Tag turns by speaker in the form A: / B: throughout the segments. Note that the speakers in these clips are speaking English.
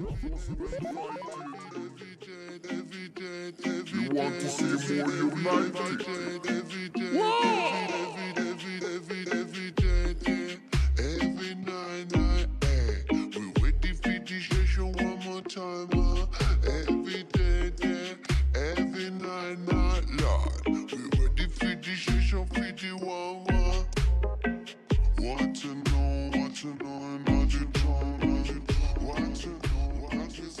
A: You want to see more united? Every night, we ready for the session one more time. Every day, every night, Lord. We ready for the session for the one. Want to know, and not you don't. Want to know,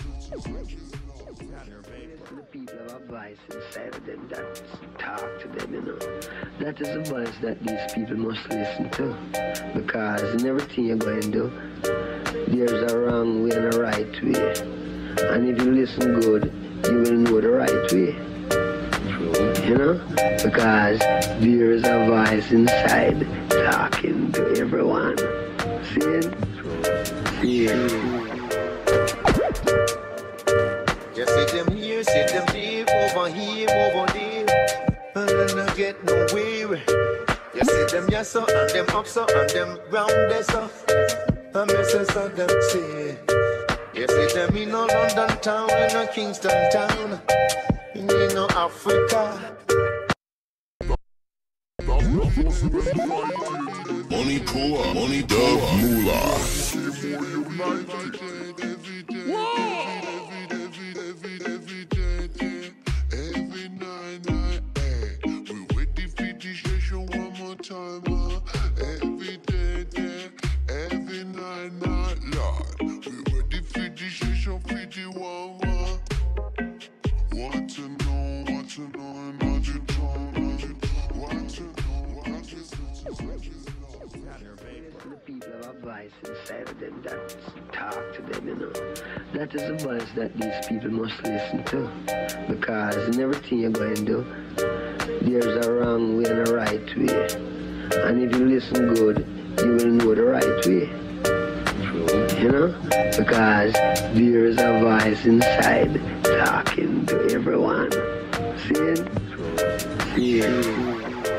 B: The people have a voice inside of them that talk to them, you know. That is a voice that these people must listen to. Because in everything you're going to do, there's a wrong way and a right way. And if you listen good, you will know the right way. True. You know? Because there is a voice inside talking to everyone. See it? True. See it?
C: Just see them here, see them there, over here, over there, and then I get nowhere. You see them yes so, and them up so, and them round there so, and me say so them say. You see them in no London town, in no Kingston town, in no Africa.
A: Money poor, money dub, moolah. Every night, we ready for the session one more time. Every day, every night, Lord. We ready for the session for the one. Want to know, and not you don't. Want to know,
B: The people have a voice inside of them that talk to them, you know. That is a voice that these people must listen to. Because in everything you're going to do, there's a wrong way and a right way. And if you listen good, you will know the right way. True. You know? Because there is a voice inside talking to everyone. See it? True. See it?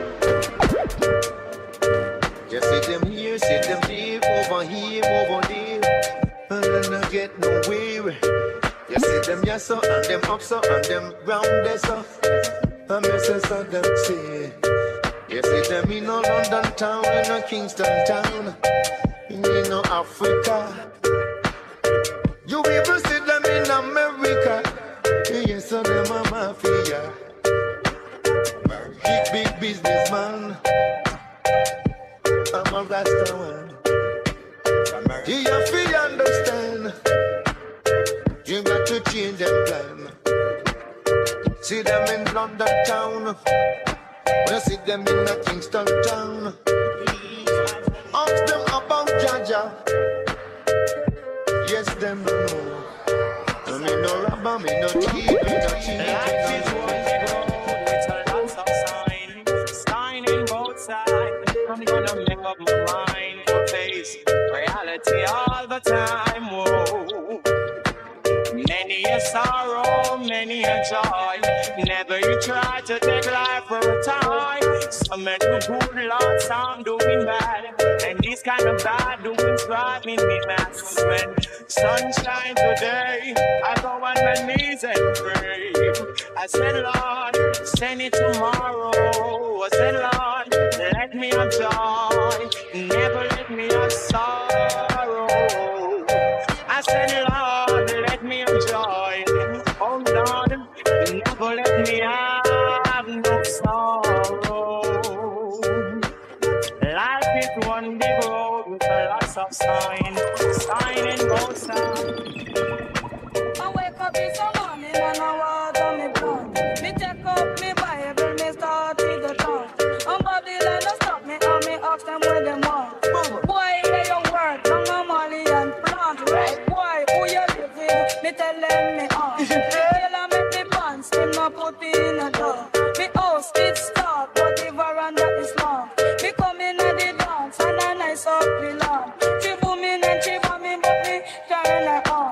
C: You see them here, see them there, over here, over there, and then I get nowhere. You see them yes so, and them up so, and them round there so, and me say so them say. You see them in no London town, in no Kingston town, in no Africa. You even see them in America. Yes, so them a mafia, big businessman. I'm a Rasta one. You have to understand. You got to change them plan. See them in London town. You see them in the Kingston town. Ask them about Jaja. Yes, them don't know. I mean no rubber, me no tea, me no tea.
D: Life is one road with a lot of signs, shining both sides. I'm gonna make up my mind to face reality all the time. Whoa. Many a sorrow, many a joy. Never you try to take life for a time. Some men do good, Lord, some doing bad. And these kind of bad doings driving me mad. When sunshine today, I go on my knees and pray. I said, Lord, send it tomorrow. I said, Lord, let me have joy. Never let me have sorrow. I said, Lord, let me have joy. Oh, Lord, never let me have no sorrow. Life is one big road with a lot of signs, in both sides.
E: I wake up in the morning and I water me plant. Me take up me Bible, me start with the chant. And Babylon don't stop me and me ask them where them want. Boy, they your word, tongue a Mali and plant. Right, boy, who you live with? Me tell them me on. Till I make me pants, them not put me in a door. Me house, it's dark, but the veranda is long. Me come in at the dance and a nice up the lawn. She booming and she bombing, but me carrying her on.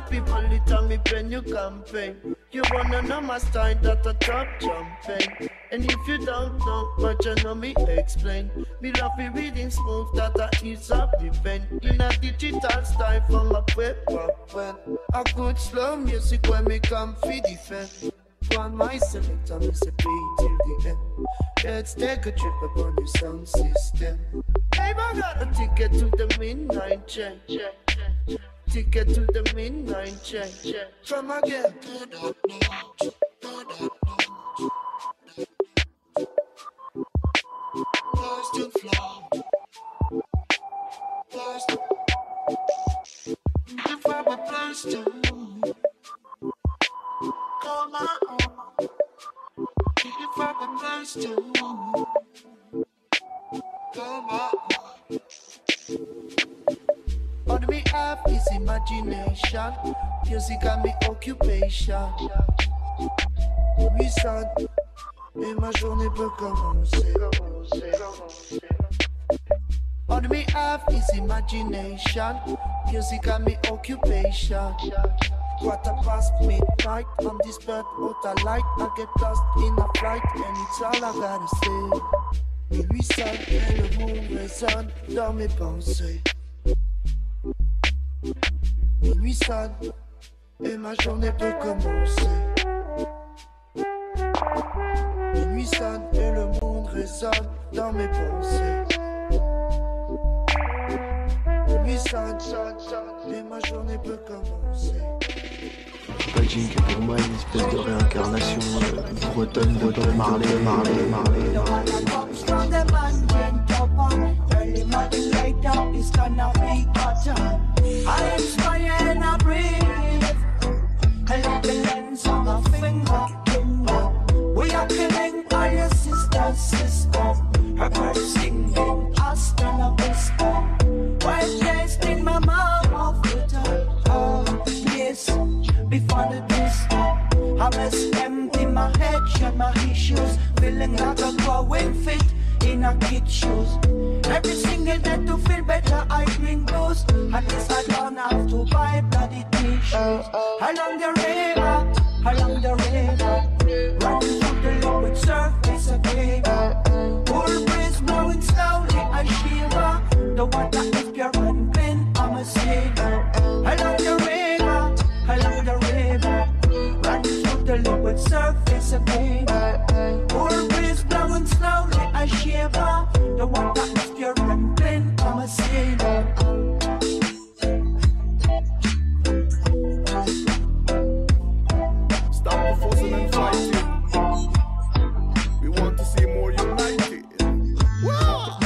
C: people it on me when you campaign. You wanna know my style that I top jumping. And if you don't know, but you know me explain. Me love me reading smooth that I ease up the pen. In a digital style from my paper pen. A good slow music when me come for defend. One my selector, me say play till the end. Let's take a trip upon your sound system. Babe, I got a ticket to the midnight train. Ticket to the midnight train. From again. First and floor. First. If I were first to call my own. If I were first to call my own. All we have is imagination. Music and me occupation. Oui, ça, et ma journée peut commencer. All we have is imagination. Music and me occupation. Quarter past midnight, on this bird out of light. I get lost in a flight, and it's all I gotta say. Minuit sonne et le monde résonne dans mes pensées. Minuit sonne et ma journée peut commencer. Minuit sonne et le monde résonne dans mes pensées. Minuit sonne et ma journée peut commencer.
F: Paging qui est pour moi une espèce de réincarnation bretonne de Bob Marley.
G: I inspire and I breathe. I love the lens on my finger. We are killing all your sisters. Her birds singing hasta la vista. While tasting my mouth bitter. Oh yes, before the disco I was empty my head, shut my issues. Feeling like a growing fit in a kid shoes. Every single day to feel better I drink booze. At least I don't have to buy bloody tissues. Along the river, running through the liquid surface of river. Cool breeze blowing slowly, I shiver. The water is pure and clean, I'm a sailor. Along the river, running through the liquid surface of river. Cool breeze blowing slowly, I shiver. The water is pure and clean, I'm a sailor.
H: Stop the fussing and fighting. We want to see more united. Wow.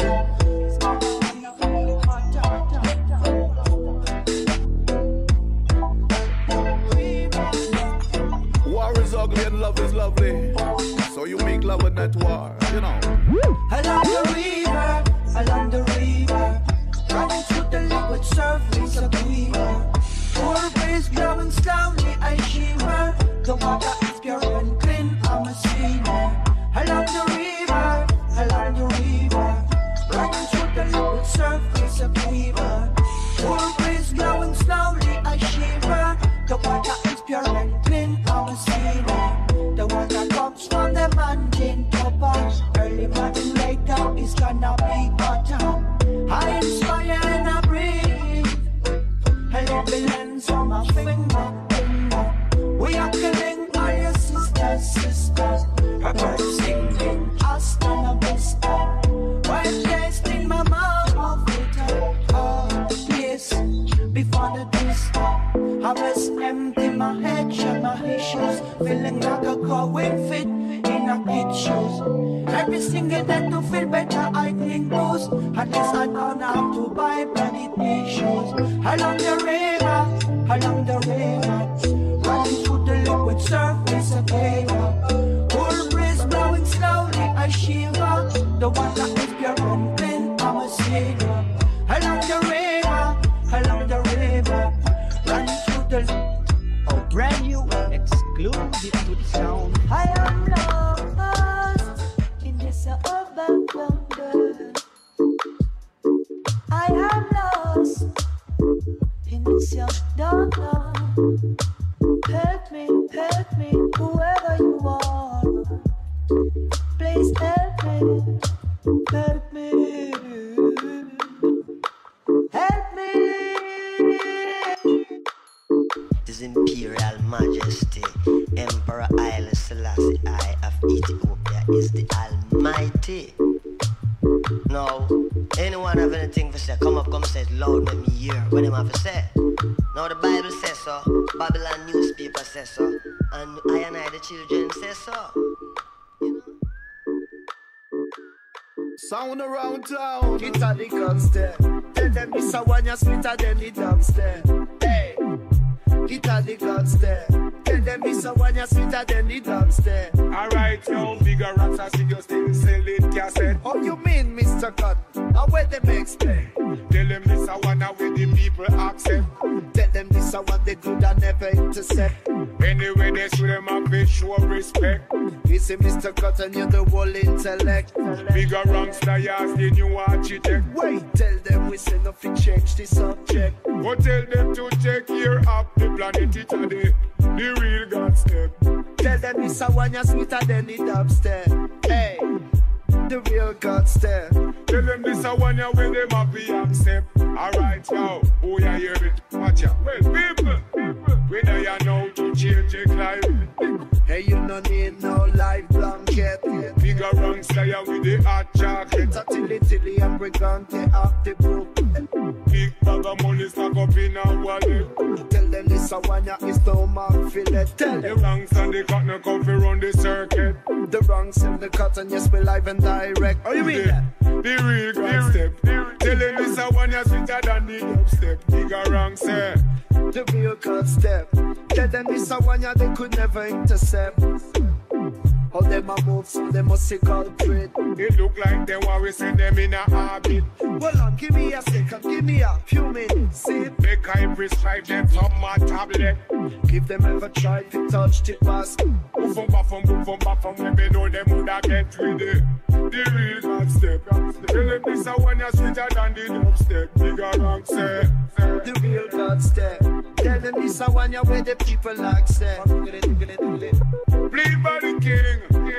H: War is ugly and love is lovely. So you make love with that war, you know.
G: Along the river, running through the liquid surface of river. Cool breeze blowing slowly, I shiver. The water is pure and clean, I'm a swimmer. Along the river, running through the liquid surface of river. Cool breeze blowing slowly, I shiver. The water is pure and clean, I'm a swimmer. The water comes from the mountain top. Early morning, late out, it's gonna be autumn. I inspire and I breathe. I let the lens on my finger. We are killing all your sisters. Her birds singing hasta la vista. While tasting my mouth bitter. Oh yes, before the disco I was empty my head, shut my issues. Feeling like a growing fit in a kid shoes. Every single day to feel better I drink booze. At least I don't have to buy bloody tissues. Along the river, running through the liquid surface of river. Cool breeze blowing slowly, I shiver. The water is pure and clean, I'm a sailor. Along the river, running through the brand new exclusive to the sound. I am lost in this urban London. I am lost in this dark night.
B: reality. No, anyone have anything to say, come up, come say it loud, let me hear what them have to say. Now the Bible says so, Babylon newspaper says so, and I and I the children say so. You know?
C: Sound around town, it's a the gunster. Tell them this a one ya sweeter than the dumpster. Hey, it's a the gunster. Tell them this a one ya sweeter than the dumpster.
H: Alright, yo, bigger rats, I see you still selling cassette.
C: How you mean, Mr. Cut? How where them expect?
H: Tell them this a one with the people accept.
C: Tell them this a one they could have never intercept.
H: Anyway, they show them a bit show respect.
C: You see, Mr. Cut, and you're the whole intellect.
H: Bigger ranks, the yards, the new architect.
C: Wait, tell them we say nothing change the subject.
H: Go tell them to take care of the planet, it's a the real God step.
C: Tell them this a one ya sweeter than the dubstep. Hey, the real God step.
H: Tell them this a one ya when them happy accept. Alright, yo, oh ya hear it, watch ya. Well, people, we know ya know to change your climate.
C: Hey, you no need no life blanket.
H: Bigger ranks there with the hot chocolate.
C: Tilly and brigante off the book.
H: Big bag of money stuck up in a wallet.
C: Tell them this a one ya is no mark fillet. Tell
H: The
C: them
H: ranks and the cotton come fi run the circuit.
C: the ranks in the cotton, yes, we live and direct. Oh, you mean that?
H: The real God step. Tell them this a one ya sweeter than the dubstep. Bigger ranks there.
C: The real God step. Tell them this a one ya they could never intercept. How them a move, so they must see culprit.
H: It look like they want we send them in a orbit.
C: Hold on, give me a second, give me a few minutes. See,
H: Make I prescribe them some more tablet.
C: give them ever try to touch the pass.
H: Move from back, let me know them woulda get with it. The real God step. Tell them this a one ya sweeter than the dubstep. Bigger ranks there.
C: The real God step. Tell them this a one ya where the people like say.
H: Bleed by the king.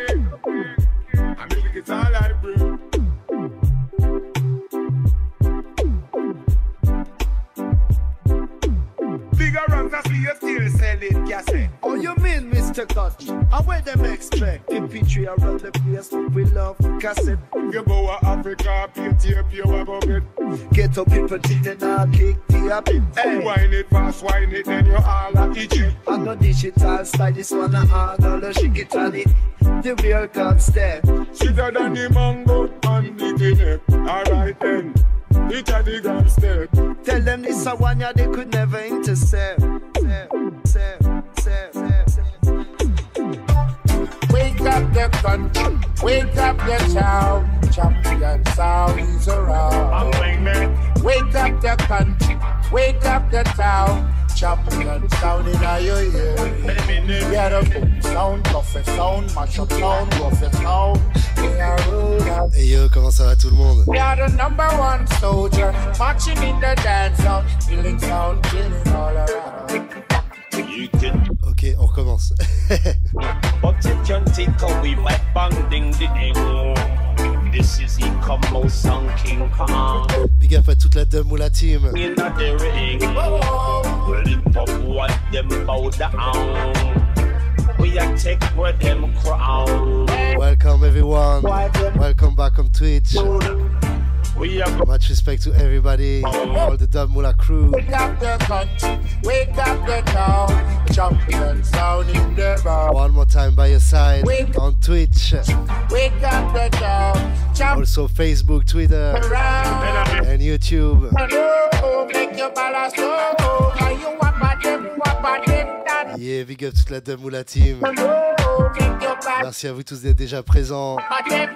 H: I make it all I bring. Bigger ranks, I see you still selling cassette.
C: Oh, you mean, Mr. Cut? And where them expect? The Petrie around the place, we love cassette.
H: You go to Africa, pay tape, you have a bit.
C: Get up people think they not kick the habit. Hey,
H: Wine it fast, wine it, then you all a Egypt.
C: I know digital style, this one I hard, all the shake it on it. The real God step.
H: Sweeter than the mango and the guinea. Alright then, it's a the God step.
C: Tell them this a one ya they could never intercept.
I: Wake up the country, wake up the town. Champion sounds around. Wake up the country, wake up the town. Champion sound in your ear. Yeah, the boom sound, rough sound, mash up sound, rough sound.
F: Et yo, comment ça va tout le monde?
I: We are the number one soldier, marching in the dance sound, feeling sound, feeling all around.
F: Ok, on recommence.
D: But you can take away my banding the ego. This is the combo song King Kong.
F: Big up à toute la Dub Moula team.
D: In the ring, lift up what them bow down. We are take where them crown.
F: Welcome everyone. Welcome back on Twitch.
D: We are
F: Much respect to everybody, all the Dub Moula crew.
I: Wake up the country, wake up the town. Champion sound in the bar.
F: One more time by your side on Twitch.
I: Wake up the town. Champion
F: Also Facebook, Twitter,
I: around.
F: and YouTube.
I: Hello, make your balance low. Are you what about them done?
F: Yeah, big up toute la Dub Moula team.
I: Hello, make your balance.
F: Merci à vous tous d'être déjà présents.
I: What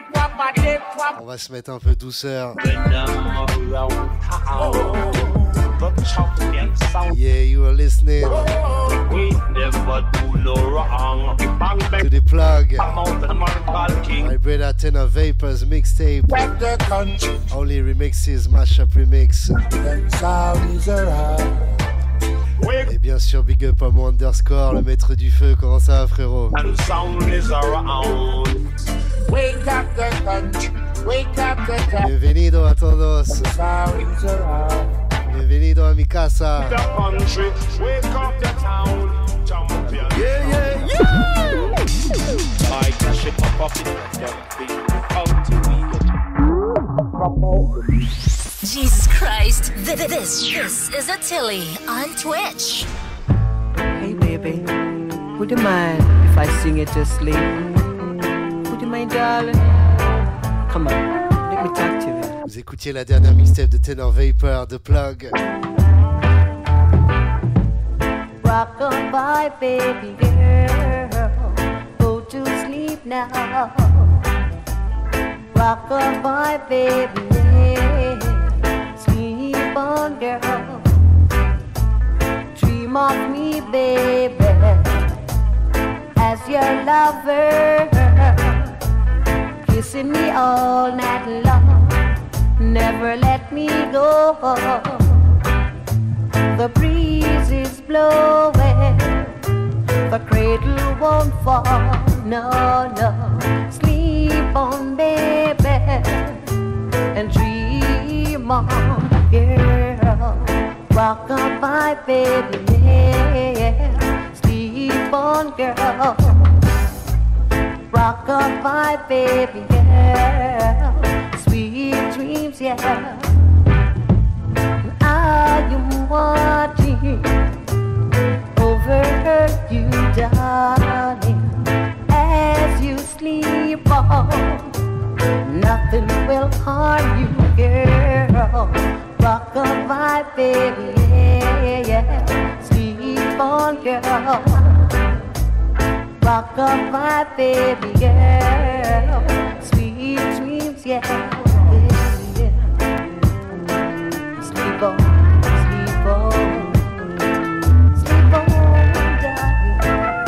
F: On va se mettre un peu douceur.
D: around town. The champion sound.
F: Yeah, you are listening
D: We never do no wrong. Bang
F: to
D: bang.
F: the plug.
D: Mountain man called King.
F: My brother Tenor Vapors mixtape.
I: Wake the country,
F: Only remixes, mashup remix.
I: then sound is around.
D: Wake
F: Et bien sûr, big up à mon underscore, le maître du feu. Comment ça va, frérot?
D: and sound is around.
I: Wake up the country, wake up the town.
F: Bienvenido a todos.
I: Sound is around.
F: Bienvenido a mi casa.
D: The country, wake up the town. Champion.
C: Yeah.
D: Like a ship up it, the big country.
J: This is a Tilly on Twitch.
K: Hey baby, would you mind if I sing it to sleep? Would you mind, darling? Come on, let me talk to you.
L: Vous écoutiez la dernière mixtape de Tenor Vapor, The Plug.
M: Rock-a-bye, baby girl, go to sleep now. Rock-a-bye, baby, yeah. Sleep on, girl. Dream of me, baby, as your lover, kissing me all night long. Never let me go. The breeze is blowing, the cradle won't fall. No, no, sleep on, baby, and dream on, girl. Rock-a-bye, baby, yeah. Sleep on, girl. Rock-a-bye, baby, yeah. Sweet dreams, yeah. I am watching over you, darling, as you sleep on. Nothing will harm you, girl. Rock-a-bye, baby, yeah. Sleep on, girl. Rock-a-bye, baby, girl. Sweet dreams, yeah. Sleep on, sleep on, sleep on, darling.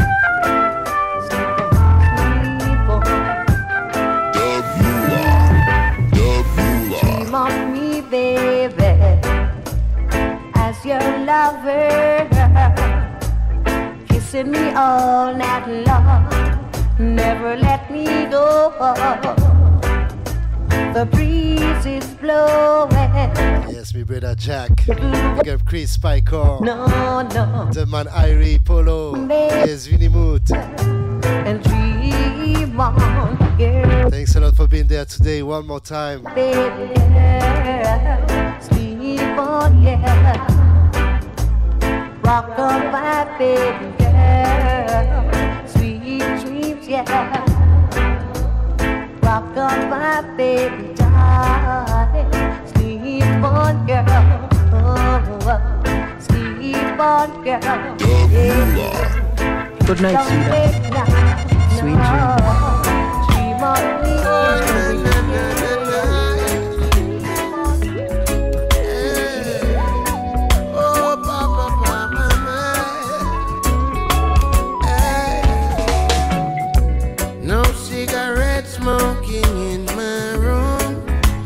M: Sleep on, dream of me, baby, as your lover, kissing me all night long. Never let me go. The breeze is blowing.
L: Yes, me brother Jack. Big up Chris Spycore.
M: No, no.
L: The man Irie Polo. Yes, Vinny Mood.
M: And dream on, girl.
L: Thanks a lot for being there today. One more time.
M: Baby, yeah. Sleep on, yeah. Rock-a-bye, baby, yeah. Sweet dreams, yeah. Rock-a-bye, baby, darling. Sleep on, girl. Oh, oh. Sleep on, girl. Yeah.
K: Good night, sweetheart. Sweet dreams.
M: Dream on me.
C: No cigarette smoking in my room.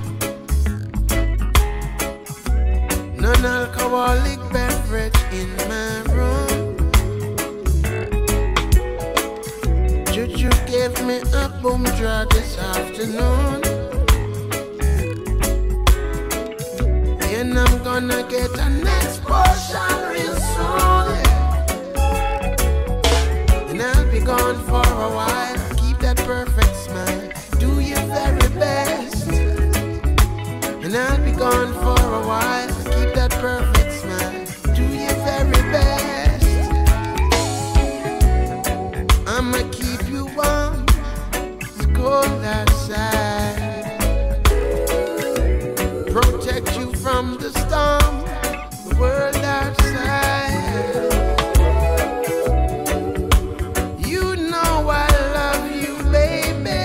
C: Non-alcoholic beverage in my room. Juju gave me a boom draw this afternoon, and I'm gonna get a next portion real soon. And I'll be gone for a while. Keep that perfect smile. Do your very best. And I'll be gone for a while. Keep that perfect smile. Do your very best. I'ma keep you warm. It's cold outside. Protect you from the storm. The world outside. You know I love you, baby.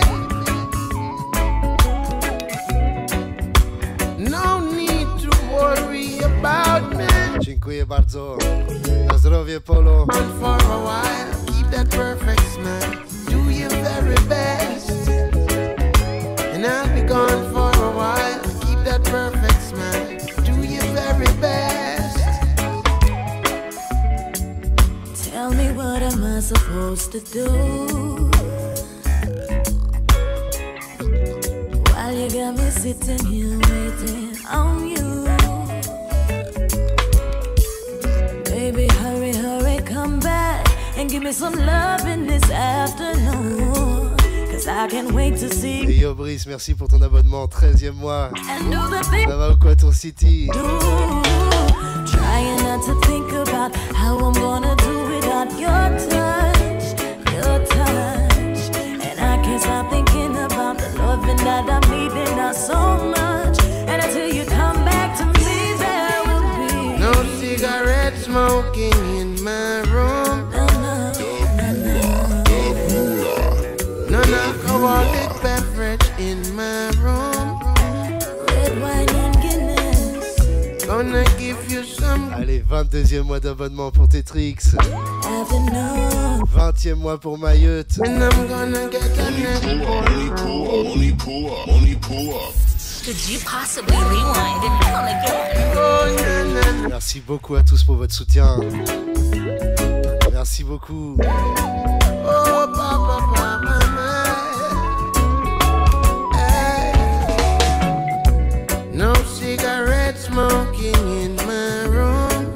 C: No need to worry about me.
L: Dziękuję bardzo. Na zdrowie, Polo.
C: For a while, keep that perfect smile. Do your very best. And I'll be gone for a while. Keep that perfect smile. Do your very best.
N: Tell me, what am I supposed to do? While you got me sitting here waiting on you. Baby, hurry, hurry, come back and give me some love in this afternoon. 'Cause I can't wait to see.
L: Et yo Brice, merci pour ton abonnement, 13e mois. Ça va ou quoi ton city?
N: Trying not to think about how I'm gonna do without your touch, your touch. And I can't stop thinking about the loving that I'm needing now so much. And until you come back to me, there will be
C: no cigarette smoking in my room. No alcoholic beverage in my room.
N: Red wine and Guinness.
C: Gonna give you some.
L: Allez, 22e mois d'abonnement pour Tetrix. 20e mois pour Mayotte.
C: And I'm gonna get a
A: Money pull up.
J: Could you possibly rewind and come again?
L: Merci beaucoup à tous pour votre soutien. Merci beaucoup.
C: Oh, papa, mama. Hey. No cigarette smoking in my room.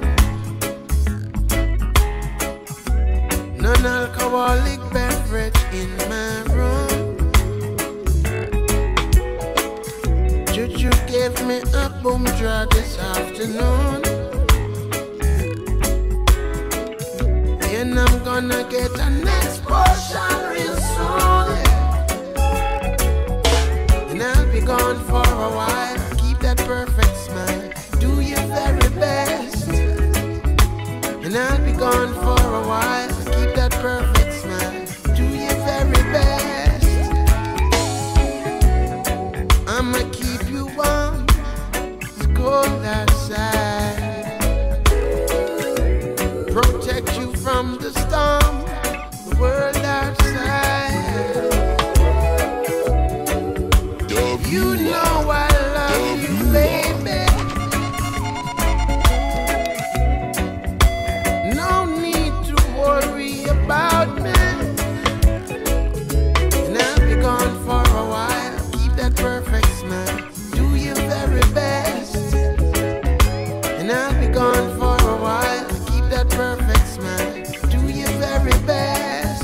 C: Non-alcoholic beverage in my room. Juju gave me a boom draw this afternoon. And I'm gonna get a next portion real soon. And I'll be gone for a while. Keep that perfect smile. Do your very best. And I'll be gone for a while. Keep that perfect smile. Do your very best. I'ma keep you warm. It's cold outside. Protect you from the storm, the world outside. You know I love you, baby. No need to worry about me. And I'll be gone for a while. Keep that perfect smile. Do your very best. And I'll be gone for a while. Keep that perfect smile. Do your very best.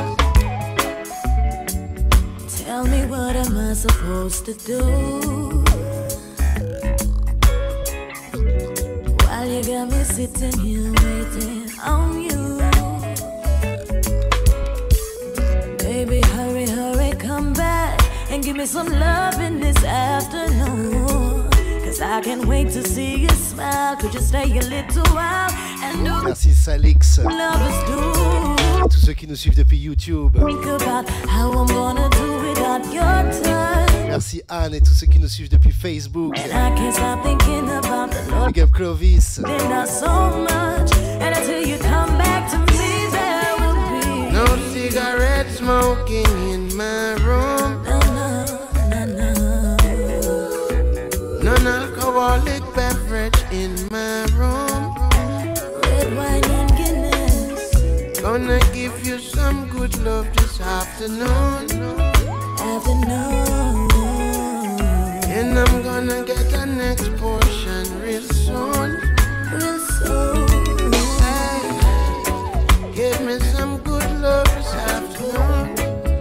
N: Tell me what am I supposed to do? While you got me sitting here waiting on you. Baby, hurry, hurry, come back and give me some love in this afternoon. Cause I can't wait to see you smile. Could you stay a little while and do
L: Merci Salix.
N: lovers do?
L: Et tous ceux qui nous suivent depuis YouTube.
N: Think about how I'm gonna do without your touch.
L: Merci Anne et tous ceux qui nous suivent depuis Facebook.
N: And I can't stop thinking about the love
L: Big up Clovis.
N: been out so much. And until you come back to me, there will be
C: no cigarette smoking in my room. Non-alcoholic beverage in my room.
N: Red wine and Guinness.
C: Gonna give you some good love this afternoon. And I'm gonna get the next portion real soon.
N: Real soon.
C: Hey, give me some good love this afternoon.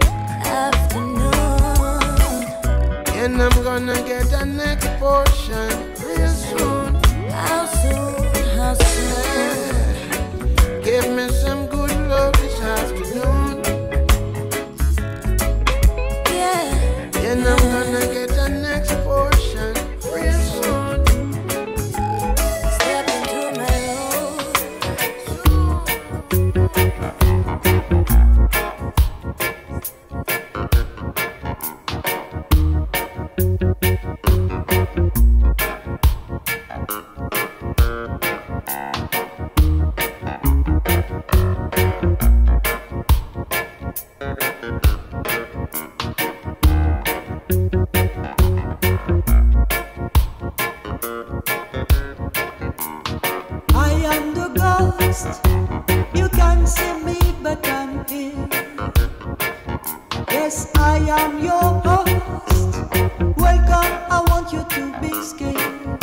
C: And I'm gonna get the next portion real soon.
N: How soon? How soon?
C: Give me some good love this afternoon.
N: Yeah.
C: And I'm gonna get the next portion real soon.
N: Step into my
G: I am the ghost. You can't see me, but I'm here. Yes, I am your host. Welcome, I want you to be scared.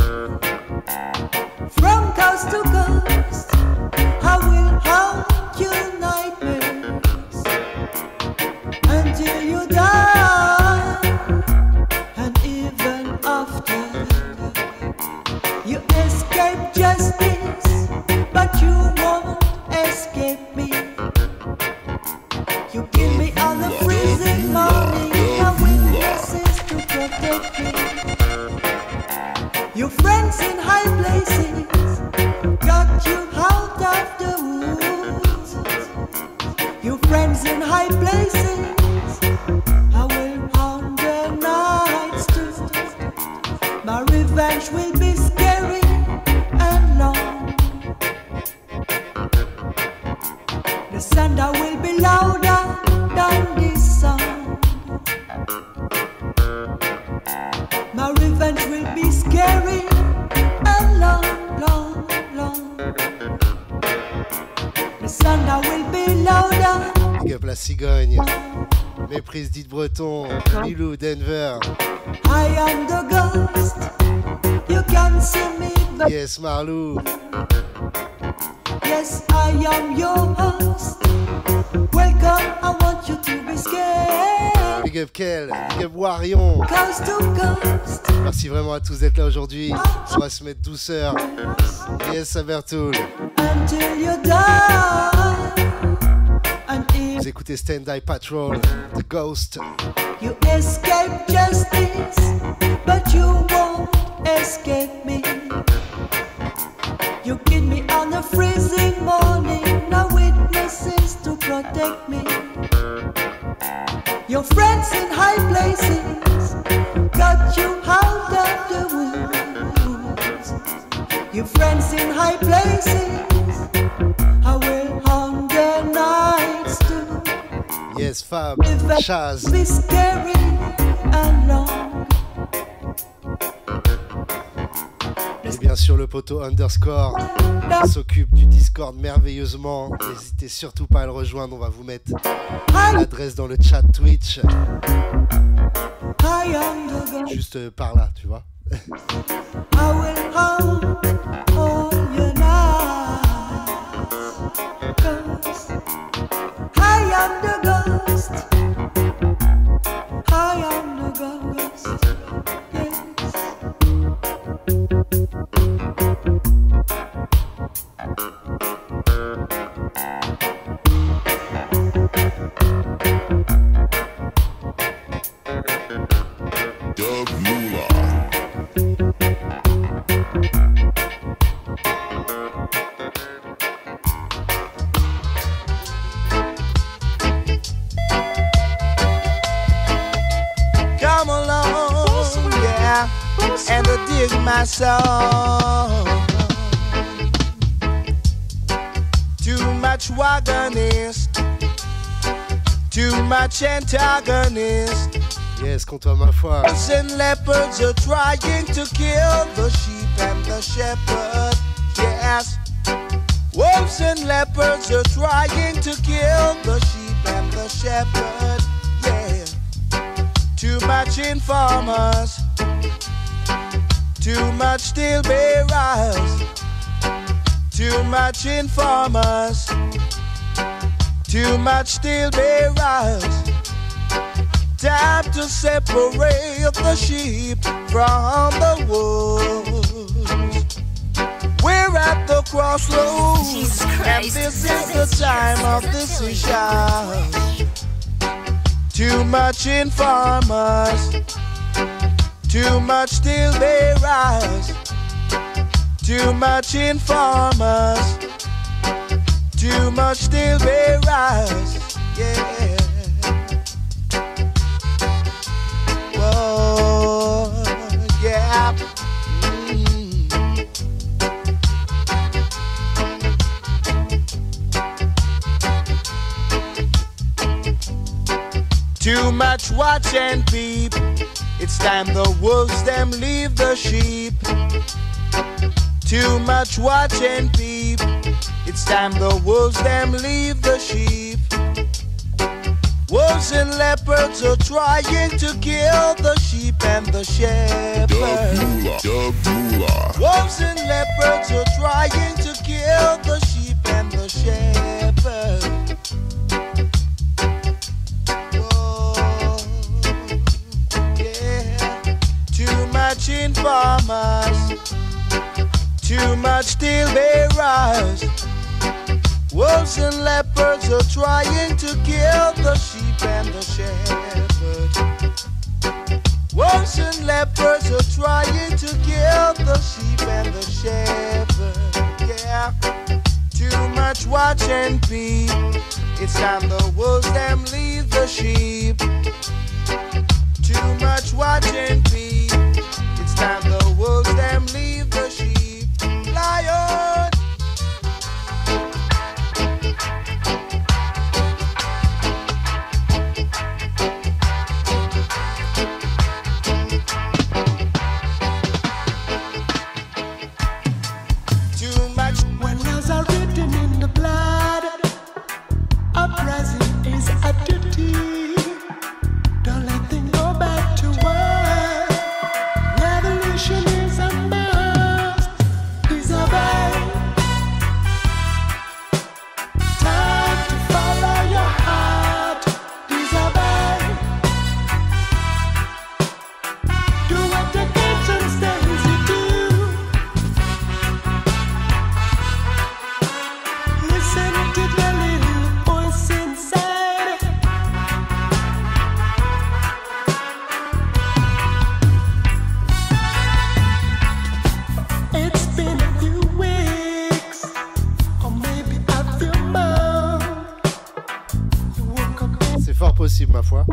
G: From coast to coast, I will haunt your nightmares until you die. protect me. Your friends in high places got you out of the woods. Your friends in high places, I will haunt their nights too. My revenge will be scary and long. The thunder will be louder than this song. My revenge will be scary and long, long, long. The thunder will be louder.
L: Big up la cigogne. Méprise dit Breton. Milou, Denver.
G: I am the ghost. You can see me.
L: Yes, Marlou.
G: Yes, I am your host. Welcome, I want you to be scared.
L: Big up Kel, big up Warion.
G: Coast to coast.
L: Merci vraiment à tous d'être là aujourd'hui. On va se mettre douceur. Yes, Sabertoul.
G: Until you die.
L: Vous écoutez Stand Eye Patrol, The Ghost.
G: You escape justice, but you won't escape me. You killed me on a freezing morning, no witnesses to protect me. Your friends in high places got you out of the woods. Your friends in high places, I will haunt their nights too.
L: Yes, Fab, Chaz.
G: Be scary and long.
L: Et bien sûr, le poteau underscore s'occupe du Discord merveilleusement. N'hésitez surtout pas à le rejoindre. On va vous mettre l'adresse dans le chat Twitch. Juste par là, tu vois.
G: I will haunt all your nights. I am the ghost. I am the ghost. Yes.
A: Dub Moolah.
C: Come along, yeah, and dig my soul. Too much wagonist, too much antagonist.
L: Yes, compte-toi ma foi.
C: Wolves and leopards are trying to kill the sheep and the shepherd. Yes, wolves and leopards are trying to kill the sheep and the shepherd. Yeah, too much informers, too much steel bearers, too much informers, too much steel bearers. Time to separate the sheep from the wolves. We're at the crossroads, and this is the time of decision. Too much informers, too much steel bearers, too much informers, too much steel bearers. Yeah. Whoa, yeah. Too much watch and peep. It's time the wolves them leave the sheep. Too much watch and peep. It's time the wolves them leave the sheep. Wolves and leopards are trying to kill the sheep and the shepherd.
A: Dub Moolah.
C: Wolves and leopards are trying to kill the sheep and the shepherd. Whoa, yeah. Too much informers, too much steel bearers. Wolves and leopards are trying to kill the sheep and the shepherd. Wolves Russian lepers are trying to kill the sheep and the shepherd. Yeah, too much watch and peep. It's time the wolves them leave the sheep. Too much watch and peep. It's time the wolves them leave the sheep. Lion.
L: Possible, ma foi.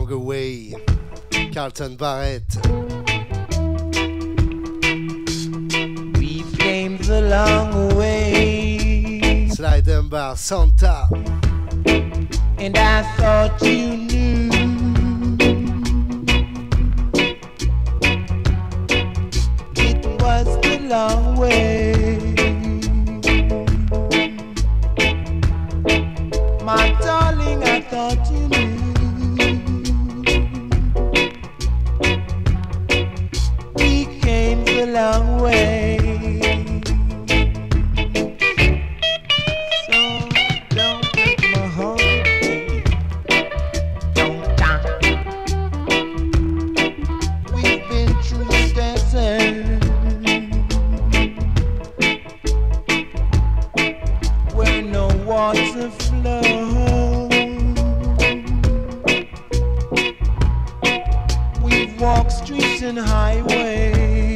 L: Carlton Barrett. Remember Santa.
G: And I thought you knew it was the long way. My darling, I thought you knew we came the long way. And highway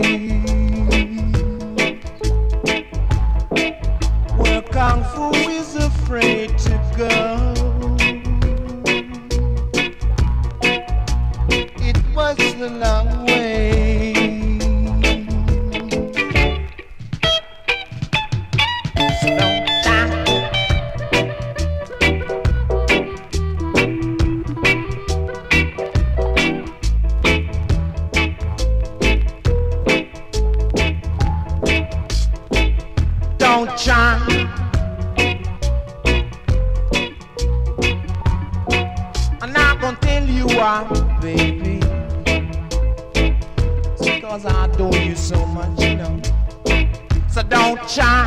G: where Kung Fu is afraid to go. It was the long way. So don't I'm not gonna tell you why, baby. It's because I adore you so much, you know. So don't try.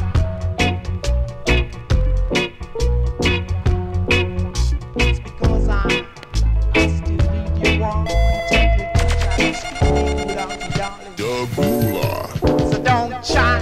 G: It's because I still need you warm and gently try to speak without you, darling. So don't try.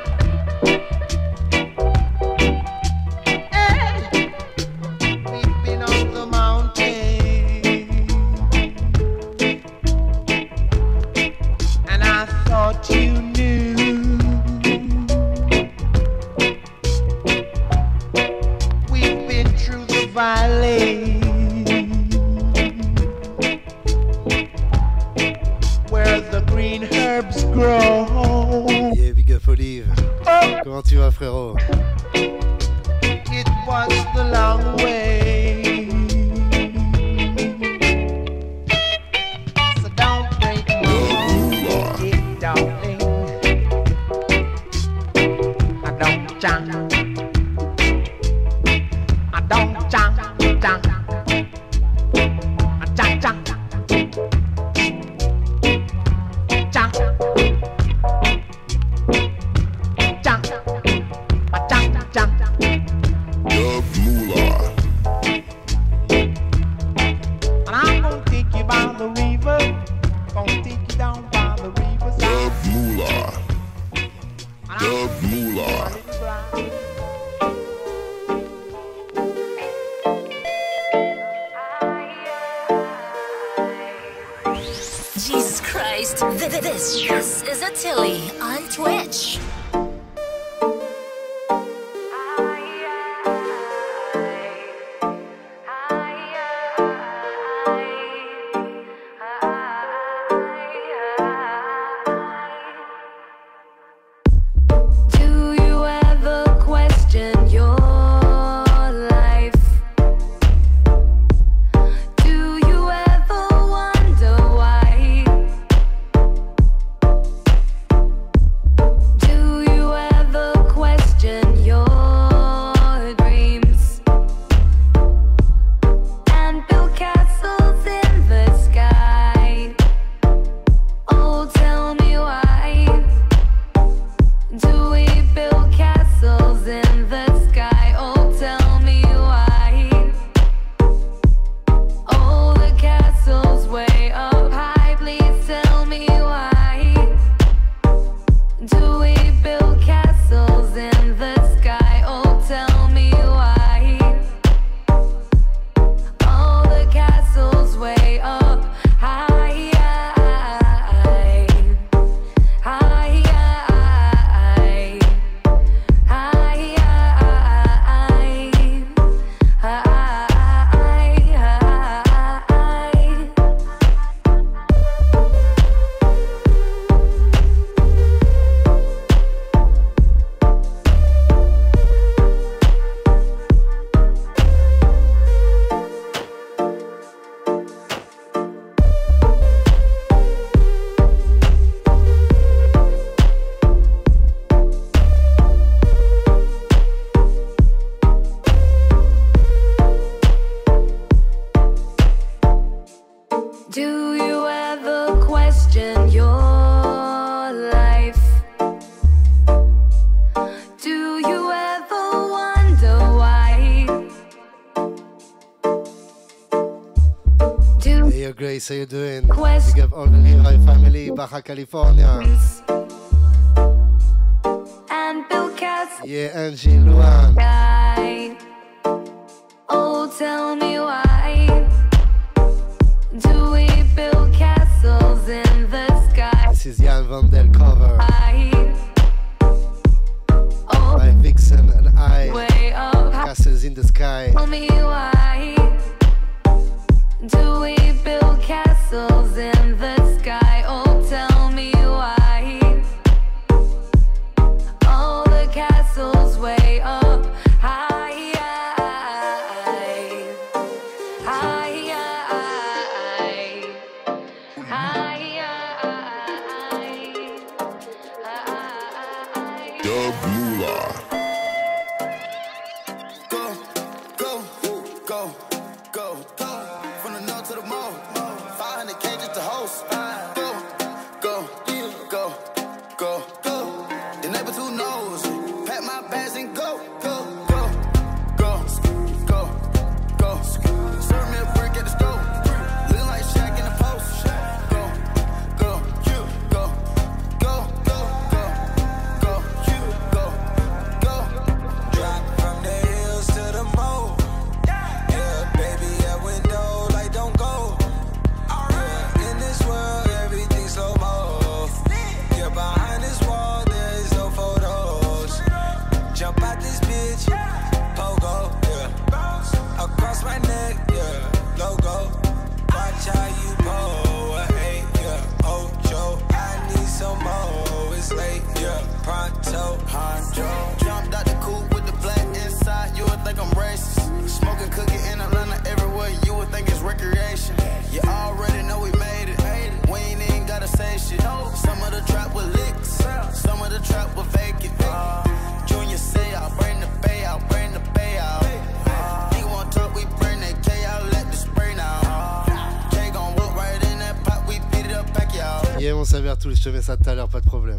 L: Comment tu vas, frérot?
G: It was the long way. So don't break my heart, darling. I don't jump. I don't jump. I jump.
J: Jesus Christ, this is Tilly on Twitch.
N: Do question your life. Do you ever wonder why?
L: Hey, yo, Grace, how you doing? Big up all the Leroy family, Baja California.
N: And Bill Cass.
L: Yeah, Angie, Luan.
N: Oh, tell me why do we build castles in the sky?
L: This is Jan van der Cover.
N: Oh,
L: by Vixen and I.
N: Way up high.
L: Castles in the sky.
N: Tell me why do we build castles in the sky? Oh, tell me why. All the castles way up high.
L: Yeah, mon Savertoul, je te mets ça tout à l'heure, pas de problème.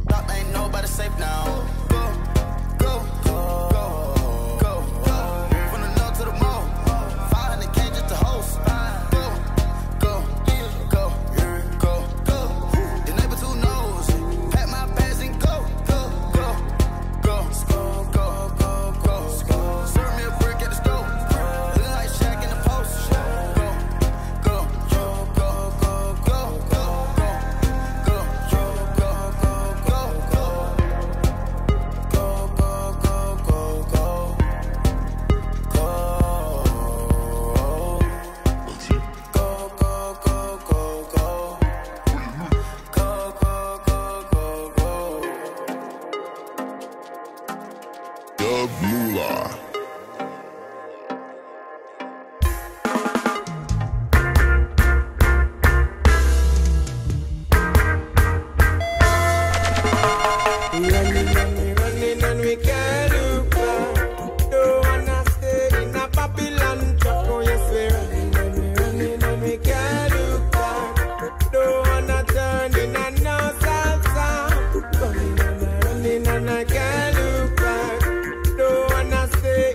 O: And I can't look back. Don't wanna stay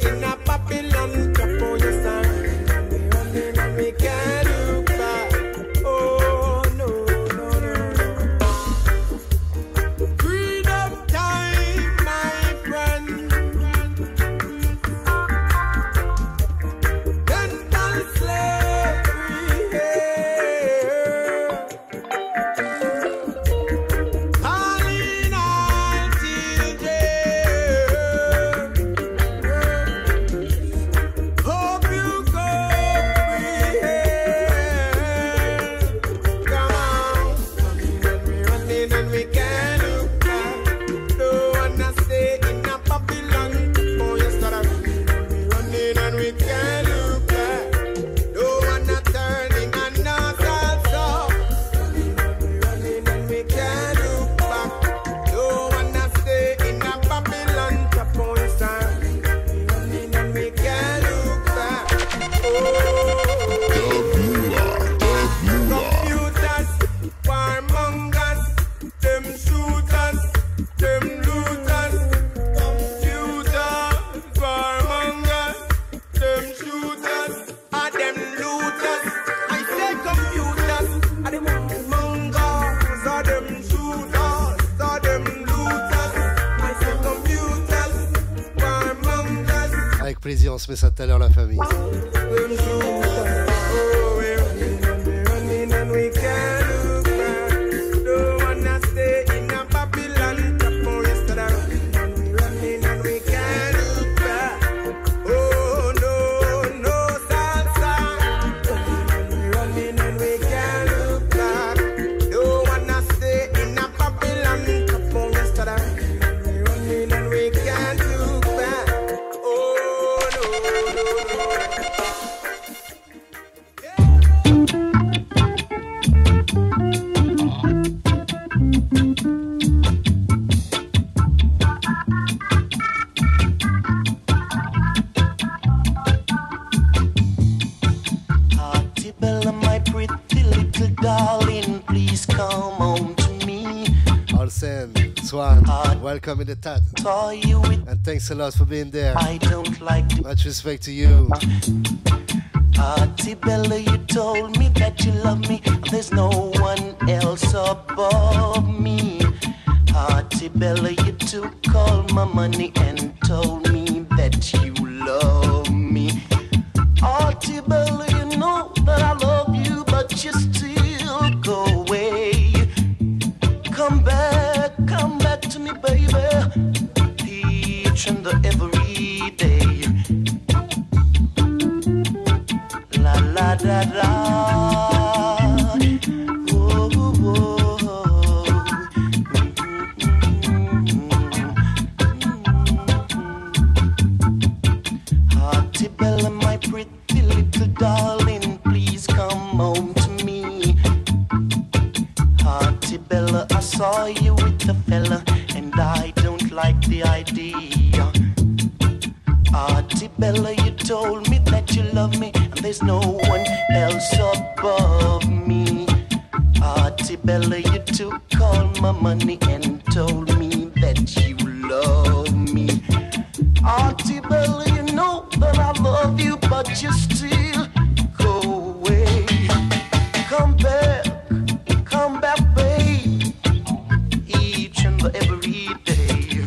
L: plaisir, on se met ça tout à l'heure la famille. Welcome in the chat. And thanks a lot for being there. I don't like much respect to you.
O: Tibella, you told me that you love me. There's no one else above me. Tibella, you took all my money and told me that you love me. Tibella, you know that I love you, but you still go away. Come back to me, baby. Each and every day. La la da da. Whoa, whoa, whoa. Tibella, my pretty little darling, please come home to me. Tibella, I saw you with a fella, and I don't like the idea. Tibella, you told me that you love me, and there's no one else above me. Tibella, you took all my money and told me that you love me. Tibella, you know that I love you, but you still go away. Come back, babe. Each and every day.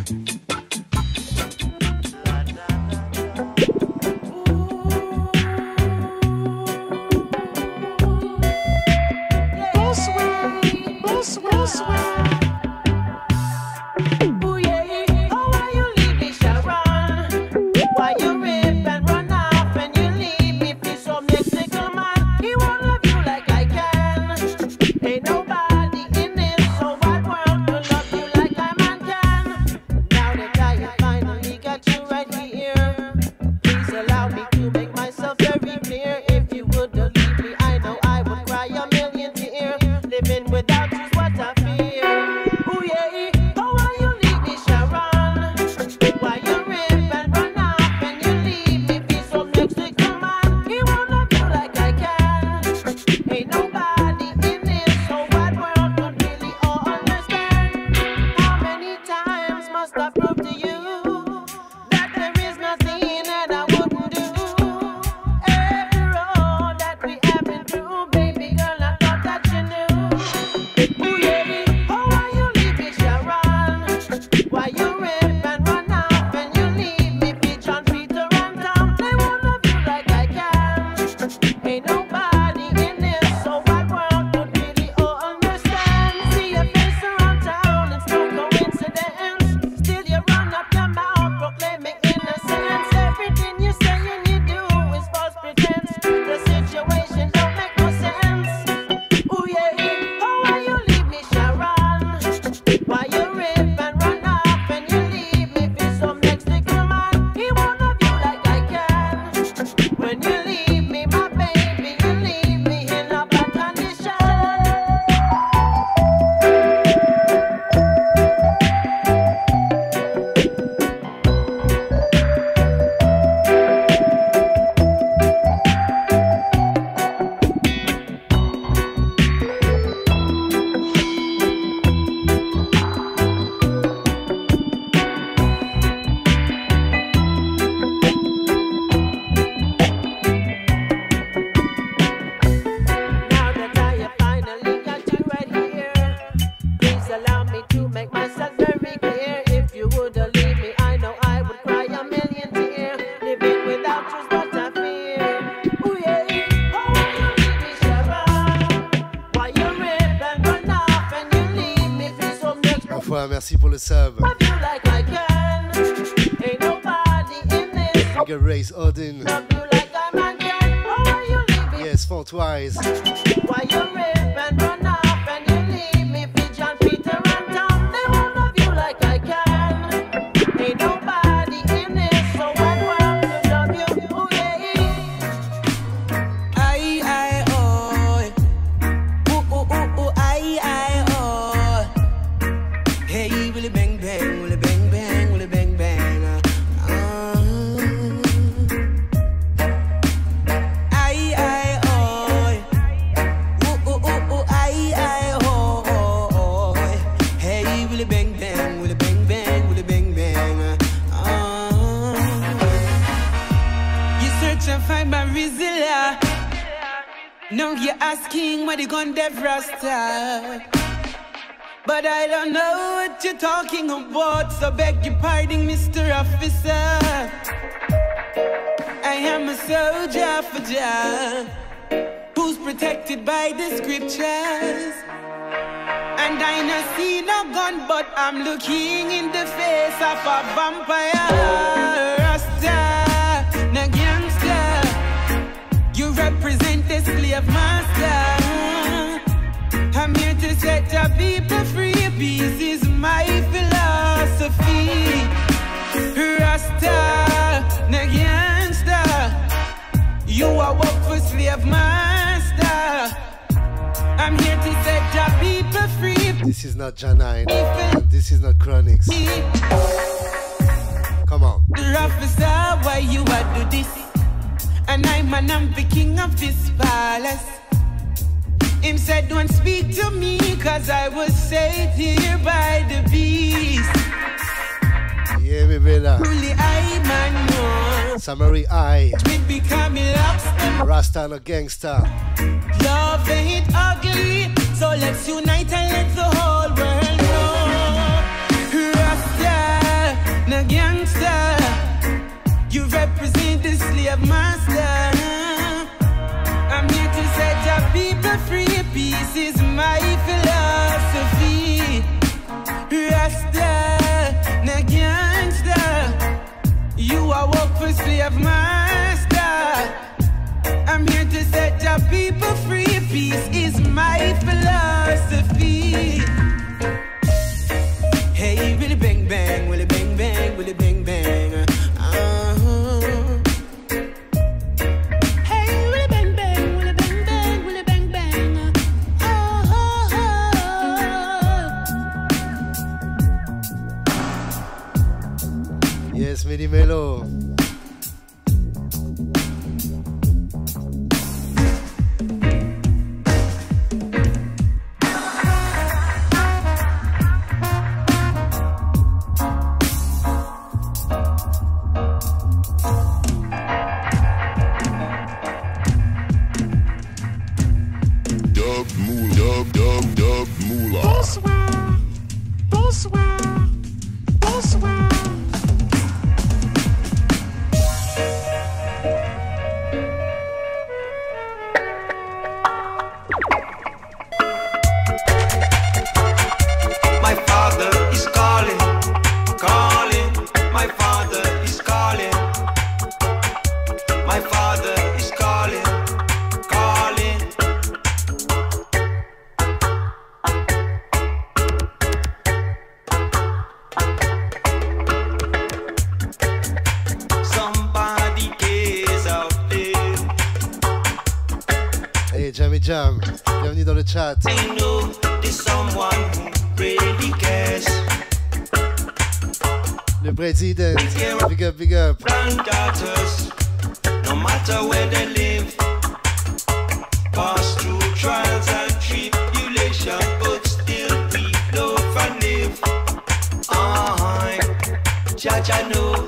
G: Ooh, yeah. Oh, why you leave me, Sharon? Why you rip and run off and you leave me for some Mexican man? He won't love you like I can. Ain't nobody in this so wide world will love you like I man can. Now that I have finally got you right here, please allow me to make myself very clear. If you would leave me, I know I would cry a million tears. Living without you's what I fear. Ooh, yeah. Oh, why you leave me, Sharon? Why you rip and run off and you leave me for some Mexican man? He won't love you like I can. Ain't nobody in this whole wide world could really all understand. How many times must I prove to you that there is nothing that I wouldn't do? After all that we have been through, baby girl, I thought that you knew. Ooh, yeah.
L: fois, merci pour le sub. Bigger Race Odin. Yes, Font Wise.
G: Why you rip and run off and you leave me for John Peter and Tom? They won't love you like I can. Ain't nobody in this, so I want to love you. Ooh, yeah. I, oh. Ooh, ooh, ooh, ooh, I, oh. Hey, willy bang bang, willy bang bang, willy bang bang. Now you're asking what you gonna dev Rasta, but I don't know what you're talking about, so beg your pardon, Mr. Officer. I am a soldier for Jah, who's protected by the scriptures. And I no see no gun, but I'm looking in the face of a vampire. Rasta, no gangster, you represent the slave master. I'm here to set your people free. Peace is my philosophy. Rasta, no gangster, you are work for slave master. I'm here to set your people free.
L: This is not Janine, and this is not Chronix. Come on.
G: Officer, why you are do this? And I'm the king of this palace. Him said, don't speak to me, cause I was saved here by the beast.
L: Yeah, me bella.
G: Truly I man know.
L: Summary I.
G: With becoming lobster.
L: Rasta no gangster.
G: Love ain't ugly, so let's unite and let the whole world know. Rasta, no gangster, you represent the slave master. I'm here to set your people free. Peace is my philosophy. Rasta, no gangster, you are work for slave master. I'm here to set your people free. Peace is my philosophy. Hey, willy bang bang, willy bang bang, willy bang bang. Hey, willy bang bang, willy bang bang, willy bang bang.
L: Yes, Midi Melo.
A: Dub moolah.
I: Bonsoir, bonsoir, bonsoir.
P: My father is calling, calling. My father is calling. My father is calling, calling. Somebody is out there.
L: Hey, Jammy Jam, bienvenue dans le chat.
P: I know there's someone who really cares.
L: Le président, big up, big up.
P: Granddaughters, no matter where they live, pass through trials and tribulation, but still we love and live. Jaja know.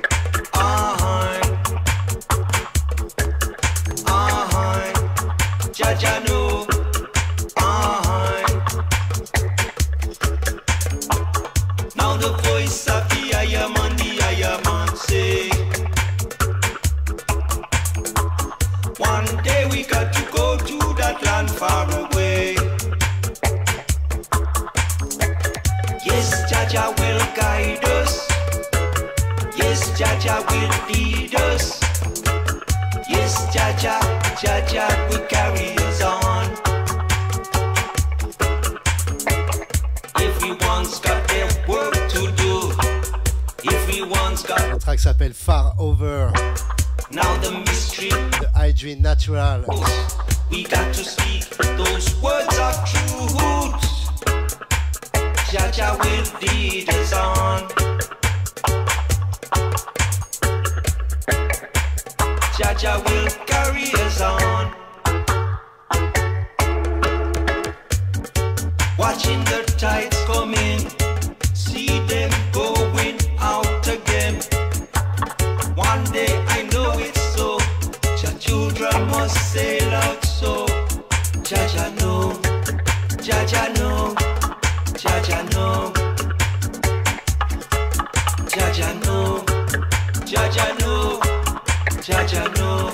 P: Jaja know. Now the voice of the higher man say, one day we got to go to that land far away. Jaja will guide us. Yes, Jaja will lead us. Yes, Jaja, Jaja will carry us on. Everyone's got their work to do. Everyone's got.
L: Le track s'appelle Far Over.
P: Now the mystery.
L: The Hydrin Natural.
P: We got to speak those words of truth. Jaja will lead us on. Jaja will carry us on. Watching the tides come in, see them going out again. One day I know it's so. Your children must sail out so. Jaja know, Jaja know, Jaja know, Jaja know, Jaja know, Jaja know.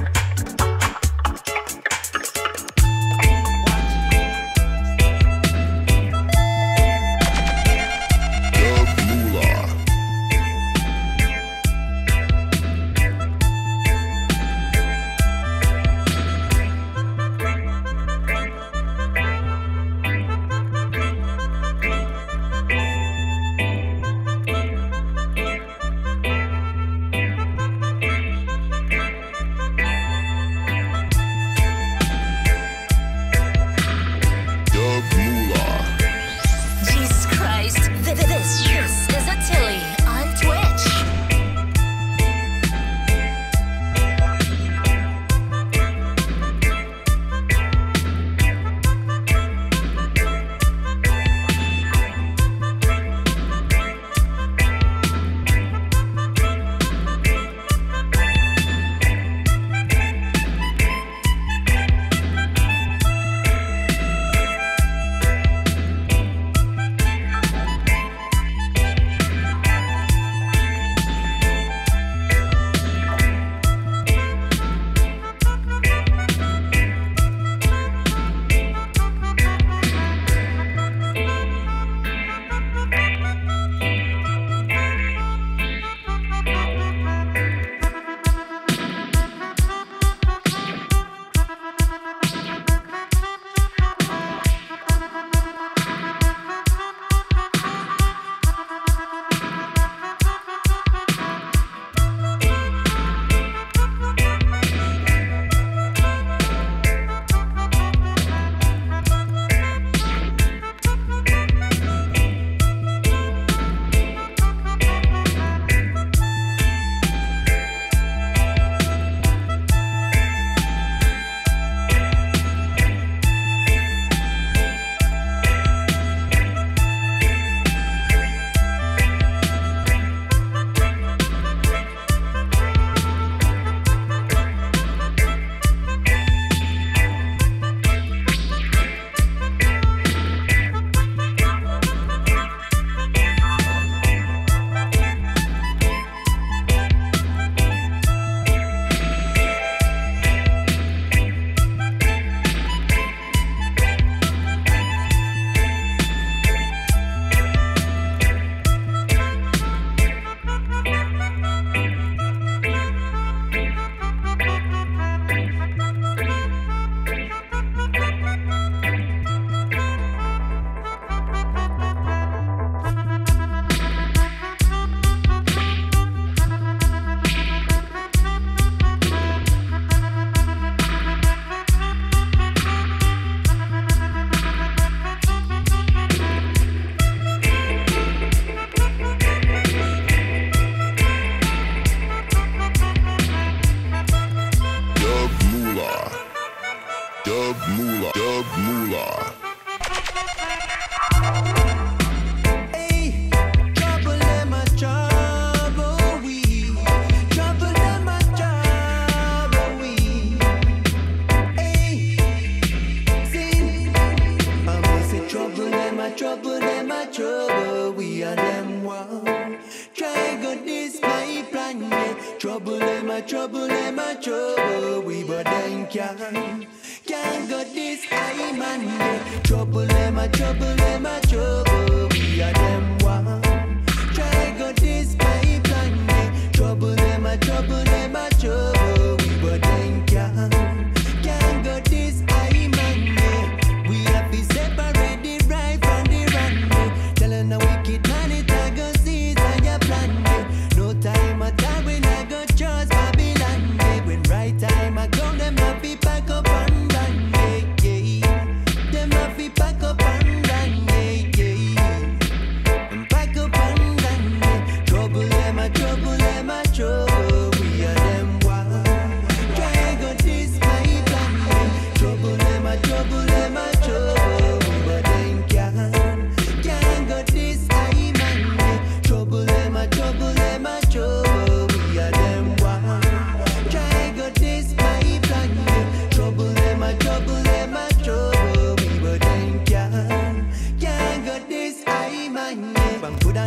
G: Them a trouble, we but them can't got this high man. Trouble them a trouble, we are them one.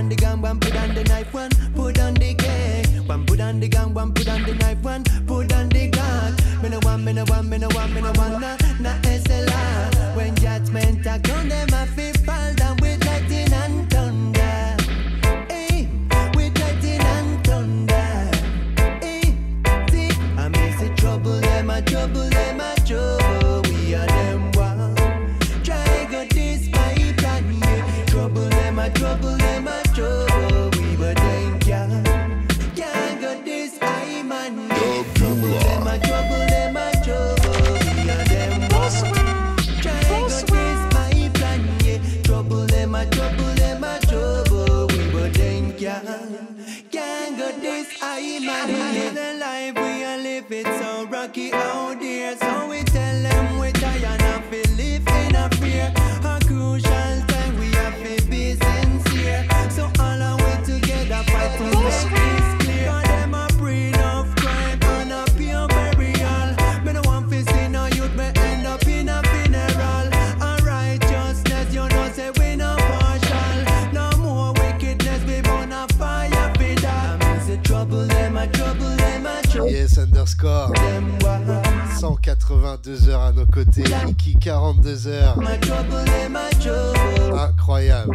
G: on the gun, one put on the knife, one put on the cake. One put on the gun, one put on the knife, one put on the gun. Me no one, na SLR. When judgment a come, them a fi fall down with lightning and thunder. Hey, with lightning and thunder. Hey, see, I miss the trouble, them a trouble, them a trouble. We are them one. Try go this pipeline, yeah. Trouble, them a trouble, them a trouble. We were danger. Can't go this high man, yeah. Trouble, them a trouble, them a trouble. We are them one. Try go this pipeline, yeah. Trouble, them a trouble, them a trouble. We were danger. Can't go this high man, yeah. The life we are living so rocky out there, so we tell them we tired of live in a fear. A crucial time we have to be sincere. So all our way together fight to make this clear. For them a breed of crime and a pure burial. Me no want to see no youth me end up in a funeral. And righteousness you know say we no partial. No more wickedness we burn a fire for that. I miss the trouble, them a trouble, them a trouble.
L: Yes, underscore. 182 heures à nos côtés. Iki 42 heures. Incroyable.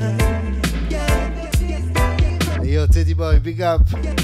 L: Et yo, Teddy Boy, big up.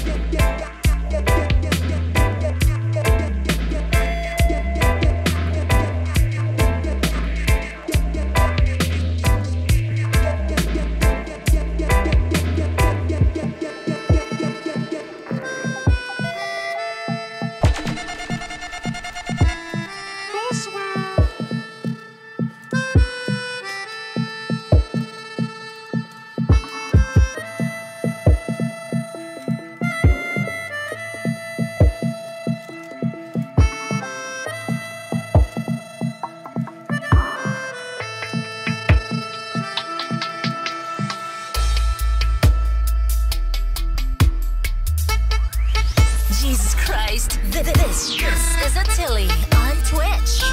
J: Jesus Christ, this is Attili on Twitch.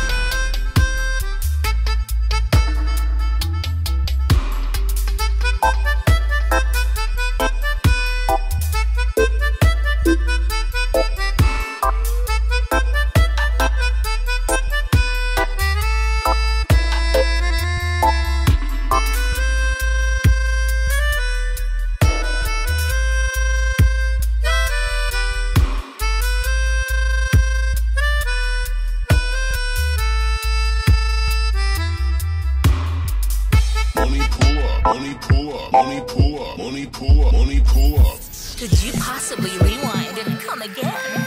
J: Could you possibly rewind and come again?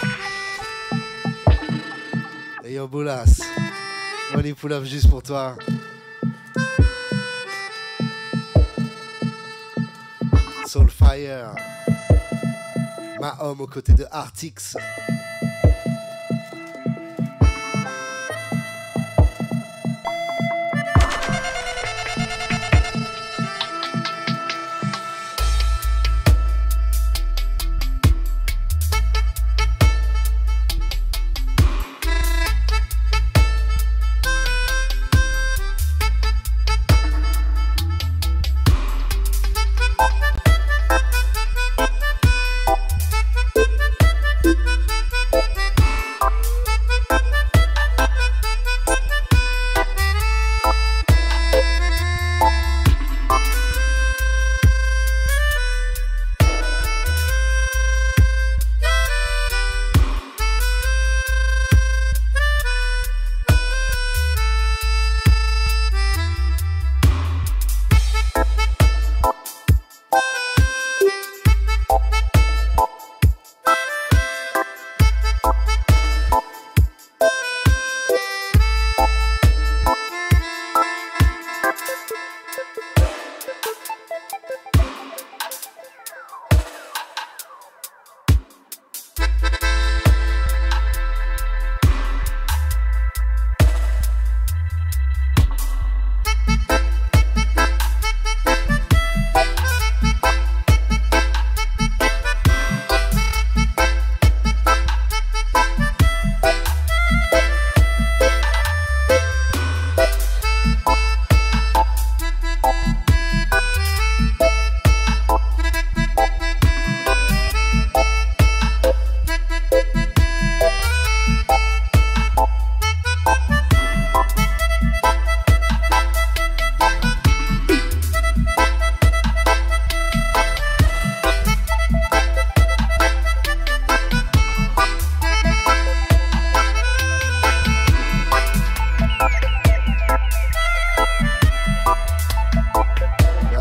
L: Et yo, Boulas, Money Pull Up juste pour toi. Soulfire, ma homme aux côtés de Artix.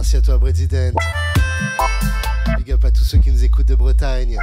L: Merci à toi, President. Big up à tous ceux qui nous écoutent de Bretagne.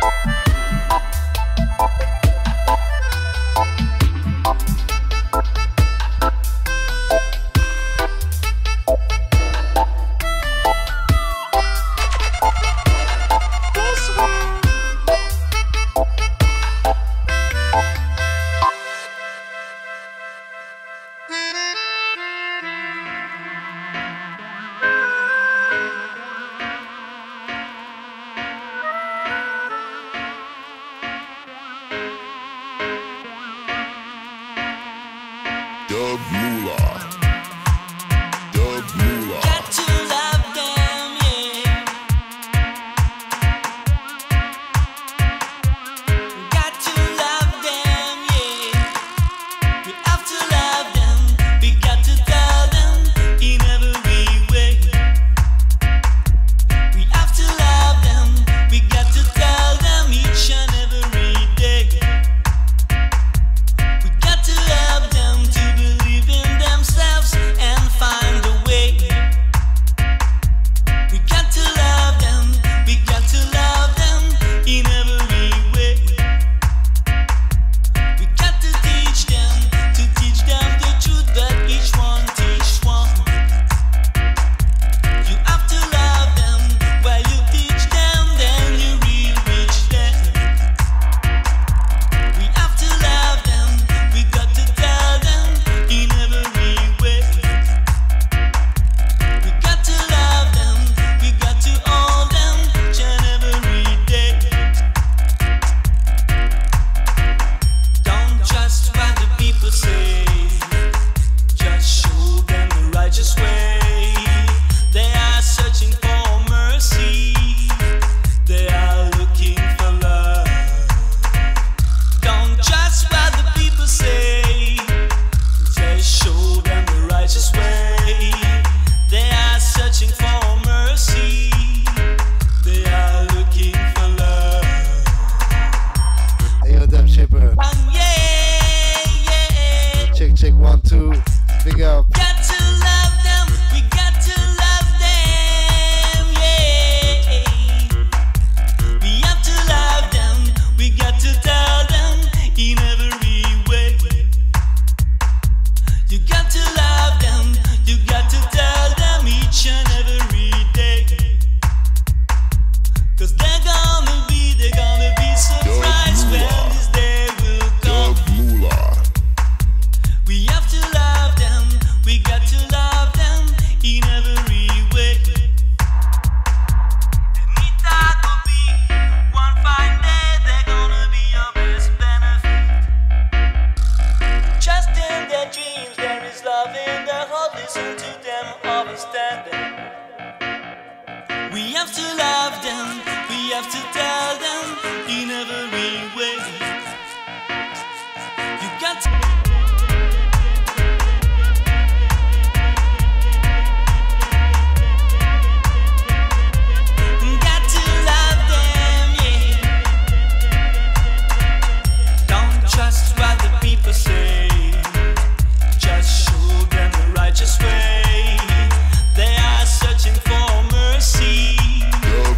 A: Dub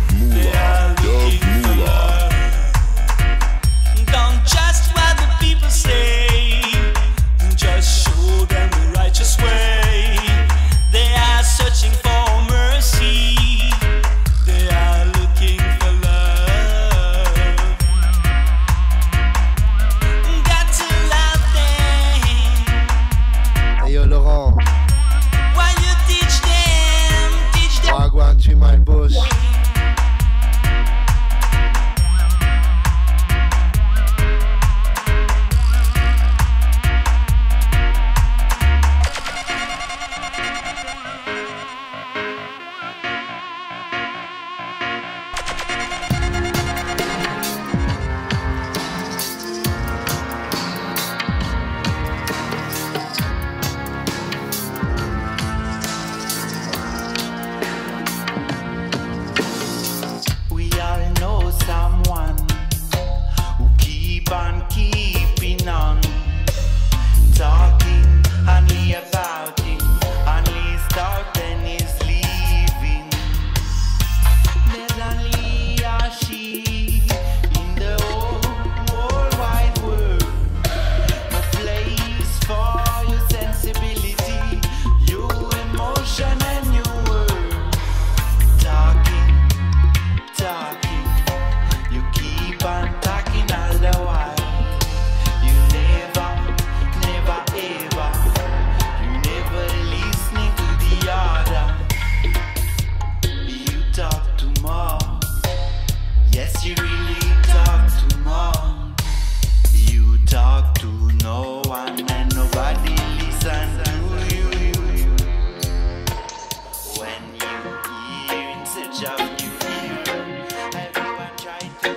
O: new year, in search of new year. Everyone trying to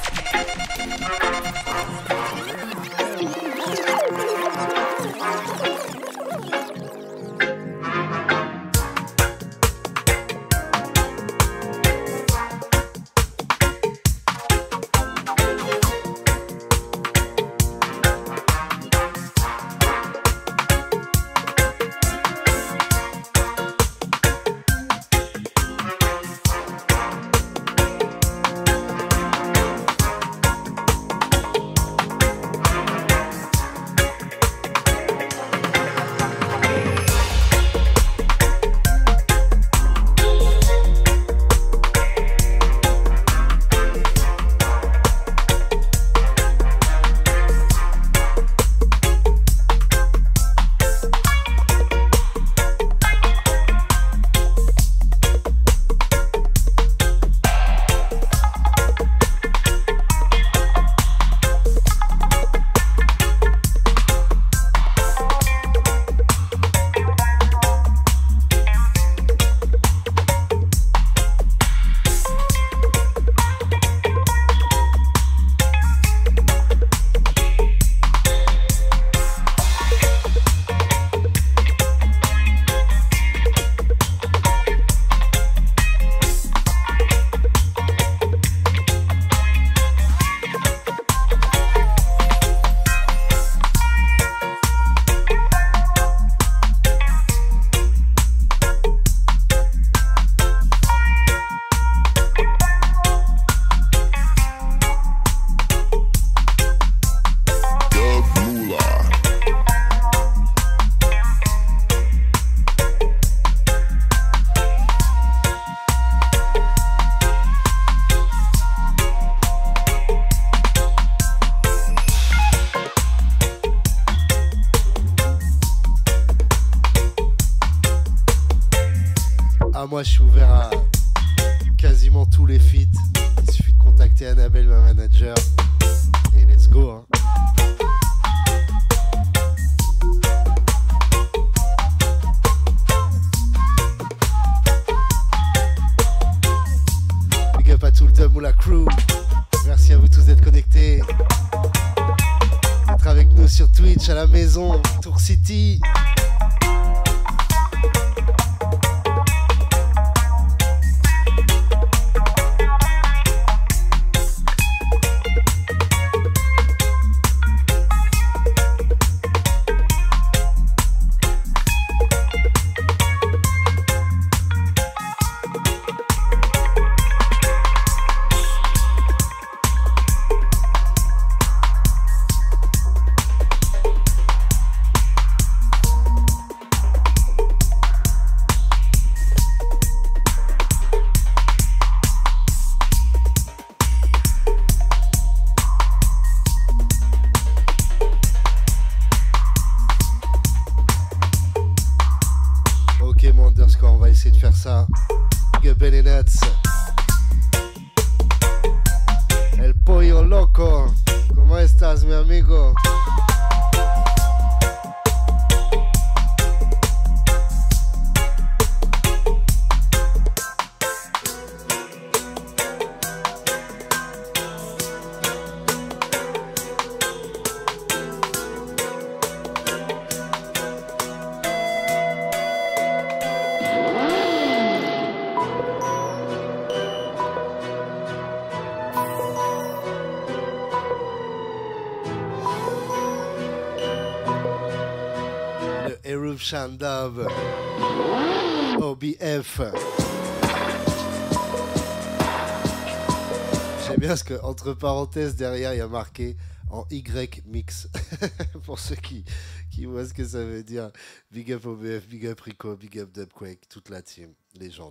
L: Moi je suis ouvert à quasiment tous les feats. Il suffit de contacter Annabelle, ma manager, et let's go hein. Big up à tout le Dub Moula Crew. Merci à vous tous d'être connectés, d'être avec nous sur Twitch à la maison, Tour City. El pollo loco, ¿cómo estás, mi amigo? Shandab OBF. J'aime bien parce que entre parenthèses derrière il y a marqué en Y mix. Pour ceux qui voient ce que ça veut dire. Big up OBF, big up Rico, big up Dubquake, toute la team, légende.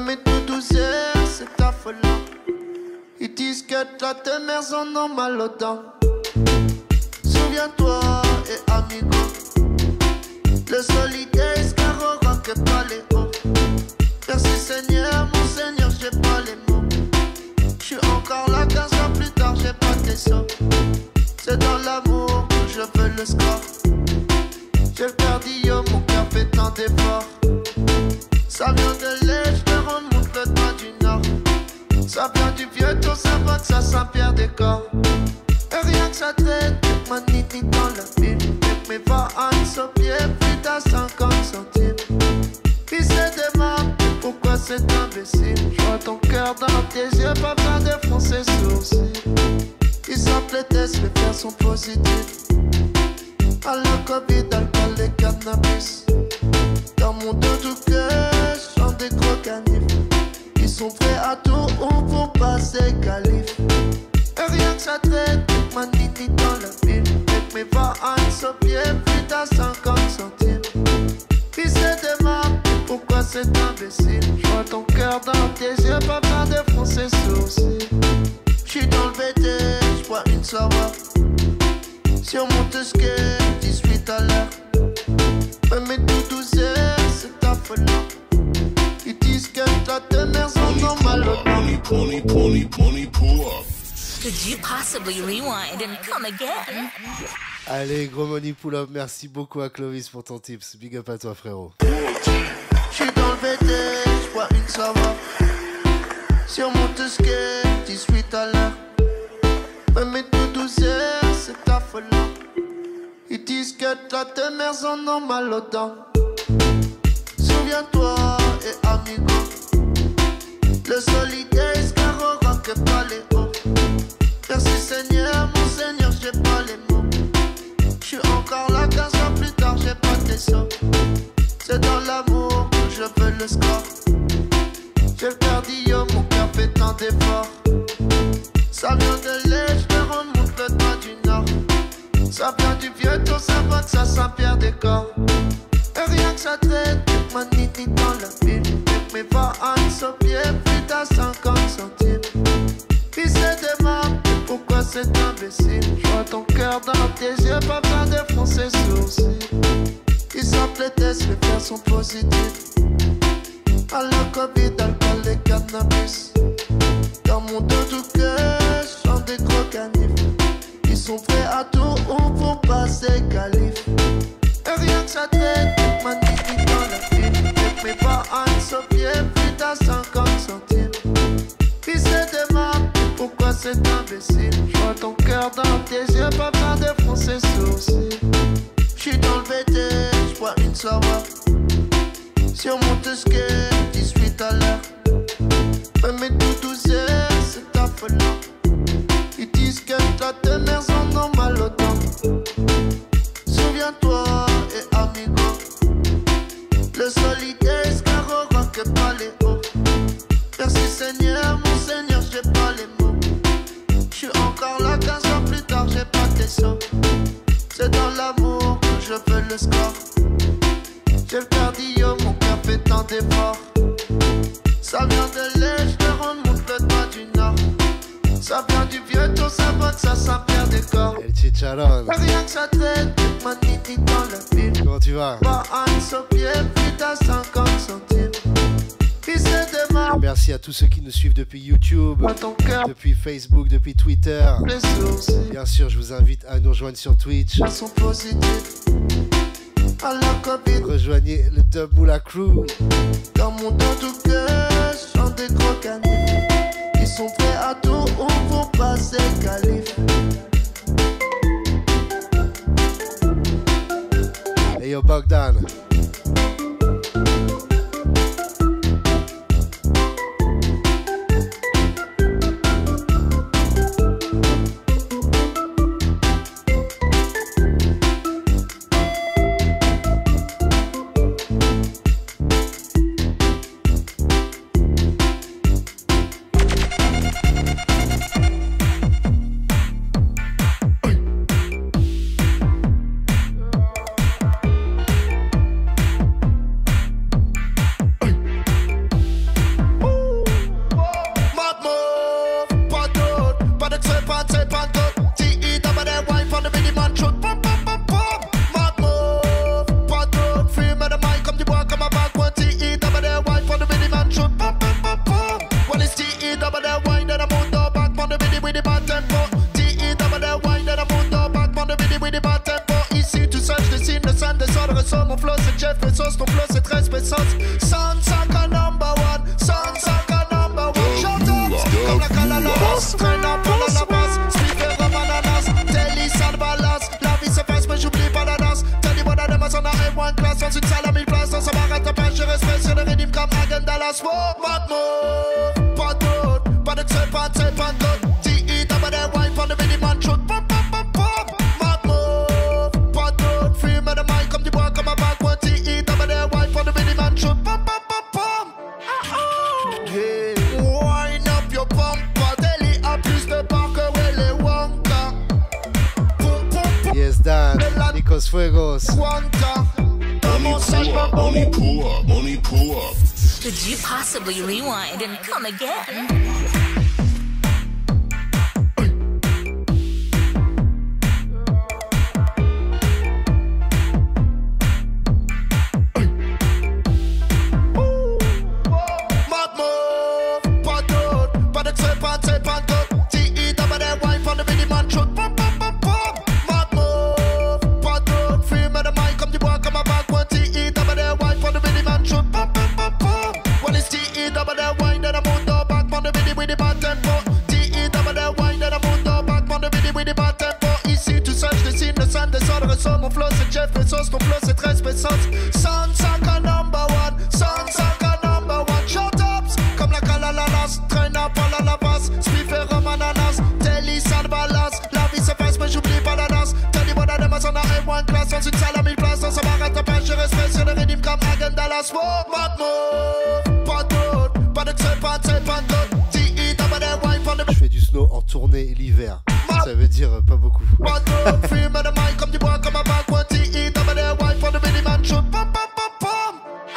C: Même tout douceur, c'est affolant. Ils disent que toi tes mères en ont mal aux dents. Souviens-toi et amigo, le solitaire escargot que pas les hauts. Merci Seigneur, mon Seigneur, j'ai pas les mots. J'suis encore là 15 ans plus tard, j'ai pas tes sauts. C'est dans l'amour que je veux le score. J'ai le cardio, mon cœur fait tant d'efforts. Ça vient de l'Est, je te remonte le doigt du Nord. Ça vient du vieux tour, ça va que ça Saint-Pierre-des-Corps. Et rien que ça traite, ma nini dans la ville. Avec mes vacances au pied, plus d'à 50 centimes. Puis c'est des marques, pourquoi c'est imbécile? Je vois ton cœur dans tes yeux, pas besoin de froncer sourcils. Ils sortent les tests, les faire sont positifs. À la Covid, alcool et cannabis. Dans mon dos tout cœur, je chante des gros canifs. Ils sont prêts à tout ou pour passer calife. Et rien que ça traite, ma nini dans la ville. Avec mes vacances au pied, plus d'à 50 centimes. Puis c'est des marques, pourquoi c'est imbécile? Je vois ton cœur dans tes yeux, pas besoin de froncer sourcils. J'suis dans le BT, j'bois une soirée. Sur mon skate, 18 à l'heure. Même tout douceur, c'est affolant. Ils disent que toi tes mères en ont mal au dos.
J: Could you possibly rewind and come again?
L: Allez, gros money pull-up, merci beaucoup à Clovis pour ton tips. Big up à toi, frérot.
C: J'suis dans le BT, j'bois une soirée. Sur mon skate, 18 à l'heure. Même tout douceur, c'est affolant. Ils disent que toi tes mères en ont mal aux dents. Souviens-toi et amigo, le solitaire escargot que pas les hauts. Merci Seigneur, mon Seigneur, j'ai pas les mots. J'suis encore là 15 ans plus tard, j'ai pas tes sauts. C'est dans l'amour que je veux le score. J'ai le cardio, mon cœur fait tant d'efforts. Ça vient de l'Est, je te remonte le doigt du Nord. Ça vient du vieux tour, ça va que ça Saint-Pierre-des-Corps. Et rien que ça traite, ma nini dans la ville. Avec mes vacances au pied, plus d'à 50 centimes. Puis c'est des marques, pourquoi c'est imbécile? Je vois ton cœur dans tes yeux, pas besoin de froncer sourcils. Ils sortent les tests, les faire sont positifs. À la Covid, alcool et cannabis. Dans mon dos tout cœur, je chante des gros canifs. Ils sont prêts à tout ou pour passer calife. Et rien que ça traite, ma nini dans la ville. Avec mes vacances au pied, plus d'à 50 centimes. Puis c'est des marques, pourquoi c'est imbécile? Je vois ton cœur dans tes yeux, pas besoin de froncer sourcils. J'suis dans le BT, j'bois une soirée. Sur mon skate, 18 à l'heure. Même tout douceur, c'est affolant. Ils disent que toi tes mères en ont mal aux dents. Souviens-toi et amigo, le solitaire escargot que pas les hauts. Merci Seigneur, mon Seigneur, j'ai pas les mots. J'suis encore là 15 ans plus tard, j'ai pas tes sauts. C'est dans l'amour que je veux le score. J'ai le cardio, mon cœur fait tant d'efforts. Ça vient de l'Est, je te remonte le doigt du Nord. Ça vient du vieux tour, ça va que ça Saint-Pierre-des-Corps.
L: El Chicharron.
C: Rien que ça traite, ma nini dans la ville.
L: Comment tu vas?
C: Vacances au pied, plus d'à 50 centimes. Puis c'est des marques.
L: Merci à tous ceux qui nous suivent depuis YouTube, depuis Facebook, depuis Twitter. Bien sûr, je vous invite à nous rejoindre sur Twitch.
C: Sont positifs. À la Covid.
L: Rejoignez le Dub Moula Crew.
C: Dans mon dos tout cœur, je chante des gros canifs. Ils sont prêts à tout ou pour passer calife.
L: Hey yo Bogdan.
C: son, mon flow c'est Jeff Bezos, ton flow c'est 13 pesos. Sansaka number one, Sansaka number one. Shut up, comme la calalavas, traîne en pour la base. Speaker of ananas, Telly Salvalas. La vie se passe mais j'oublie pas la danse. Tell moi dans on a one class, dans une salle à 1000 places. Dans sa barrette, pas je respecte sur le rythme comme Hagen Dallas. Oh, Matmo, pas d'autre, pas de tse, pas d'autre. T.E. d'abord des wine, pas de mini-man, shoot, pop, pop, pop, pop. Matmo, pas d'autre, fume de mic comme du bois, comme un bac. T.E. d'abord des wine, pas de mini-man, shoot, pop, pop, pop, pop. Hey, wind up your bumper, Delhi a plus de bar que Willy Wonka.
L: Yes, Dan, Nikos Fuegos.
A: Money pull up, money pull up.
J: Could you possibly rewind and come again?
C: Mon flow c'est Jeff Bezos, ton flow c'est 13 pesos. Sansaka number one, Sansaka number one. Shut up, comme la calalalas, traîne à pas la lavas. Spiffer comme ananas, Telly Salvalas. La vie se passe mais j'oublie pas la danse. Tell moi dans on a one class, dans une salle à 1000 places. Dans sa barrette, pas je respecte sur le rythme comme Hagen Dallas. Oh, Matmo, pas d'autre, pas de tse, pas d'autre. T.E. d'abord des wine, pas de.
L: Je fais du snow en tournée l'hiver. Ça veut dire pas beaucoup.
C: Fume de mic comme du bois, comme un bac. T.E. d'abord des wine, pas de mini-man, shoot, pop, pop, pop, pop.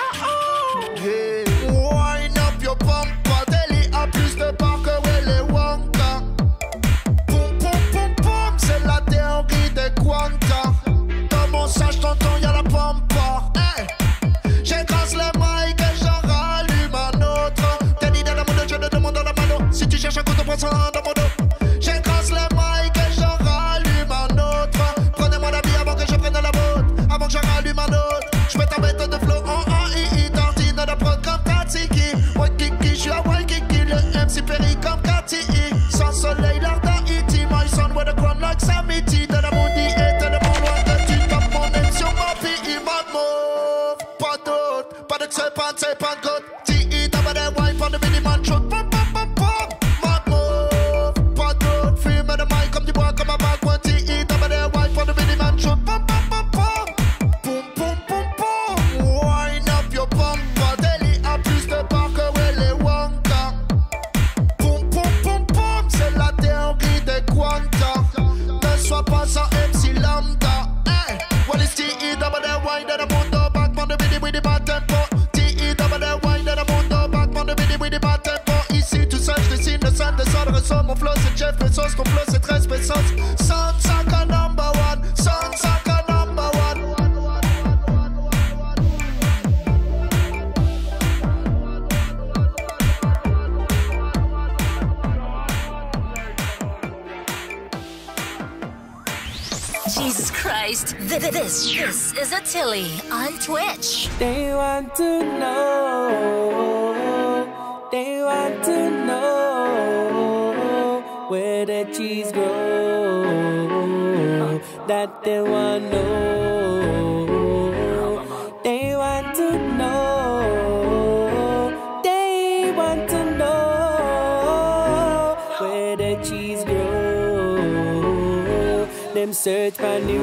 C: Hey, wind up your bumper, Delhi a plus de bar que Willy Wonka. Poum, poum, poum, poum, c'est la théorie des quanta. Dans mon sage, tonton, y'a la pampa. Hey, j'écrase le mic et j'en rallume un autre. T'as dit dans le monde, je ne demande dans la mano. Si tu cherches un coup de poisson dans mon dos. J'écrase le mic et j'en rallume un autre. Prenez-moi la vie avant que je prenne la vôtre. Avant que j'en rallume un autre. Je mets ta méthode de flow en A.I.I. Tartine de prod comme Katiki. Waikiki, je suis à Waikiki. Le MC Perry comme Kati-I. Sans soleil, l'art d'Haïti. My son with a crown like Samiti. De la maudit et de mon loin de tu tapes mon aime sur ma fille. Mad move, pas d'autre. Pas de tse, pas de gote. T.E. d'abord des wine, pas de mini-man, shoot. Pop, pop, pop, pop. Mad move, pas d'autre. Fume de mic comme du bois, comme un bac. T.E. d'abord des wine, pas de mini-man, shoot. Pop, pop, pop, pop. Boum, boum, boum, boum. Wind up your bumper. Delhi a plus de bar que Willy Wonka. Boum, boum, boum, boum. C'est la théorie des quanta. Ne sois pas un MC lambda. Hey, what is T.E. d'abord des wine, de la moto, back, man de bidi, bidi, bad tempo. T.E. d'abord des wine, de la moto, back, man de bidi, bidi, bad tempo. Ici, tout seul, je dessine le scène, descend le ressort. Mon flow c'est Jeff Bezos, ton flow c'est 13 pesos. Sansaka number one, Sansaka number one.
J: Jesus Christ, this is Attili on Twitch.
G: They want to know, where the cheese grow, that they want to know. They want to know, where the cheese grow. Them search for the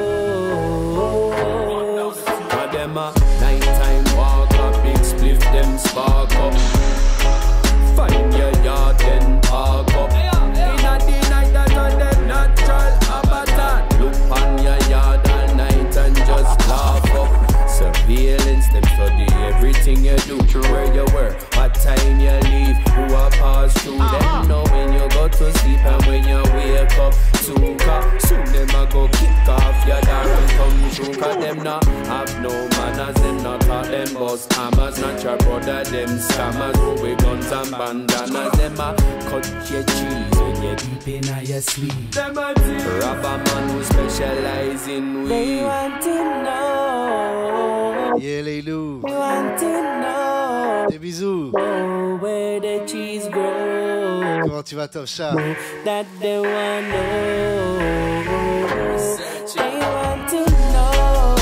G: road.
Q: For them a nighttime walk up, big spliff them spark up. Find your yard then park up. Inna the night that on them natural habitat. Look on your yard all night and just laugh up. Surveillance, them study everything you do. Where you were, what time you leave, who a pass through. Them know when you go to sleep and when you wake up. Soon them a go kick off your door and come through. Cause them not have no manners, them not talk them boss hammers, not your brother, them scammers. Who with guns and bandanas, them a cut your cheese when you're deep in your sleep. Them a robber man who specialize in weed.
N: They want to know.
L: Yeah, les loups.
N: They want to know.
L: Des bisous.
N: Oh, where the cheese grows.
L: Comment tu vas, Top Chat?
N: That they want to know. They want to know.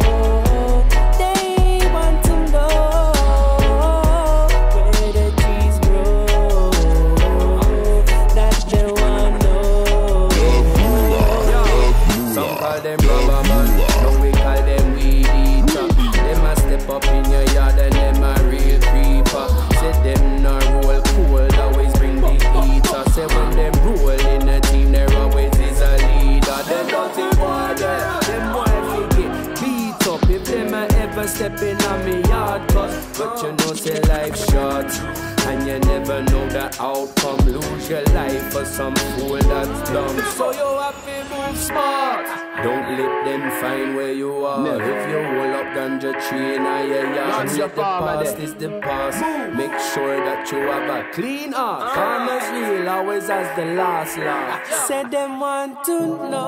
N: They want to know where the cheese grows. That they want to know.
Q: Some call them rubber man, no we call them weed eater. Them a step up in your yard and them a real creeper. Say them no roll cold, always bring the heater. Say when them roll in a team, there always is a leader. Them dirty boy there, them boy get beat up if them a ever step in on me yard. But you know say life short, and you never know the outcome. Lose your life for some fool that's dumb. So you have to move smart. Don't let them find where you are. Never. If you hold up ganja tree in your yard, the past is the past. Make sure that you have a clean heart. Karma's real, always has the last laugh.
N: Said them want to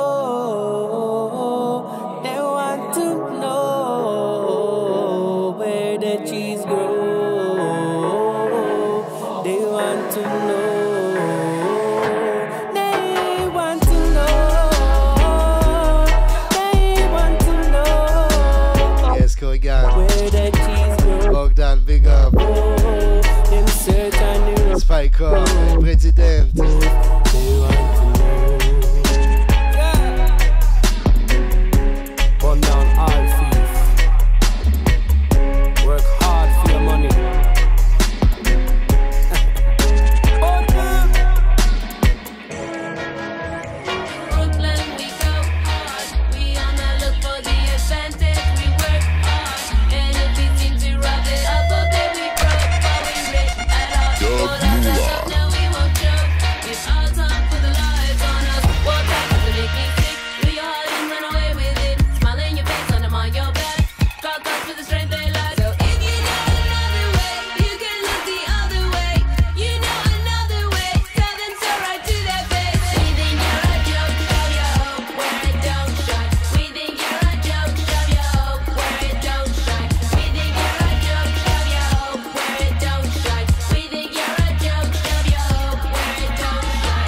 N: know. They want to know where the cheese grows. They want to know. They want to know. They want to know.
L: Yes, Corrigan.
N: Where the cheese grows.
L: Bogdan, big up.
N: Them search and you
L: Spike up, President.
N: They want to know. Burn down all thief. Work hard for your money.
R: Brooklyn, we go hard. We on the look for the advantage. We work hard. And if we seem to rub it up a bit, we broke, but we rich at all. Hold us up, now we won't joke. It's our time for the lights on us. Walk back to make me sick. Do your heart and run away with it. Smile in your face, on them on your back. Got guns for the strength they lack. So if you know another way, you can look the other way. You know another way. Tell them so right to their face. We think you're a joke, shove your hope where it don't shine. We think you're a joke, shove your hope where it don't shine. We think you're a joke, shove your hope where it don't shine. We think you're a joke, shove your hope where it don't shine.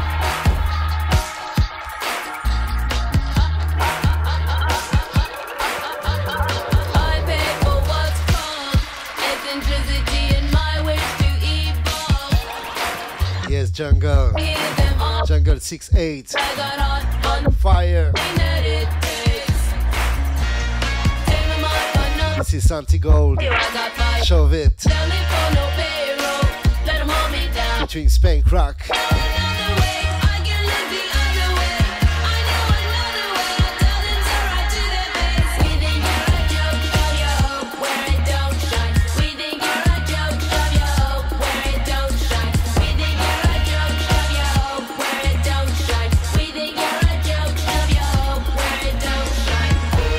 R: I pay for what's called eccentricity and my wish to evolve.
L: Yes, Jungle.
R: Hear them all.
L: Jungle 6-8.
R: I got on
L: Fire.
R: that it takes. Take them off another.
L: This is Santi Gold.
R: I got five.
L: Shove it.
R: Tell me for no payroll. Let them hold me down.
L: Between Spank Rock.
R: Another way. I can look the other way. I know another way. I tell them to right to their face. We think you're a joke. Shove your hope where it don't shine. We think you're a joke. Shove your hope where it don't shine. We think you're a joke. Shove your hope where it don't shine. We think you're a joke. Shove your hope where it don't shine.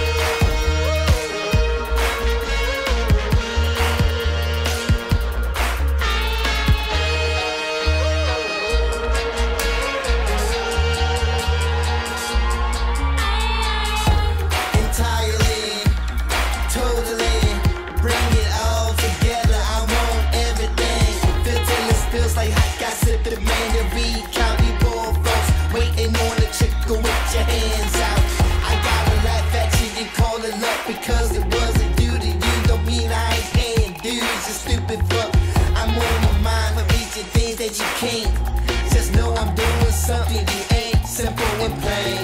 C: Entirely, totally, bring it all together. I want everything. Feel till it feels like hot gossip. The man to read, county board folks waiting on the chick go with your hands out. I gotta laugh at you and call it luck because it wasn't due to you. Don't mean I ain't paying dues, you stupid fuck. I'm on my mind for reaching things that you can't. Just know I'm doing something you ain't. Simple and plain.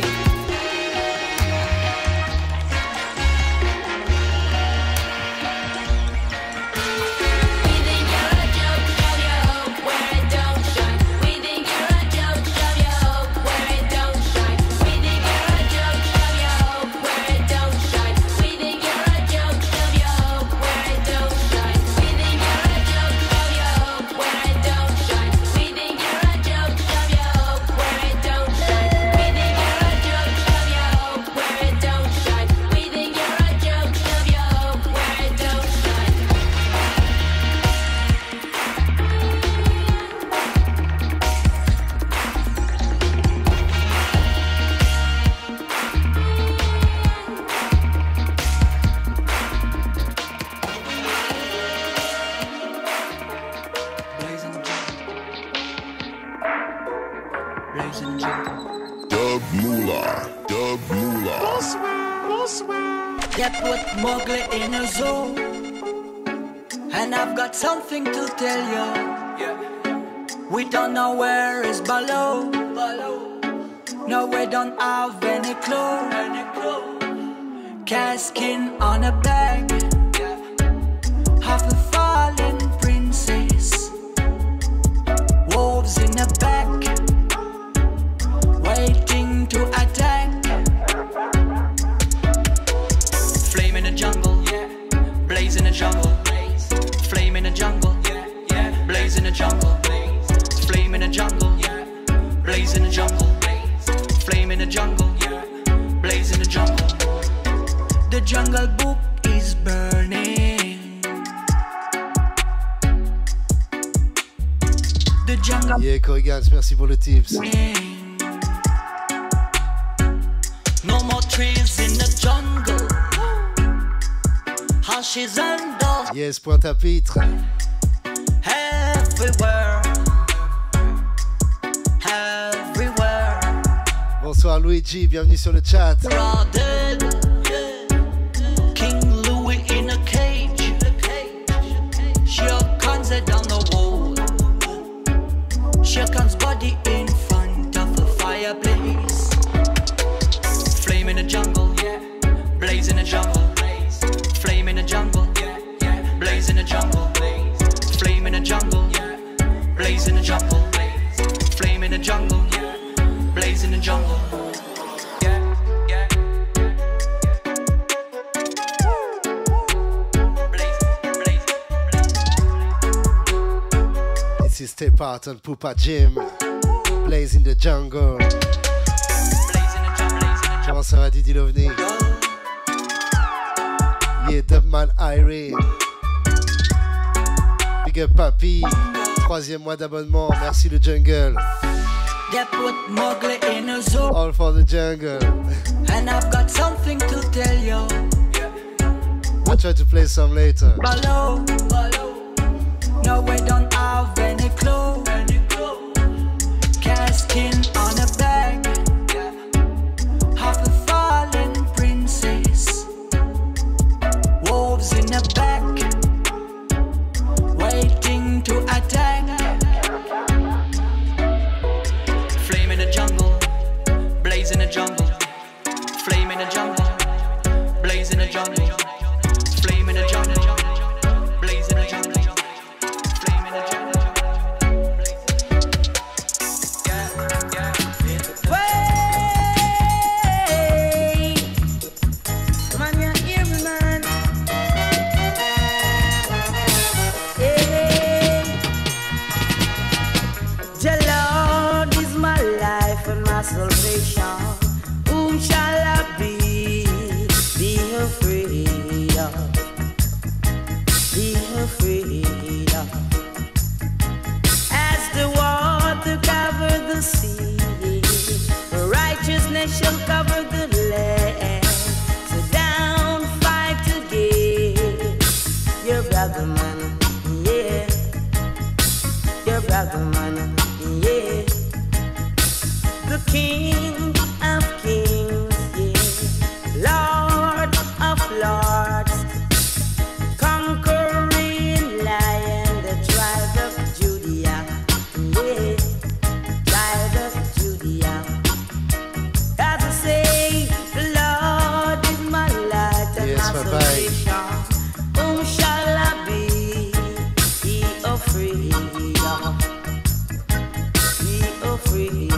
R: We think you're a joke, shove your hope where it don't shine. We think you're a joke, shove your hope where it don't shine. We think you're a joke, shove your hope where it don't shine. We think you're a joke, shove your hope where it don't shine. We think you're a joke, shove your hope where it don't shine. We think you're
G: Vibes in the jungle.
A: Dub Moolah, Dub Moolah.
G: They put Mowgli in a zoo, and I've got something to tell you. We don't know where is Baloo. No, we don't have any clue. Cast skin on a bag of a fallen princess. Wolves in the back, waiting to attack. Flame in the jungle, blaze in the jungle. Flame in the jungle, blaze in the jungle. Flame in the jungle, blaze in the jungle. Flame in the jungle, blaze in the jungle. The Jungle Book is burning. The jungle.
L: Yeah, Korigans, merci pour le tips.
G: No more trees in the jungle. Ashes and dust.
L: Yes, Pointe-à-Pitre.
G: Everywhere. Everywhere.
L: Bonsoir Luigi, bienvenue sur le chat.
G: Crowded. King Louis in a cage. Shere Khan's head on the wall. Shere Khan's body in front of a fireplace. Flame in the jungle, blaze in the jungle. Flame in the jungle, blaze in the jungle. Flame in the jungle, blaze in the jungle. Flame in the jungle, blaze in the jungle.
L: This is Step Out on Pupa Jim. Blaze in the jungle. Comment ça va Didi Lovni? Yeah, Dubman Irene. Big up Papi. 3e mois d'abonnement. Merci le jungle.
G: They put Mowgli in a zoo.
L: All for the jungle.
G: And I've got something to tell you.
L: I'll try to play some later.
G: Baloo. No, we don't have any clue. Cast skin on a bag of a fallen princess. Wolves in the back, waiting to attack. Flame in the jungle, blaze in the jungle. Flame in the jungle, blaze in the jungle. Flame in the jungle, blaze in the jungle.
S: Salvation, whom shall I be afraid of, be afraid of. As the water cover the sea, righteousness shall cover the land. So down, fight again, your brother man, yeah, your brother man, yeah. The King of Kings, yeah, Lord of Lords, conquering Lion, the tribe of Judah, yeah, tribe of Judah. As I say, the Lord is my light and my salvation. Whom shall I be afraid of? Be afraid.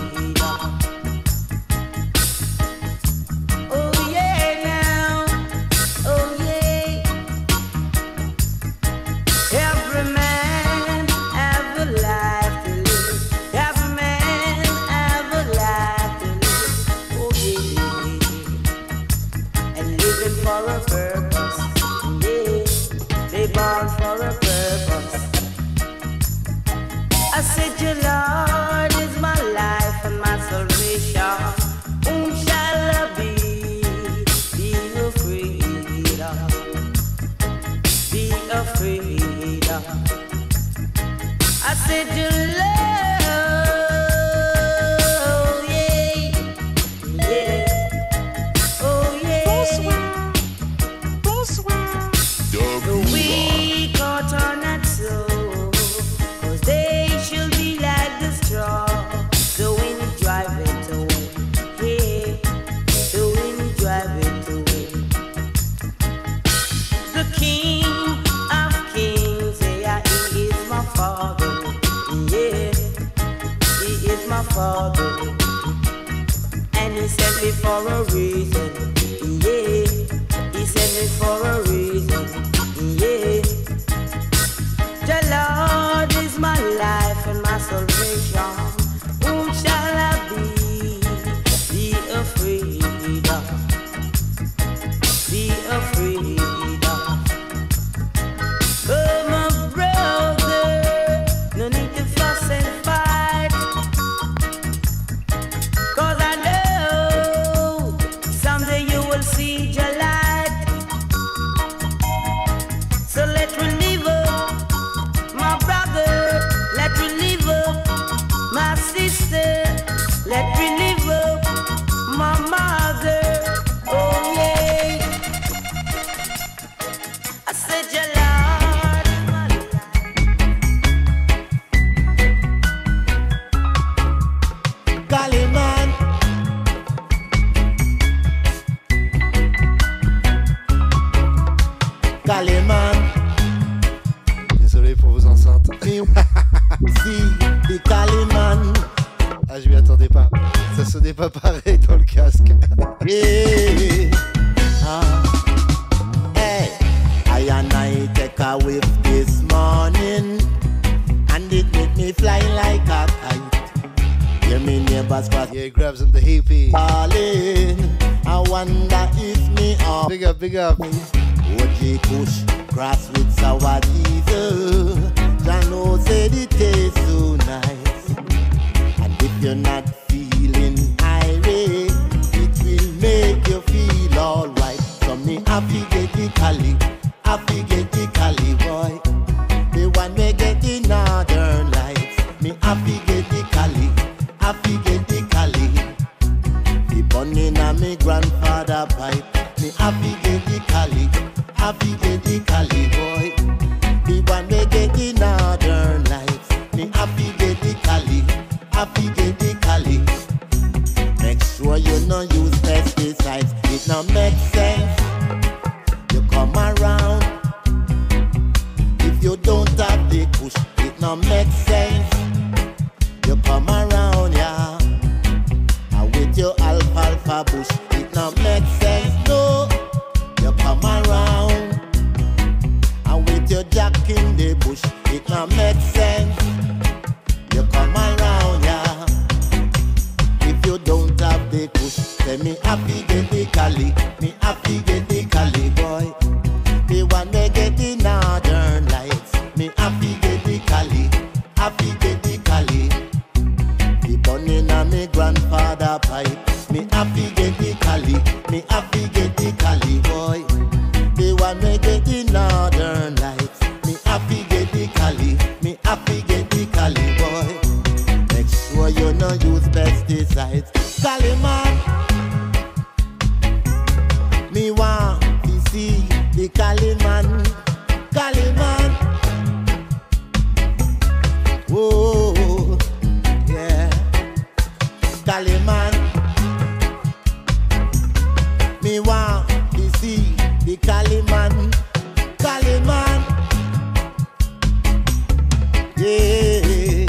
S: Father, and He sent me for a reason. Yeah, He sent me for a reason. Yeah, the Lord is my life and my salvation. Whom shall I be afraid of? Be afraid of. Oh, my brother, no need to fuss and fight. 'Cause I know someday you will see your light. So let me live up, my brother. Let me live up, my sister. Let me live up, my mother. Oh yeah, I said your Lord is my life.
C: Caliman, Caliman,
L: Désolé pour vos enceintes.
C: see the Caliman.
L: Ah, je m'y attendais pas. Ça sonnait pas pareil dans le casque.
C: Yeah. Hey, I and I take a whiff this morning, and it make me fly like a kite. Hear me neighbors pass.
L: Yeah, grabs in the hippie.
C: Calling. I wonder if me up.
L: Big up, big up.
C: OG Kush, grass with sour diesel. Jano said it tastes so nice. And if you're not feeling irate, it will make you feel alright. So me happy get the Cali boy. The one we get the northern lights. Me happy get the Cali. The bunny na me grandfather pipe. Me happy get the Cali boy. The one we get the northern lights. Me happy get the Cali. Make sure you no use pesticides. It no make sense. You come around. If you don't have the push, it no make sense. You come around, yeah. And with your alfalfa bush, it no make sense, no. You come around. And with your jack in the bush, it no make sense. You come around, yeah. If you don't have the push, say me happy get the Cali. Me happy get the Cali boy. The one they get the northern lights. Me happy get the Cali. The bunny na me grandfather pipe. Me happy get the Cali. Me happy get the Cali boy. The one they get the northern lights. Me happy get the Cali. Me happy get the Cali boy. Make sure you no use pesticides. Cali man, me want to see the Cali man. Cali man, oh yeah, Cali man. Me want to see the Cali man. Cali man, yeah.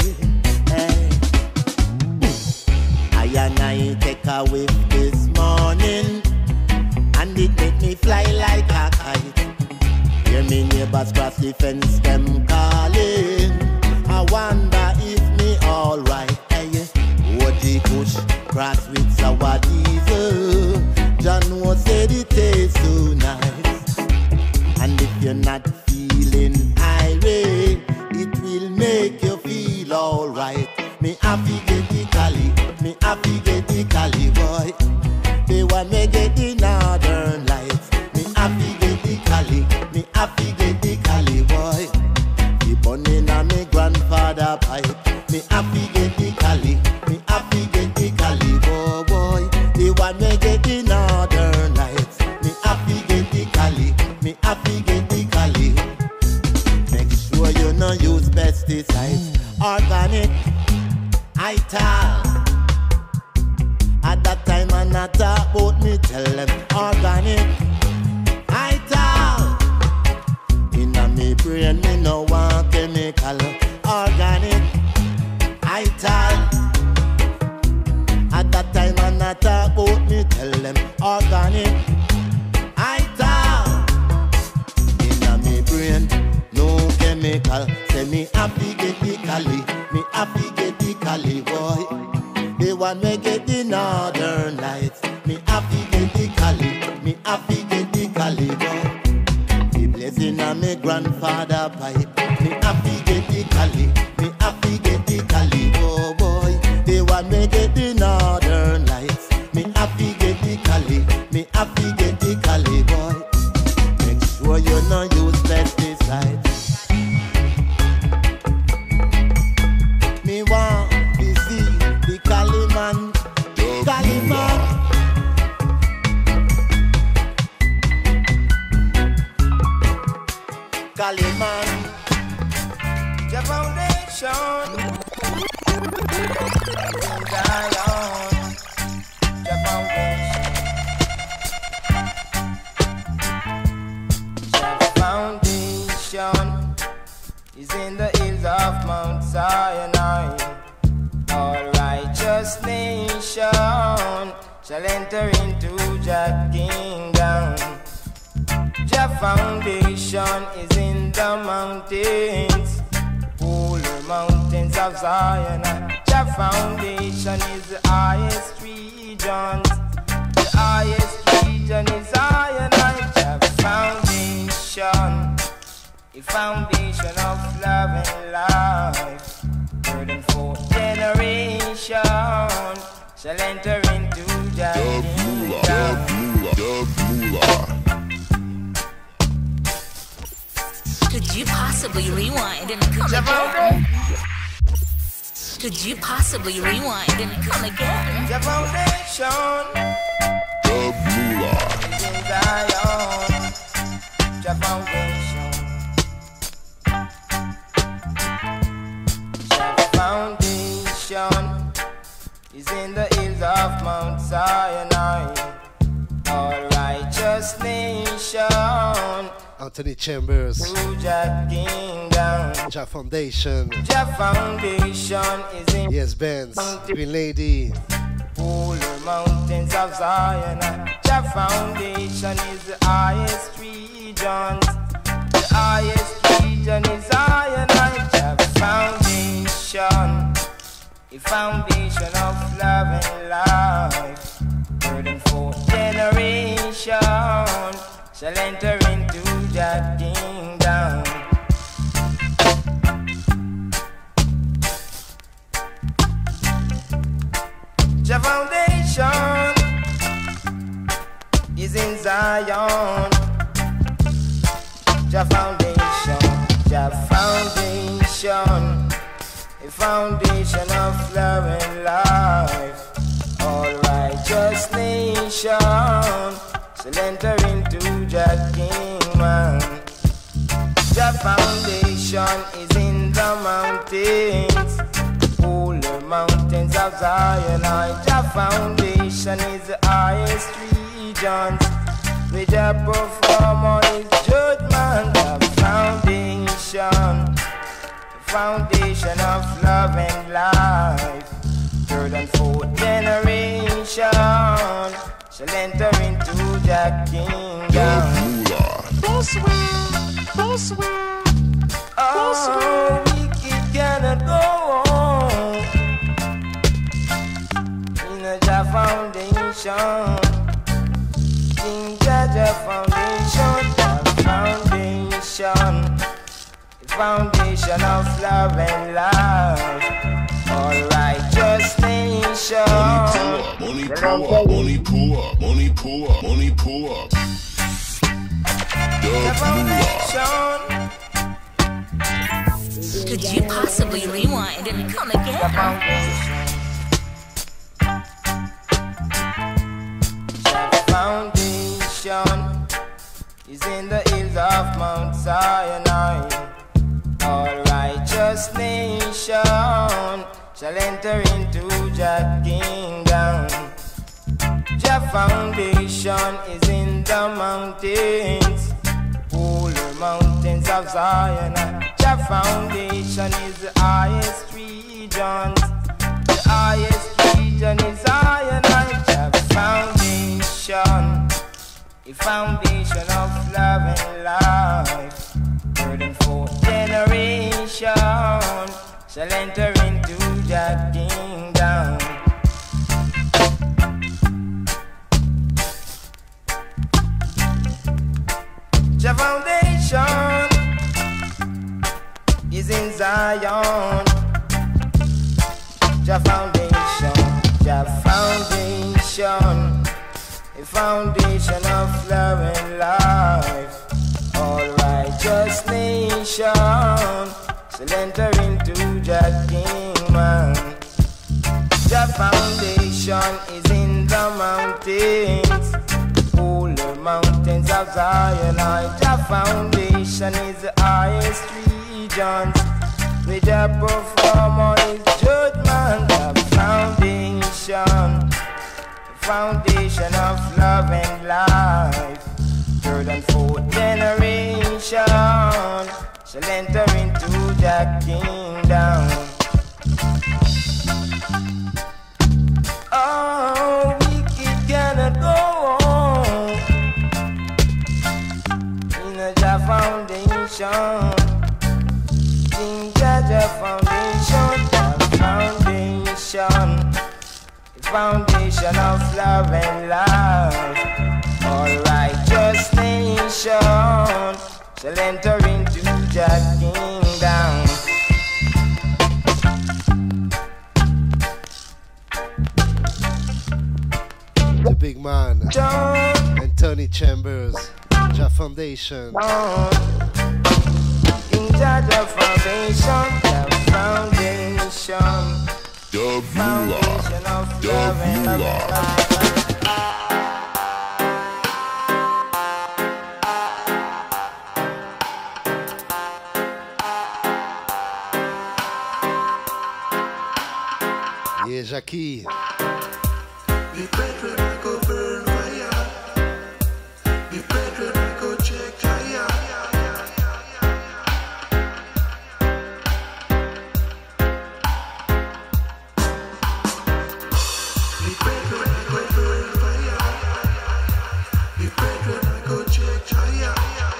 C: I and I take a whiff this morning, and it make me fly like a kite. Hear me neighbors cross the fence, them calling. I wonder if me alright. Hey, OG Kush, grass with sour diesel. John was said it tastes so nice. And if you're not feeling irate, it will make you feel alright. Me happy get the Cali, me happy get the Cali boy. The one me get the northern lights. Me happy get the Cali, me happy get the Cali boy. The bunny na me grandfather pipe. Me happy get the Cali, me happy get the Cali boy. The one me get the northern lights. Me happy get the Cali, me happy get the Cali. Make sure you no use pesticides. Organic, ital. At that time I not talk about me, tell them organic, ital. Inna me brain me no want chemical. Organic, ital. me tell them organic. I talk inna me brain, no chemical. Say me happy get the Cali, me happy get the Cali boy. The one me get the Northern Lights, me happy get the Cali, me happy get the Cali boy. The blessing of me grandfather pipe, me happy get the Cali, me happy get the Cali oh boy. The one me get the Northern Lights, me happy get the Cali, me happy get the Cali boy. Make sure you no use pesticides. Me want to see the Cali man, Cali man. Cali man,
G: the foundation, Zion, the foundation, the foundation is in the hills of Mount Sinai. All righteous nation shall enter into Jah kingdom. Jah foundation is in the mountains, holy mountains of Zion. Jah foundation is the highest region. The highest region is Zion. Jah foundation, a foundation of love and life. Third and fourth generation shall enter into Jah kingdom.
J: Could you possibly rewind and come again? Could you possibly rewind and come again?
G: The foundation is in Zion. The foundation. The foundation is in the hills of Mount Sinai. All righteous nation.
L: Anthony Chambers,
G: Jah kingdom.
L: Jah Foundation,
G: Jah foundation is in
L: Yes Benz, Green Lady,
G: holy mountains of Zion. Jah foundation is the highest region. The highest region is Zion. Jah foundation, a foundation of love and life. Third and fourth generation shall enter into Jah kingdom. Jah foundation is in Zion. Jah foundation, Jah foundation, a foundation of love and life. All righteous nation shall enter into Jah kingdom. Jah foundation is in the mountains, holy mountains of Zion. Jah foundation is the highest region, where Jah perform all his judgment. Jah foundation, foundation of love and life. Third and fourth generation shall enter into Jah kingdom. Oh, wicked cannot go on in a Jah foundation. King Jah foundation, Jah foundation, the foundation of love and life. All righteous nation.
A: Money pull up, money pull up, money pull up, money pull up.
G: The foundation.
J: Could you possibly rewind and come again?
G: The foundation. The foundation is in the hills of Mount Sinai. All righteous nation shall enter into Jah kingdom. Jah foundation is in the mountains, holy mountains of Zion. Jah foundation is the highest region. The highest region is Zion. Jah foundation.
T: the foundation of love and life. Third and fourth generation shall enter into that kingdom. Your foundation is in Zion. Your foundation, your foundation, a foundation of love and life. All righteous nation shall enter into your kingdom. Your foundation is in the mountains, polar mountains of Zion. Your foundation is the highest region, with a performer is judgment. The foundation of love and life. Third and fourth generation shall enter into the kingdom. Oh, wicked cannot go on in a foundation. In the foundation, the foundation of love and life. All righteous nation shall enter into the kingdom.
L: The big man, Anthony Chambers, Ja Foundation.
T: In the foundation, the foundation.
A: Dub Moolah, Dub Moolah.
L: Yeah, Jackie.
A: The bedroom I go burn fire. The bedroom I go check fire. The bedroom I go burn fire. The bedroom I go check fire.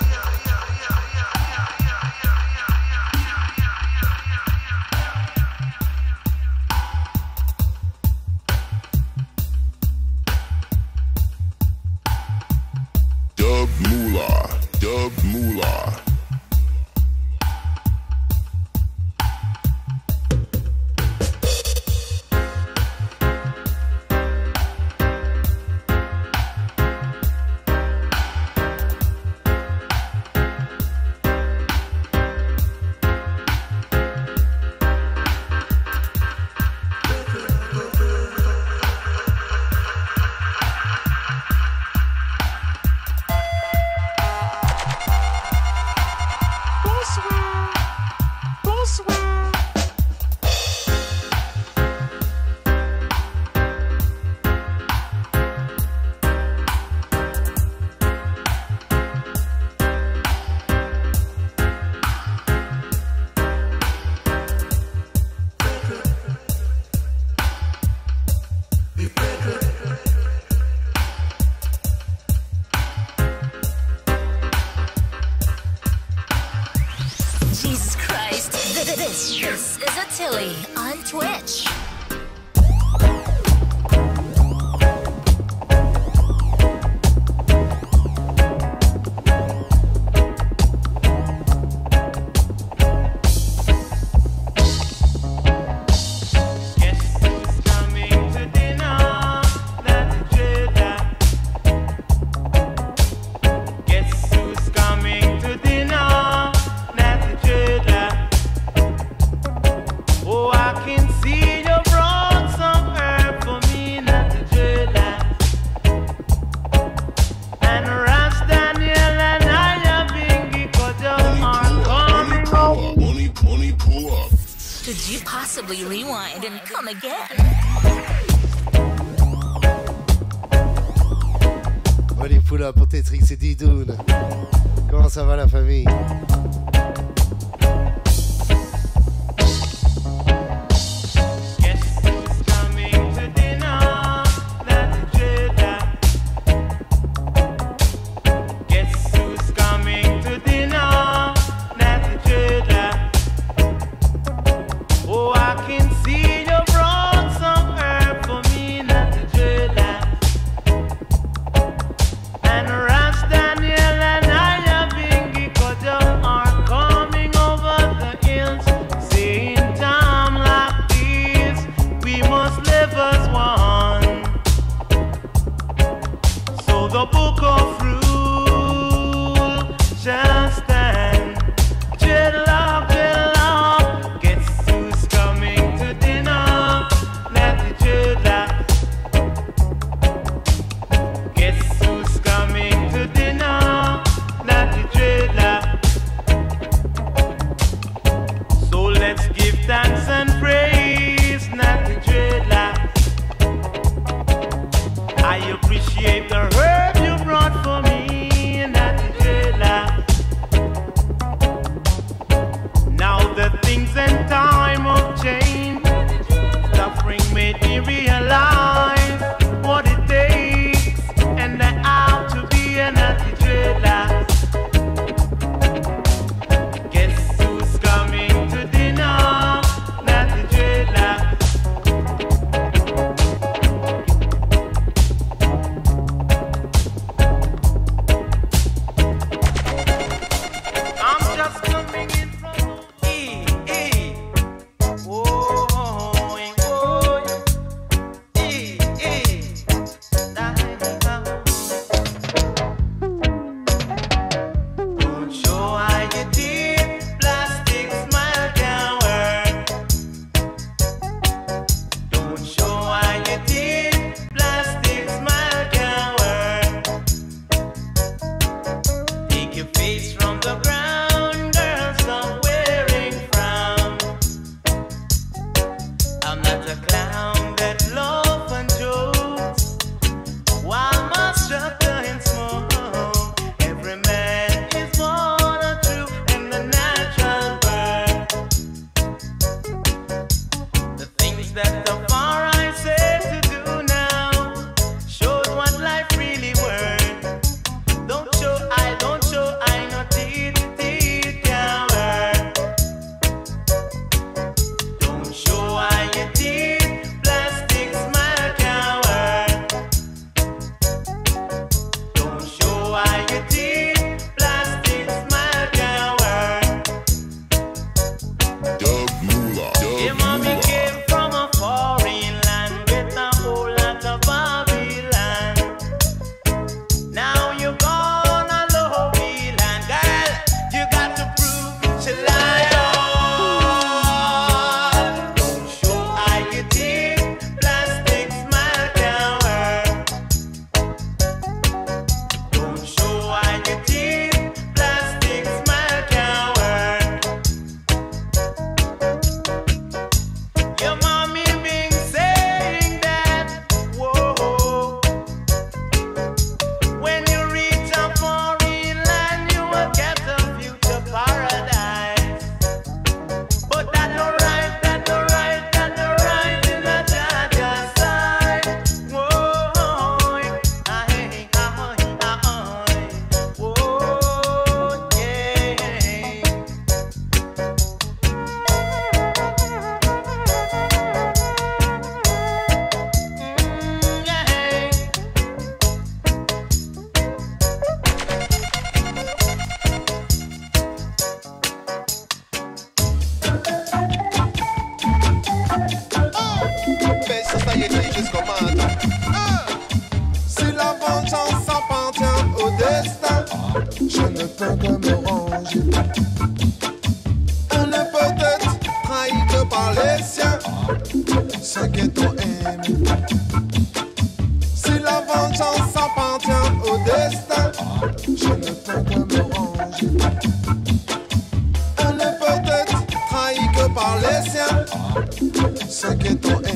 A: Dub Moolah, Dub Moolah.
J: Jesus Christ, this is Tilly on Twitch. Could you possibly rewind and come again?
L: Oli Poula pour Tetrix et Didoun. Comment ça va la famille?
U: made me realize what it takes, and that how to be an anti-dreadlock. Guess who's coming to dinner? Natty Dreadlock. I'm just coming in from Don't show how you did, plastic smile can work. Don't show how you did, plastic smile can work. Take your face from the ground, girl, stop wearing frown. I'm not a clown that laugh and jokes while my structure in smoke. Every man is born a true and the natural birth. The things that the far I say to do now shows what life really worth. Don't show I know teeth can work. Don't show how you did, plastic smile can work. Don't show how you did, plastic smile can work. Your mommy came from a foreign land with a whole lot of Babylon. Now you're gonna love land, girl. You got to prove she lion. Don't show how you did, plastic smile can work. Don't show how you did, plastic smile can work. Your mommy been saying that, whoa. When you reach a foreign land, you will get a future paradise. But that no right, that no right, that no right in the Jaja side. Whoa, whoa, yeah.
C: Mais société jusqu'au matin. Si la vengeance appartient au destin, je ne peux que me ranger. On ne peut être trahi que par les siens, ceux qui t'ont aimé. Si la vengeance appartient au destin, je ne peux que me ranger. On ne peut être trahi que par les siens, ceux qui t'ont aimé.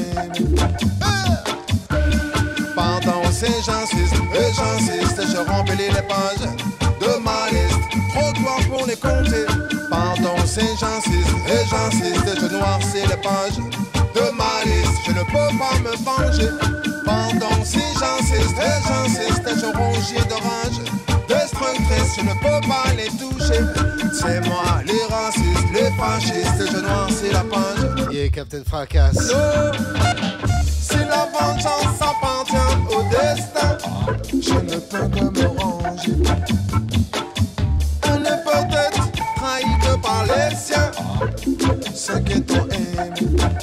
C: Pardon si j'insiste et j'insiste, je remplis les pages de ma liste, trop gloire pour les compter. Pardon si j'insiste et j'insiste, je noircis les pages de ma liste, je ne peux pas me venger. Pardon si j'insiste et j'insiste, je rougis de rage destructrice, je ne peux pas les toucher. C'est moi les racistes, les fascistes, je noircis la page.
L: Yeah, Captain Fracas.
C: Si la vengeance appartient au destin, je ne peux que me ranger. On ne peut être trahi que par les siens, ceux qui t'ont aimé.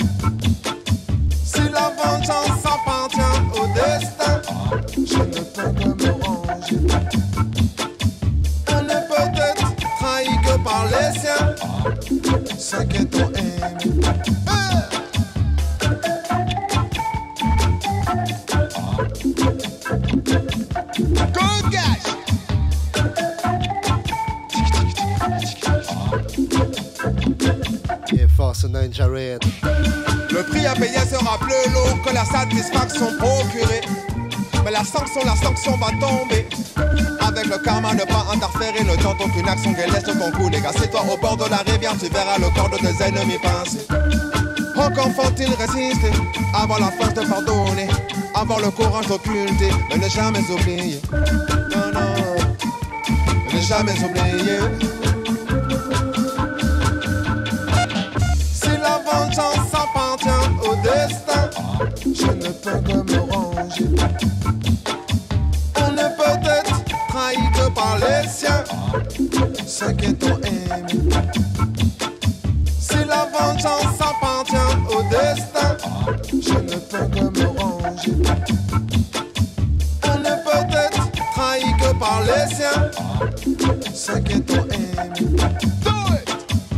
C: Si la vengeance appartient au destin, je ne peux que me ranger. On ne peut être trahi que par les siens, ceux qui t'ont aimé. Good guys.
L: Yeah, Force Ninja Red.
C: Le prix à payer sera plus lourd que la satisfaction procurée. Mais la sanction va tomber. Avec le karma, ne pas interférer, ne tente aucune action qu'elle laisse ton coup. Les gars, c'est toi au bord de la rivière, tu verras le corps de tes ennemis pincer.
E: Encore faut-il résister, avoir la force de pardonner, avoir le courage d'occulter, mais ne jamais oublier. Non, non, ne jamais oublier. Si la vengeance appartient au destin, je ne peux que me ranger. On ne peut être trahi que par les siens, ceux qui t'ont aimé. Si la vengeance appartient au destin, je ne peux que me ranger. On ne peut être trahi que par les siens, ceux qui t'ont aimé. Do it!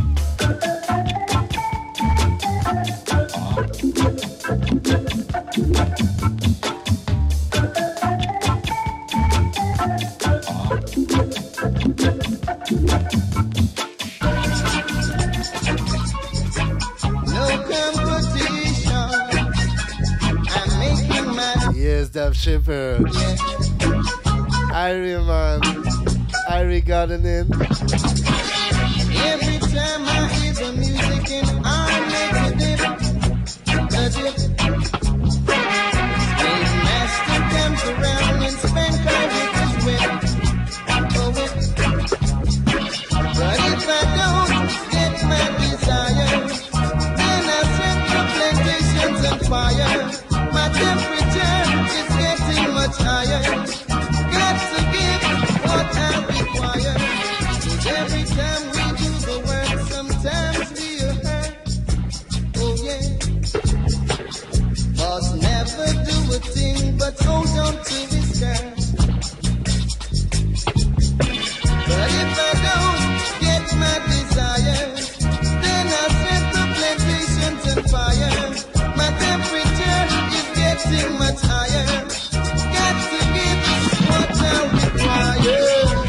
L: Yes, Dab Shepherd. Irie, man. Irie gardening.
C: Every time I hear the music and I make a dip, a dip. Slave master comes around and spend time with his whip, a whip. But if I don't get my desire, then I set the plantations on fire. My temperature is getting much higher. Got to give what I require. 'Cause every time we do the work, sometimes we are hurt. Oh yeah. Boss never do a thing but hold on to his girl. But if I don't get my desire, then I set the plantations on fire. My temperature is getting much higher. Got to give what I require.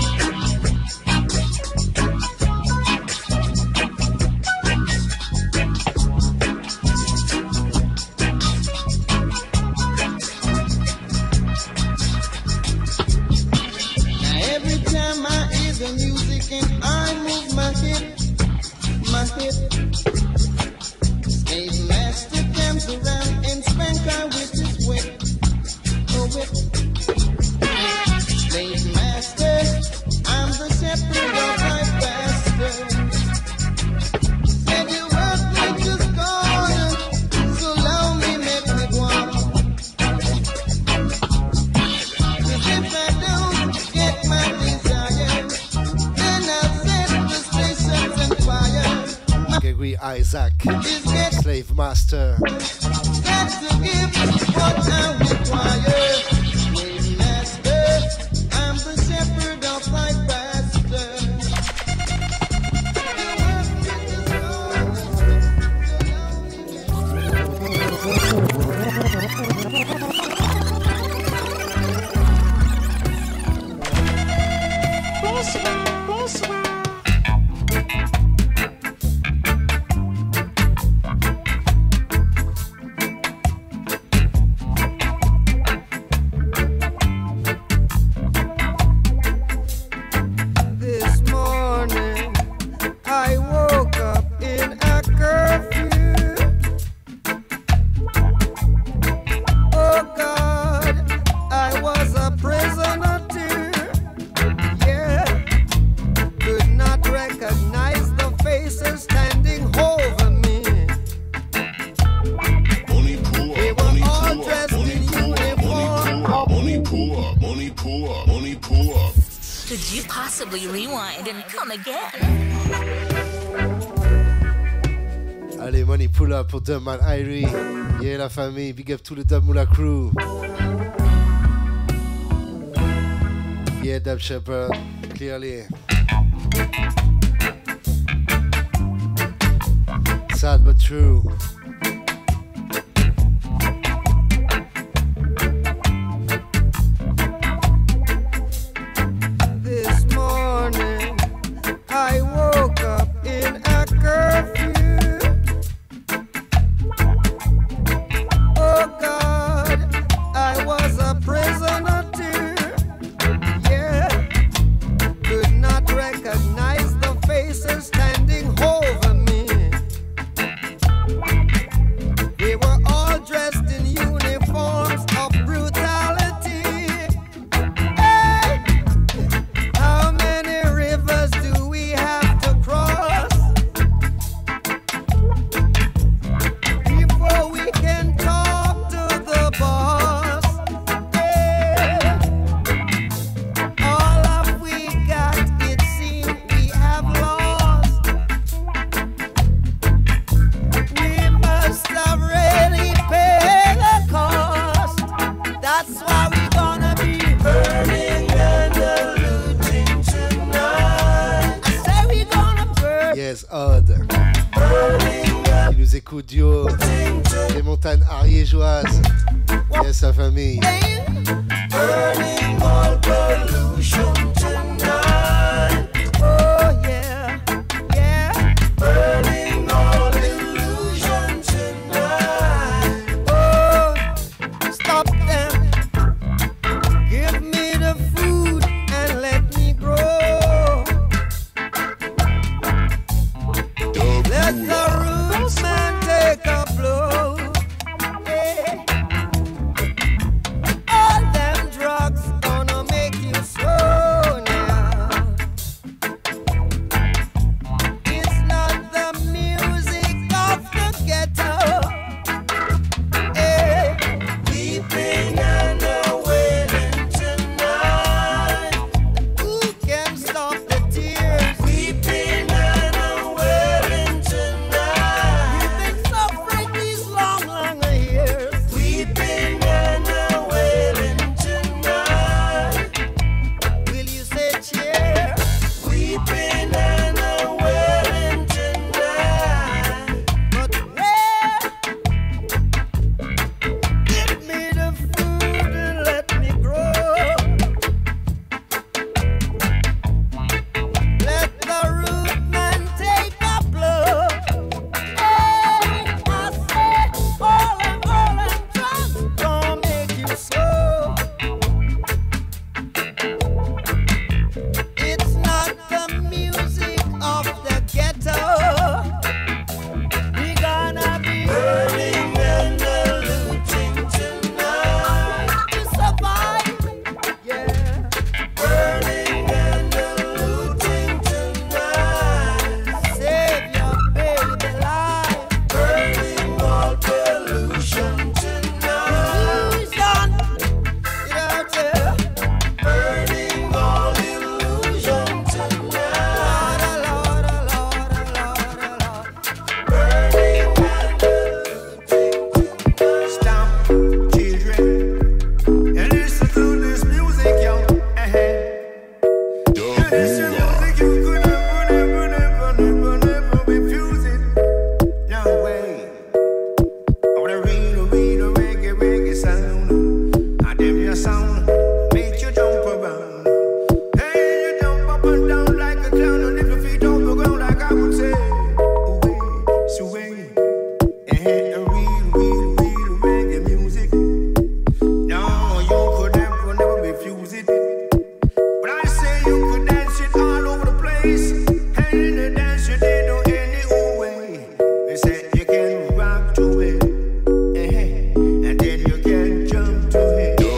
C: Now every time I hear the music and I move my hip, slave master comes around and spank her with his whip, a whip. Slave master, I'm the shepherd of my master. Said you work me just gone, so long me make me go on. 'Cause if I don't get my desire, then I'll set the stations on fire.
L: Gregory Isaac, Slave Master.
C: Got to give what I require. Slave master, I'm the shepherd of my master. This morning I woke up in a curfew. Oh God, I was a prisoner too. Yeah, could not recognize the faces standing over me. They were all dressed in uniform.
J: Could you possibly rewind and come again?
L: Allez, money pull up pour Dubman Irie. Yeah, la famille. Big up tout le Dub Moula crew. Yeah, Dub Shepherd. Clearly. Sad but true.
C: This morning I woke up in a curfew. Oh God, I was a prisoner too. Yeah, could not recognize the faces standing over me.
L: coup duo des montagnes ariégeoises. Et sa famille.
G: Burning all pollution tonight. Oh yeah, yeah. Burning all illusion tonight. Oh, stop them. Give me the food and let me grow. Let the roots man take a blow. Yeah. All them drugs gonna make you slow now. It's not the music of the ghetto. Hey, weeping and wailing tonight. Who can stop the tears? Weeping and wailing tonight. We've been suffering these long, long years. Weeping and wailing tonight. Will you say cheer? Weeping and wailing tonight. But where? Give me the food and let me grow. Let the root man take a blow. Hey, I said, all them drugs gon' make you slow. It's not the music of the ghetto. We gonna be burning and looting tonight to survive. Yeah, burning and looting tonight. Save your baby life. Burning all pollution tonight. Illusion, yeah. Burning all illusion tonight. Lord, Lord, Lord, Lord. Burning and
T: Stop, children, and listen to this music, yo. This music you could never refuse it. No way. I wanna read a reggae sound. I damn your sound, make you jump around. Hey, you jump up and down like a clown, and lift your feet off the ground like I would say. Sway, and real reggae music. No, you could never refuse it. But I say you could dance it all over the place. And the dance you did do any old way. They say you can rock to it, and then you can jump to it. You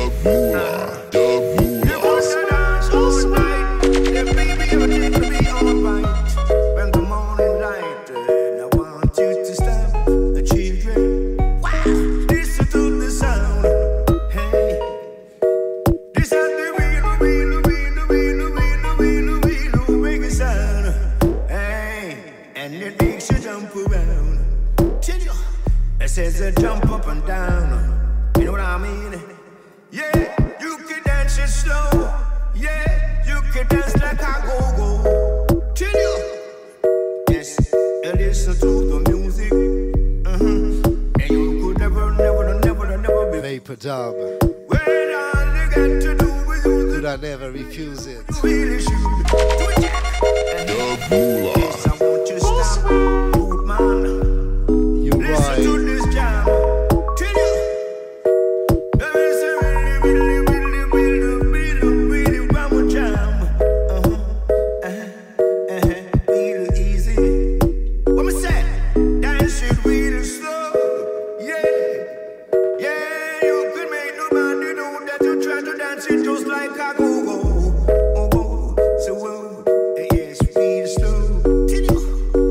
T: wanna dance all night, then baby everything will be alright. When the morning light, and I want you to stop the children. Listen to the sound. Hey, this is the real reggae sound. Hey, and it makes you jump around. Tell you, it says you jump up and down. You know what I mean? Yeah, you can dance it slow. Yeah, you can dance like a go-go. Tell you, yes, and listen to the music. And you could never be.
L: Vapor Dub.
T: When all you got to do is use
L: Could I never refuse it?
T: really shoot. Yes, I want you to stop, good man.
L: You
T: Listen
L: right.
T: to this jam. Tell you, there is a really rubber jam. Real easy. What me say? Dance it real slow. Yeah, yeah. You could make nobody know that you try to dance it just like a go-go. So yes, real slow. Tell you,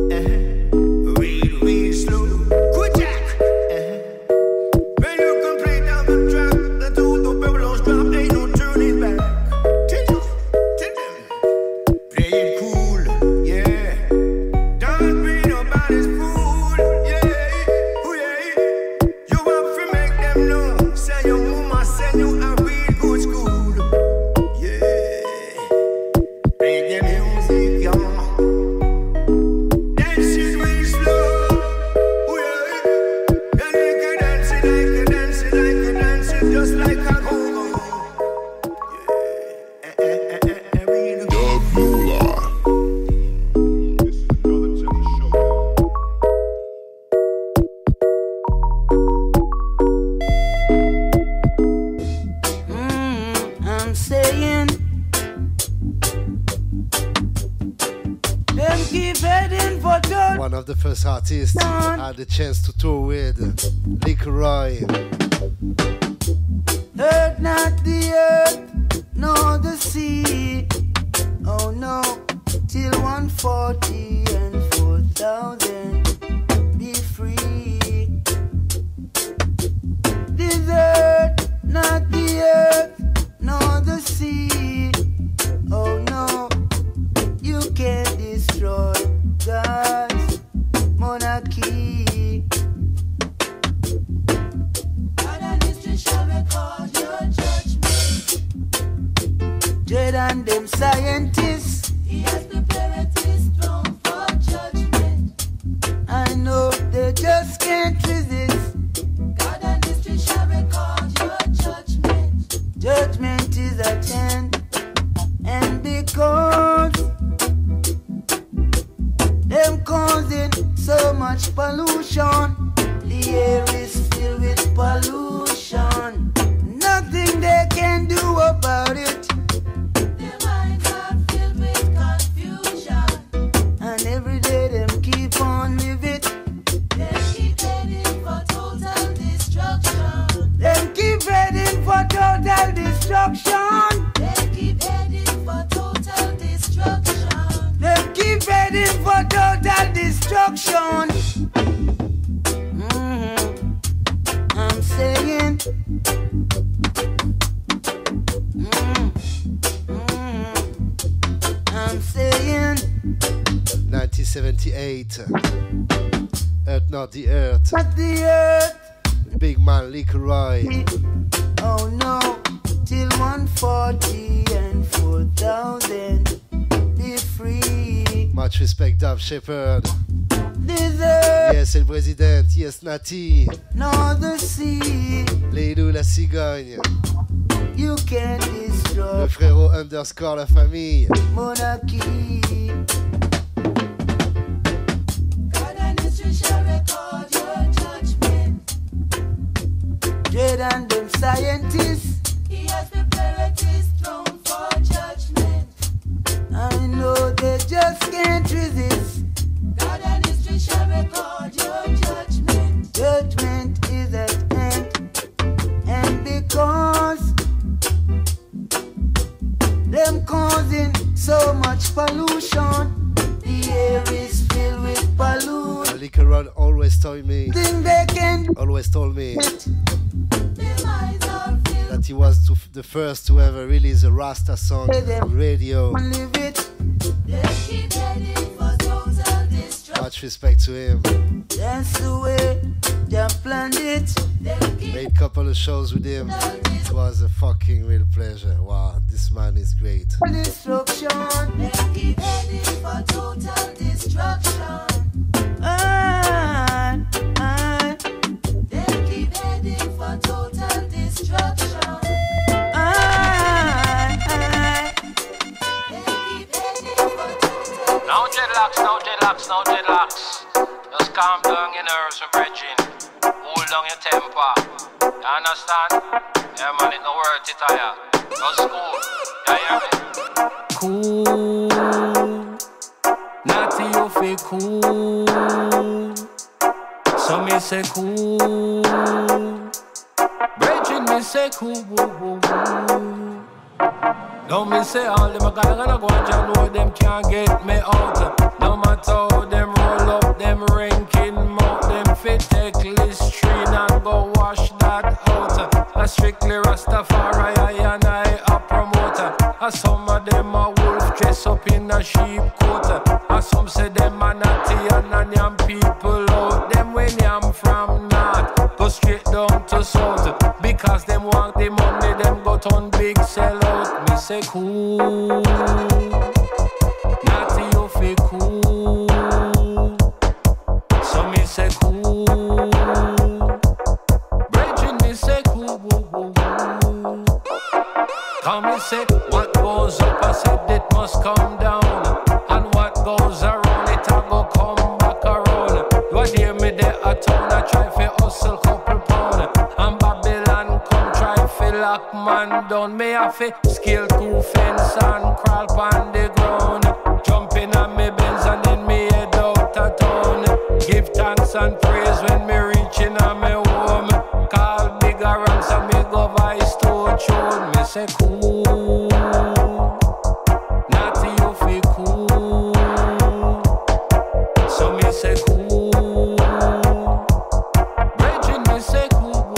T: real slow. Good jack. When you complete down the track, until the Babylon's drop, ain't no turning back. Tell you, tell them, play it cool, yeah. Don't be nobody's fool, yeah. Oh yeah, you have to make them know. Say your mama send you a real good school, yeah.
L: the first artist I had the chance to tour with, Liquoroy.
G: Earth, not the earth, nor the sea. Oh no, till 140 and 4,000 be free. This earth, not the earth, nor the sea. Oh no, you can't destroy God's monarchy. God and history shall record your judgment. Dread and them scientists, he has prepared his throne for judgment. I know they just can't resist. God and history shall record your judgment. Judgment is at hand, and because them causing so much pollution, the air is filled with pollution. Nothing they can do about it. Their minds are filled with confusion, and every day them keep on living. They keep heading for total destruction. Them keep heading for total destruction. They keep heading for total destruction. Them keep heading for total destruction. I'm saying, I'm saying,
L: 1978. Earth, not the earth.
G: Not the earth.
L: Big man, Liquoroy.
G: Oh no, till 140 and 4,000 be free.
L: Much respect, Dave Shepherd.
G: This earth,
L: Yes, c'est le président. Yes, Nati.
G: nor the sea.
L: Leilou la cigogne.
G: You can't destroy
L: Le frérot underscore la famille.
G: monarchy. God and history shall record your judgment. Dread and them scientists, he has prepared his throne for judgment. I know they just can't resist. God and history shall record your judgment. Judgment is at hand, and because them causing so much pollution, the air is filled with pollution.
L: Liquoroy always told me,
G: Think they can
L: always told me
G: their minds are filled
L: that he was the first to ever release a Rasta song on radio.
G: and live it. They keep heading for total destruction.
L: Much respect to him.
G: That's the way they planned it. They keep
L: Made a couple of shows with him. It was a fucking real pleasure. Wow, this man is great.
G: destruction. They keep heading for total destruction. They keep heading for total destruction.
B: No dreadlocks, no dreadlocks, no dreadlocks. Just calm down your nerves, my brethren. Hold down your temper. You understand? Yeah, man, it's no worth it, yeah. Just cool. You hear me?
Q: Cool, naughty you feel cool. So me say cool, Bridget me say cool. Now me say all them a gonna go and know them can't get me out. No matter how them roll up them ranking mouth, them fit take Listerine and go wash that out. A strictly Rastafari and I a promoter. Some of them a wolf dress up in a sheep coat. Some say them a natty and a yam people out. Them when yam from north, go straight down to south. Because them want the money, them go turn big sell out. Me say cool, natty you feel cool. So me say cool, Bridget me say cool. Come me say what goes up, I said it must come down. And what goes around, it a go come back around. You a hear me there a town, I try fi hustle couple pound. And Babylon come try fi lock man down. Me a fi scale 2 fence and crawl pon the ground. Jumping on me Benz and then me head out of town.
H: dance and praise when me reaching on me home. Call bigger ranks and me go vice to tune. Me say cool, naughty you feel cool. So me say cool, Reggie me say cool.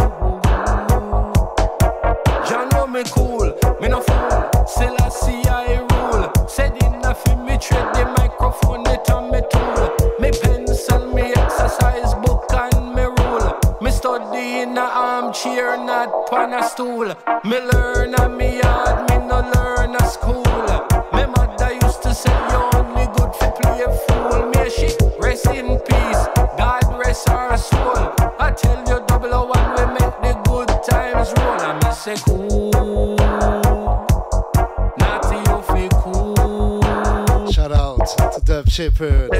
H: Jah know me cool, me no fool. Still I see I rule. Said enough in me tread the microphone it on me tool. Me pencil, me exercise book and me rule. Me study in a armchair, not on a stool. Me learn at me yard, me no learn at school. Me mother used to say you only good for play a fool. Me she rest in peace, God rest her soul. I tell you 001 we make the good times roll. And me say cool, naughty you feel cool.
L: Shout out to Dub Shepherd.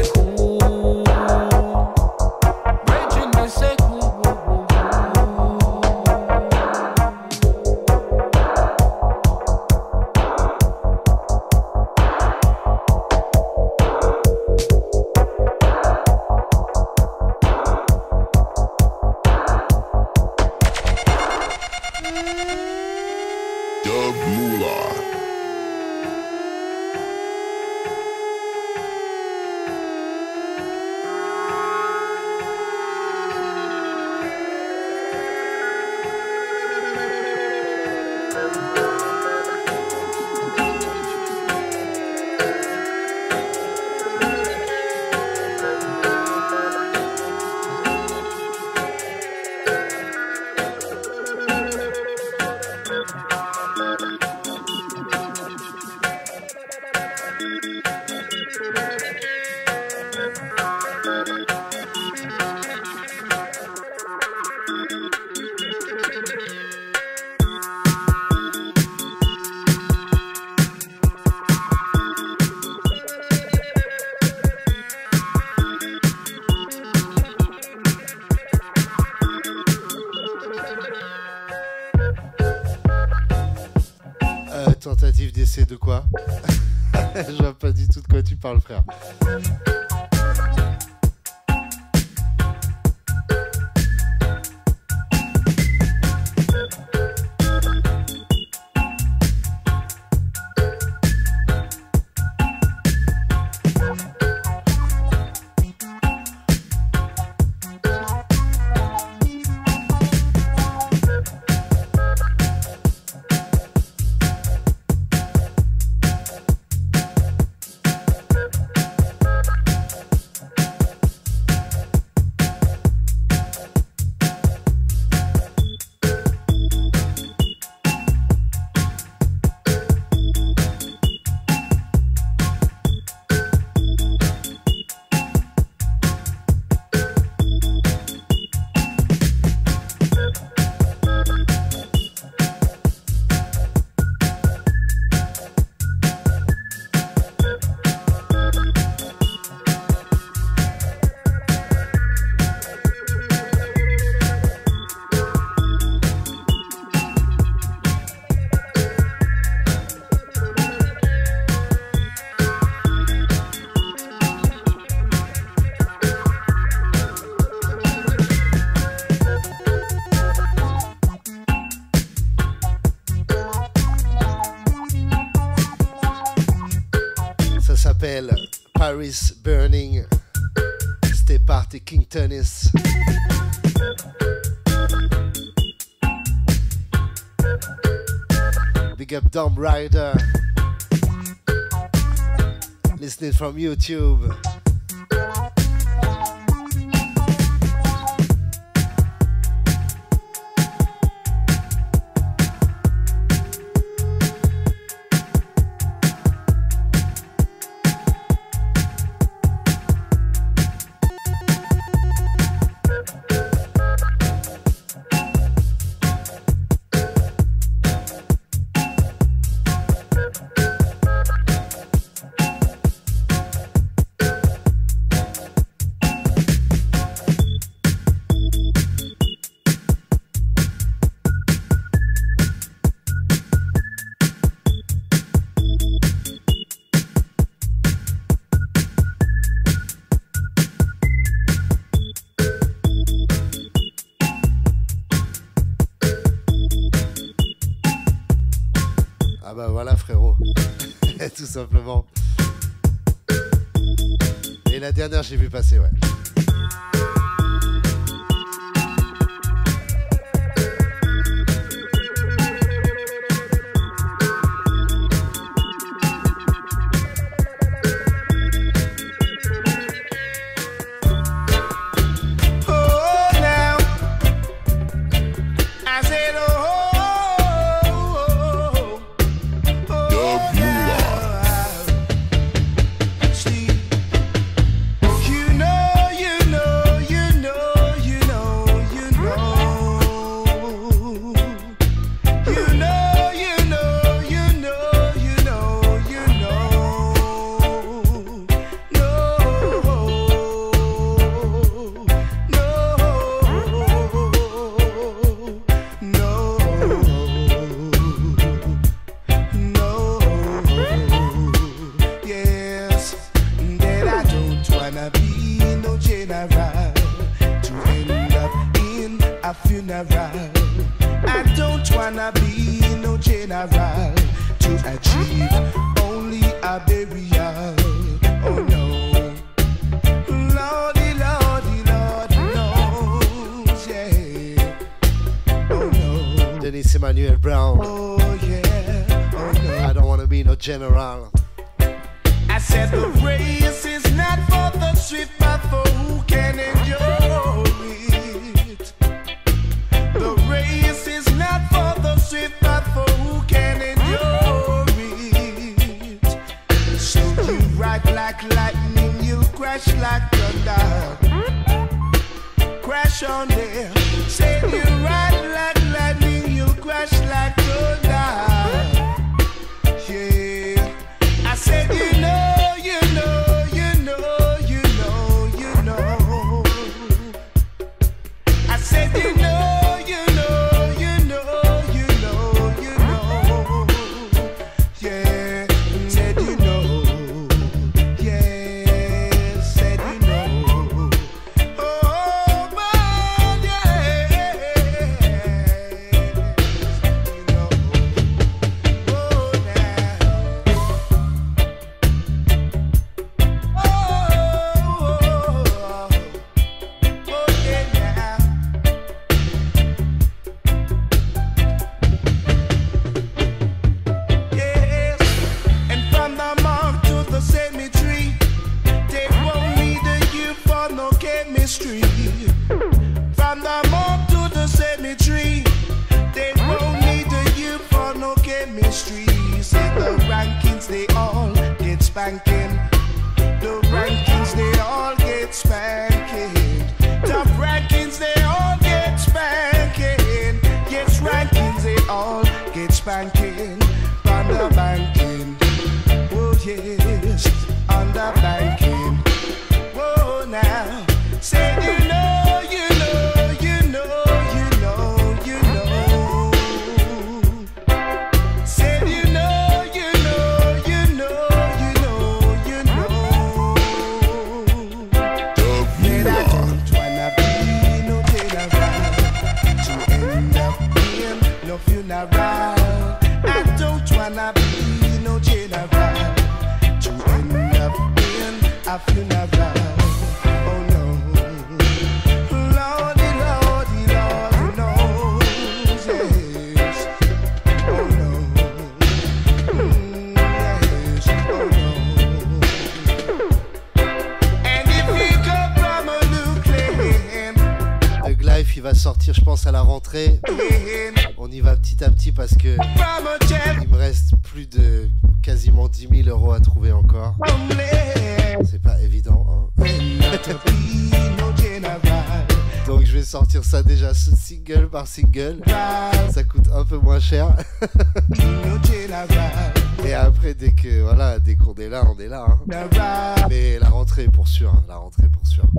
A: Dub Moolah.
L: Tentative d'essai de quoi? Je vois pas du tout de quoi tu parles, frère. S'appelle Paris Burning. C'était parti King Tennis. Big up Dumb Rider. Listening from YouTube. Ah bah voilà frérot, tout simplement. Et la dernière j'ai vu passer, ouais. General.
T: I said the race is not for the swift, but for who can endure it. The race is not for the swift, but for who can endure it. So you ride like lightning, you crash like thunder. Crash on there. Said you ride like lightning, you crash like thunder. Yeah, I said you know, you know, you know, you know, you know. I said you know, you know, you know, you know, you know. Yeah, said you know. Yeah, said you know. Oh man, yeah. You know. Oh chemistry. From the mob to the cemetery, they won't need the youth for no chemistry. Say the rankings, they all get spanking. The rankings, they all get spanking. Top rankings, they all get spanking. Yes, rankings, they all get spanking. On the banking, oh yes, on the banking. Whoa now, say you know, you know, you know, you know, you know. Say you know, you know, you know, you know, you know. Then I don't wanna be no general to end up in no funeral. I don't wanna be no general to end up in a funeral. Oh no, Lordy, Lordy, Lordy knows, yes. Oh no, yes, oh no. And if we come from a new
L: The Glyph, il va sortir, je pense, à la rentrée. On y va petit à petit parce que il me reste plus de quasiment 10 000 euros à trouver encore. C'est pas évident, hein. Donc je vais sortir ça déjà single par single. Ça coûte un peu moins cher. Et après dès qu'on est là, on est là, hein. Mais la rentrée pour sûr, hein, la rentrée pour sûr.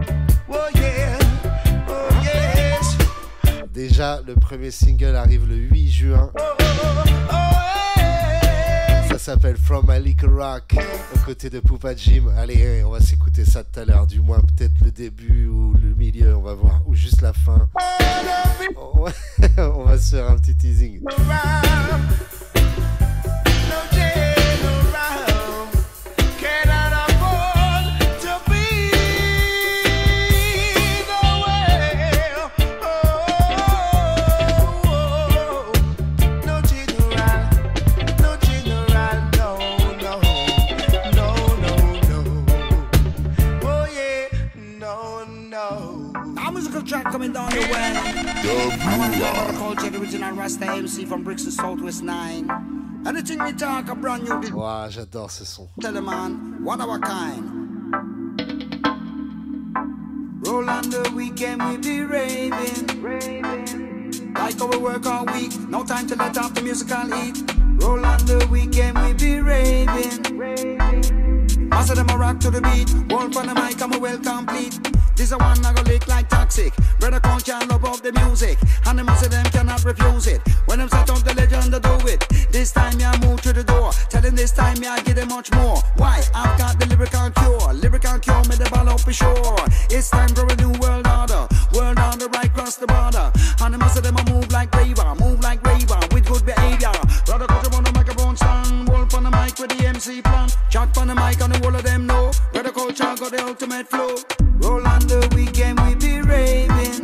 L: Déjà le premier single arrive le 8 juin. Ça s'appelle From a Little Rock aux côtés de Poupa Jim. Allez, on va s'écouter ça tout à l'heure, du moins peut-être le début ou le milieu, on va voir, ou juste la fin. On va se faire un petit teasing.
F: Brother Culture, the original Rasta MC from Brixton Southwest 9. Anything we talk, a brand new.
L: Wow, j'adore ce son.
F: Tell the man, one of a kind. Roll on the weekend, we be raving. Like how we work all week, no time to let off the musical heat. Roll on the weekend, we be raving. Most of them a rock to the beat. Wolf on the mic, I'm a well complete. This a one I go lick like toxic. Brother Culture love of the music, and the most of them cannot refuse it. When them set up the legend, they do it. This time me I move to the door. Tell them this time me I give them much more. Why? I've got the lyrical cure. Lyrical cure, me the ball up for sure. It's time for a new world order. World order right across the border. And the most of them a move like raver with good behavior. Brother Culture on the microphone stand. Wolf on the mic with the MC plan. Chat on the mic and the whole of them know. Brother Culture got the ultimate flow. Roll on the weekend, we be raving.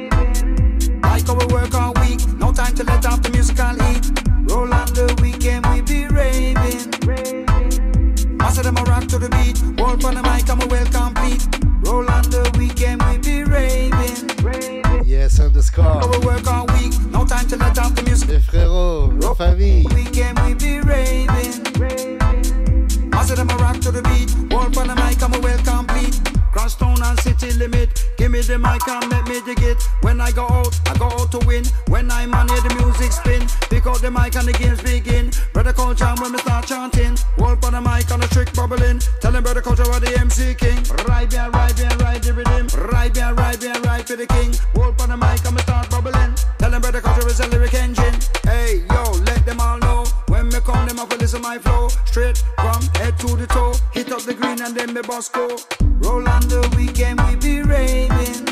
F: Like how we work all week, no time to let off the musical heat. Roll on the weekend, we be raving. Most of them a rock to the beat. Wolf on the mic, I'm a well complete. Roll on the weekend, we be raving.
L: Yes, underscore.
F: How we work all week, no time to let off the music.
L: Les frérots, la famille.
F: Weekend, we be raving. Most of them a rock to the beat. Wolf on the mic, I'm a well complete. Cross town and city limit. Give me the mic and let me dig it. When I go out to win. When I'm on here, the music spin. Pick up the mic and the games begin. Brother Culture when we start chanting. Wolf on the mic and the trick bubbling. Tell them Brother Culture what the MC king. Ride the rhythm. Ride for the king. Wolf on the mic and we start bubbling. Tell them Brother Culture is a lyric engine. Hey, yo, let them all know. When me come, them have to listen my flow. Straight from head to the toe. Hit up the green and then me boss go. Roll on the weekend, we be raving.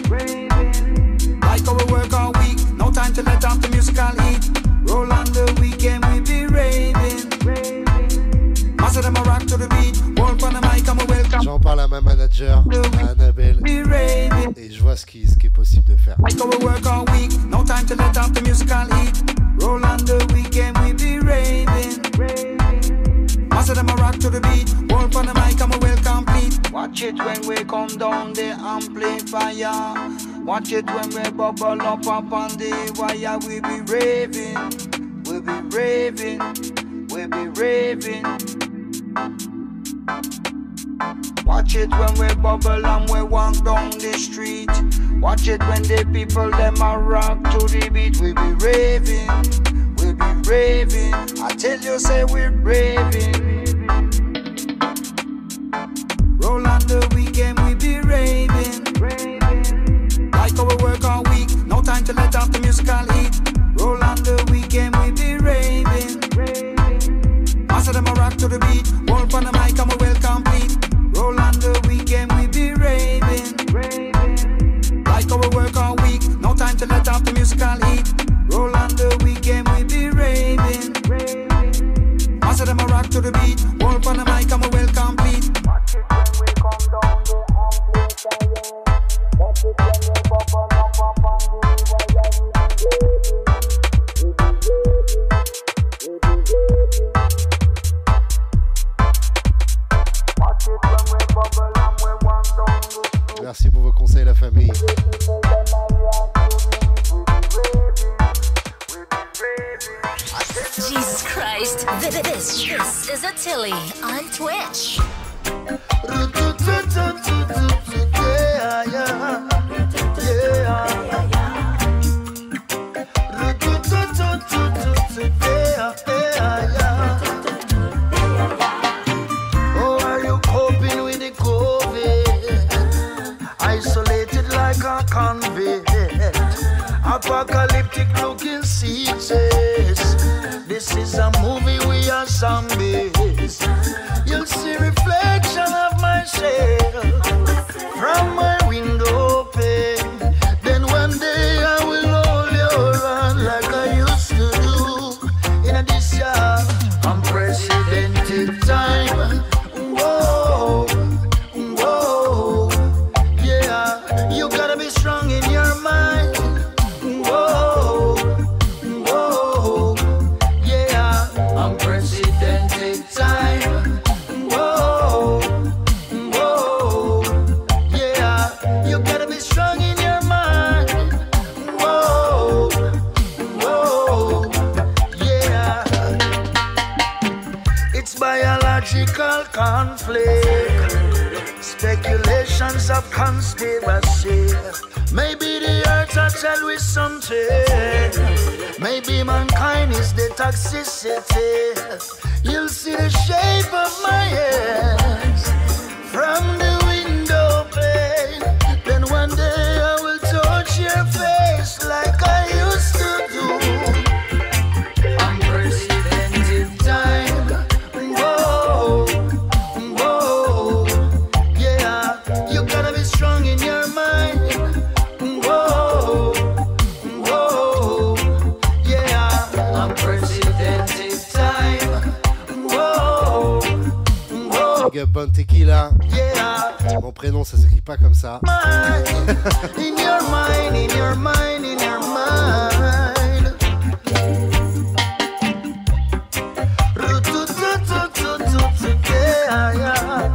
F: Like how we work all week, no time to let off the musical heat. Roll on the weekend, we be raving. Most of them a rock to the beat. Wolf on the mic, I'm a welcome.
L: J'en parle à ma manager, à Annabelle, et je vois ce qui est possible de faire.
F: Like how we work all week, no time to let off the musical heat. Roll on the weekend, we be raving. Most of them a rock to the beat. Wolf on the mic, I'm a well complete. Watch it when we come down the amplifier. Watch it when we bubble up on the wire. We be raving, we be raving, we be raving. Watch it when we bubble and we walk down the street. Watch it when the people them a rock to the beat. We be raving, we be raving. I tell you, say we're raving. Roll on the weekend, we be raving. Like how we work all week, no time to let off the musical heat. Roll on the weekend, we be raving. Most of them a rock to the beat. Wolf on the mic, I'm a well complete. Roll on the weekend, we be raving. Like how we work all week, no time to let off the musical heat. Roll on the weekend, we be raving. Most of them a rock to the beat. Wolf on the mic, I'm a well complete. Watch it when we come down the amplifier. Watch it when we bubble up on the wire. We be raving. Watch it when we bubble and we walk down the street.
L: Merci pour vos conseils, la famille.
J: Jesus Christ, this is Attili on Twitch.
C: Oh, are you coping with the COVID? Isolated like a convict. Apocalyptic looking seasons. This is a movie, we are zombies. You'll see reflection of myself from my window pane. Then one day I will hold your hand like I used to do in this year unprecedented time. Whoa, whoa, yeah. You gotta be strong in your mind. Whoa.
D: ideological conflict, speculations of conspiracy. Maybe the earth will tell we something. Maybe mankind is the toxicity. You'll see the shape of my hands from the window pane. Then one day I will touch your face like I used to do. Unprecedented time. Whoa, whoa, yeah. You gotta be strong in your mind. Whoa, whoa, yeah. Unprecedented time. Whoa, whoa.
L: Big up Bon Tequila.
D: Yeah.
L: Mon prénom ça s'écrit pas comme ça.
D: In your mind, in your mind, in your mind. Yeah, yeah,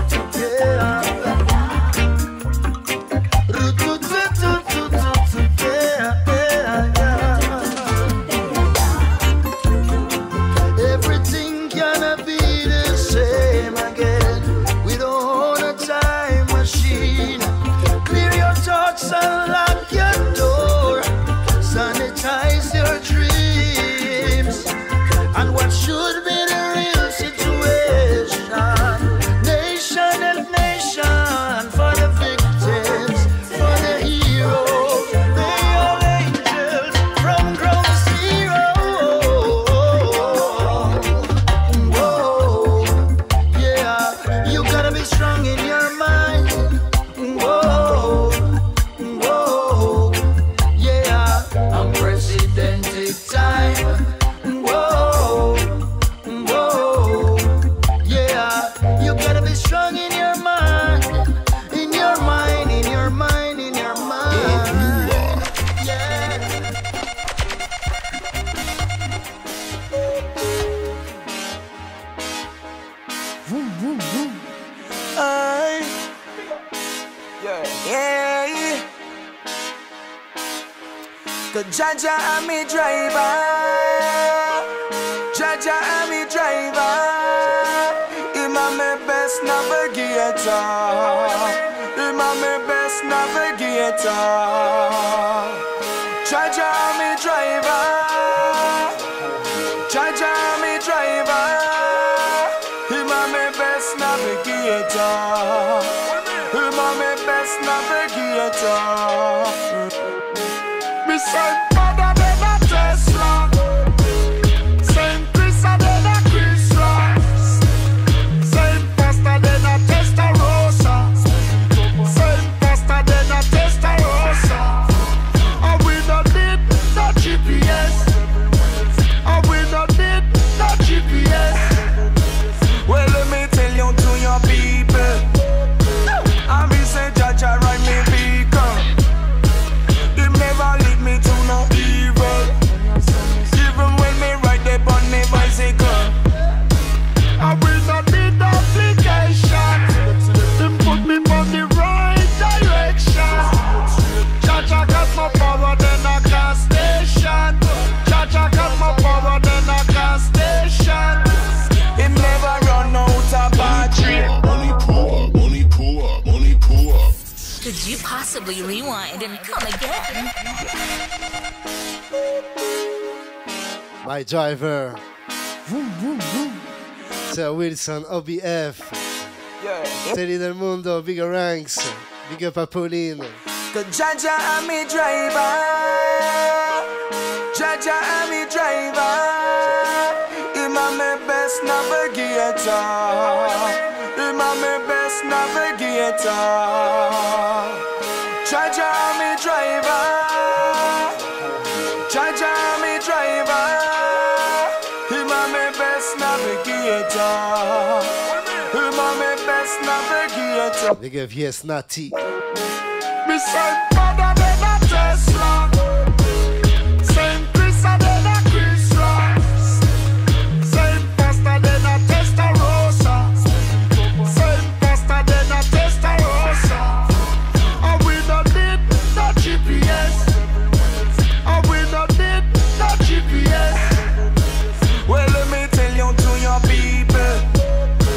D: everything cannot be the same again. We don't own a time machine. Clear your thoughts and lock your door. Sanitize your dreams. And what should be the real situation? Nation help nation for the victims, for the heroes. They are angels from ground zero. Whoa, yeah, you gotta be strong in your mind. Whoa, whoa, yeah, unprecedented time. Whoa, whoa, yeah, you gotta be strong in your mind, in your mind, in your mind, in your mind. Yeah.
F: Yeah. Cause Jaja and me driver. Jaja and me driver. Him a me best navigator. Him a me best navigator. Jaja and me driver. Jaja and me driver. Him a me best navigator. Him a me best navigator. Me send father than a Tesla. Send Chris than a Chrysler. Send Pastor than a Testarossa. Send Pastor than a Testarossa. And we don't need no GPS. And we don't need no GPS. Well, let me tell you to your people. And we say Jaja ride me vehicle. Him never lead me to no evil. Even when me ride the on me bicycle. And we not need no application. Him put me on the right direction. Jaja got more power than a gas station. Jaja got more power than a gas station. Him never run out of battery.
A: Money pour up, money pour up, money pour up.
J: Could you possibly rewind and come again?
L: My driver. Sir Wilson, OBF. Teddy Del Mundo, bigger ranks. Big up a Pauline.
F: Cause Jaja and me driver. Jaja and me driver. Him a me best navigator. Him a me best navigator. Jaja and me driver. Jaja and me driver. Him a me best navigator. Him a me best navigator.
L: Big up, yes, Natty.
F: Me send father than a Tesla. Send Chris than a Chrysler. Send Pastor than a Testarossa. Send Pastor than a Testarossa. And we don't need no GPS. And we don't need no GPS. Well, let me tell you to your people.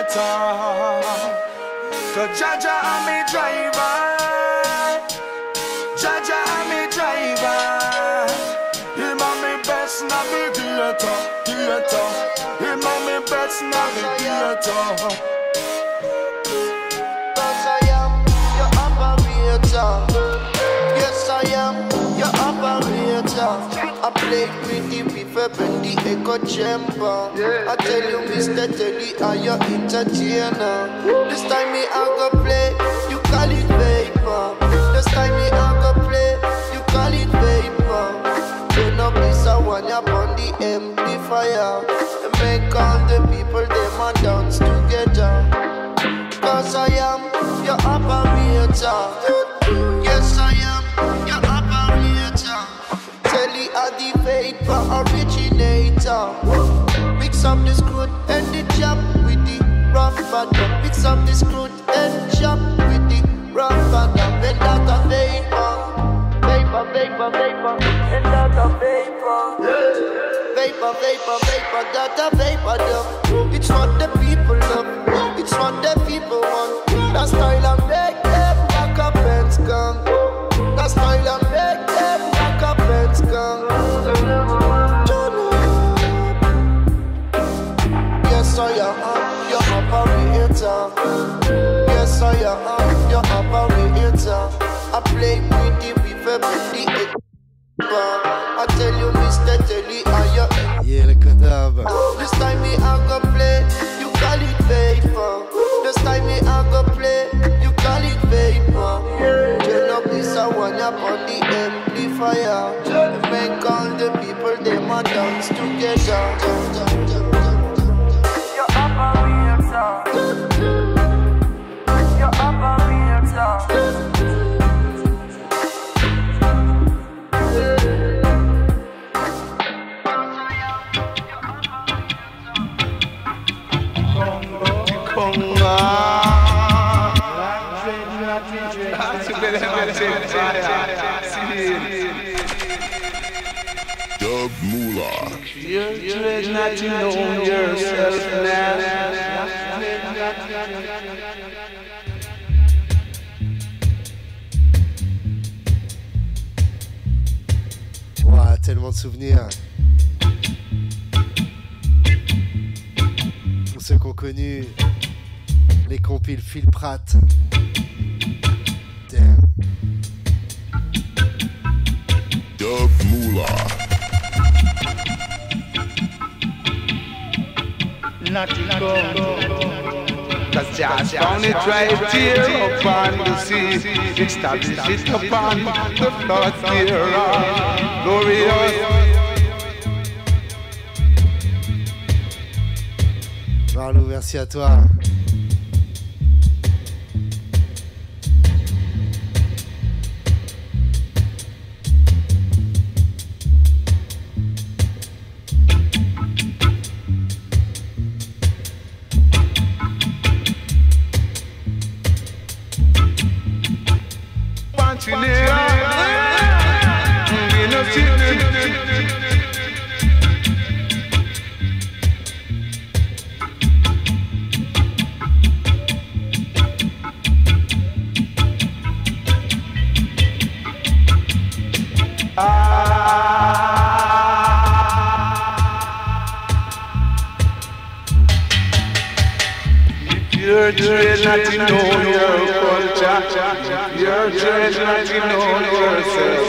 F: navigator. Cause Jaja I'm me driver. Jaja I'm me driver. Him and me best navigator. Him and me best navigator.
D: Cause I am your operator. Yes, I am your operator. I play with the people in the echo chamber. I tell you, Mr. Teddy, I'm your entertainer. This time me I go play, you call it paper. This time me I go play, you call it paper. Turn up this I want you on the amplifier. And make all the people them a dance together. Cause I am your operator. Yes, I am your operator. Telly are the vapor originator. Mix up the screw and the chop with the rough bottom. Mix up the screw and chop with the rough bottom. And that a vapor. Vapor, vapor, vapor. And that a vapor. Vapor, vapor, vapor. That a vapor dump. It's what the people love. It's what the people want. That style and make them back up and skunk. That style and make them back up and skunk. Yes, I am your operator. Yes, I am your operator. I play with the people with the I tell you, Mr. Telly, are you?
L: Yeah, le cadavre.
D: This time me I go play, you call it paper. This time me I go play, you call it paper. Turn up this I want up on the amplifier. Make all the people them a dance together. Your operator. Your operator.
A: Dub Moolah.
F: You're dread not to know yourself now.
L: Ouah, tellement de souvenirs. Pour ceux qui ont connu les compiles Phil Pratt. Damn.
A: Dub Moolah.
F: Not to go. Cause Josh found it right here upon the sea. Established it upon the flood here. Glorious.
L: Marlou, merci à toi.
F: You're dread not to know your culture. You're dread not to know yourself.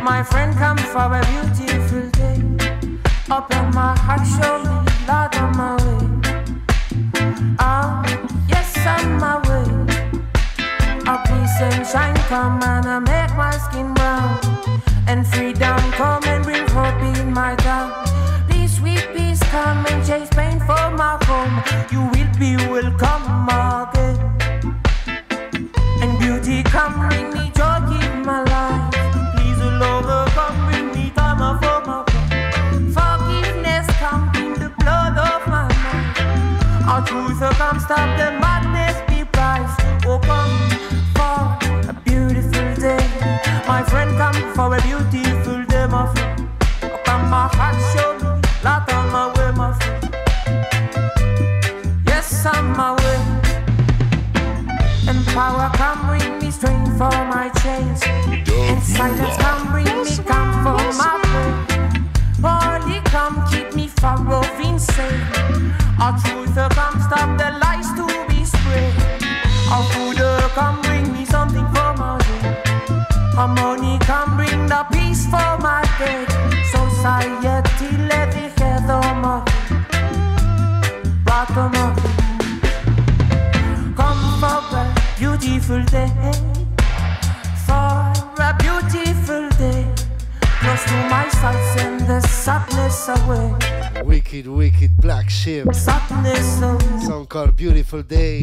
K: My friend come for a beautiful day. Open my heart, show me light on my way. Ah, yes, on my way. A peace and shine come and make my skin brown. And freedom come and bring hope in my town. Please, sweet peace, come and chase pain for my home. You will be welcome again. And beauty come bring me joy in my life. Please, Lord, come bring me time for my pain. Forgiveness come in the blood of my mind. Our truth come stop the madness be price. Oh, come for a beautiful day. My friend come for a beautiful day, my friend. Open my heart, show me light on my way, my friend. Yes, on my way. And power come bring me strength for my chains. And silence come bring me calm for my pain. Holy come keep me far off insane. Our truth come stop the lies to be spread. Our food come bring me something for my day. Harmony can bring the peace for my day. Society let the head on my bottom of. Come for a beautiful day. For a beautiful day. Close to my sights and the sadness away.
L: Wicked, wicked black sheep.
K: Sadness away.
L: Song called Beautiful Day.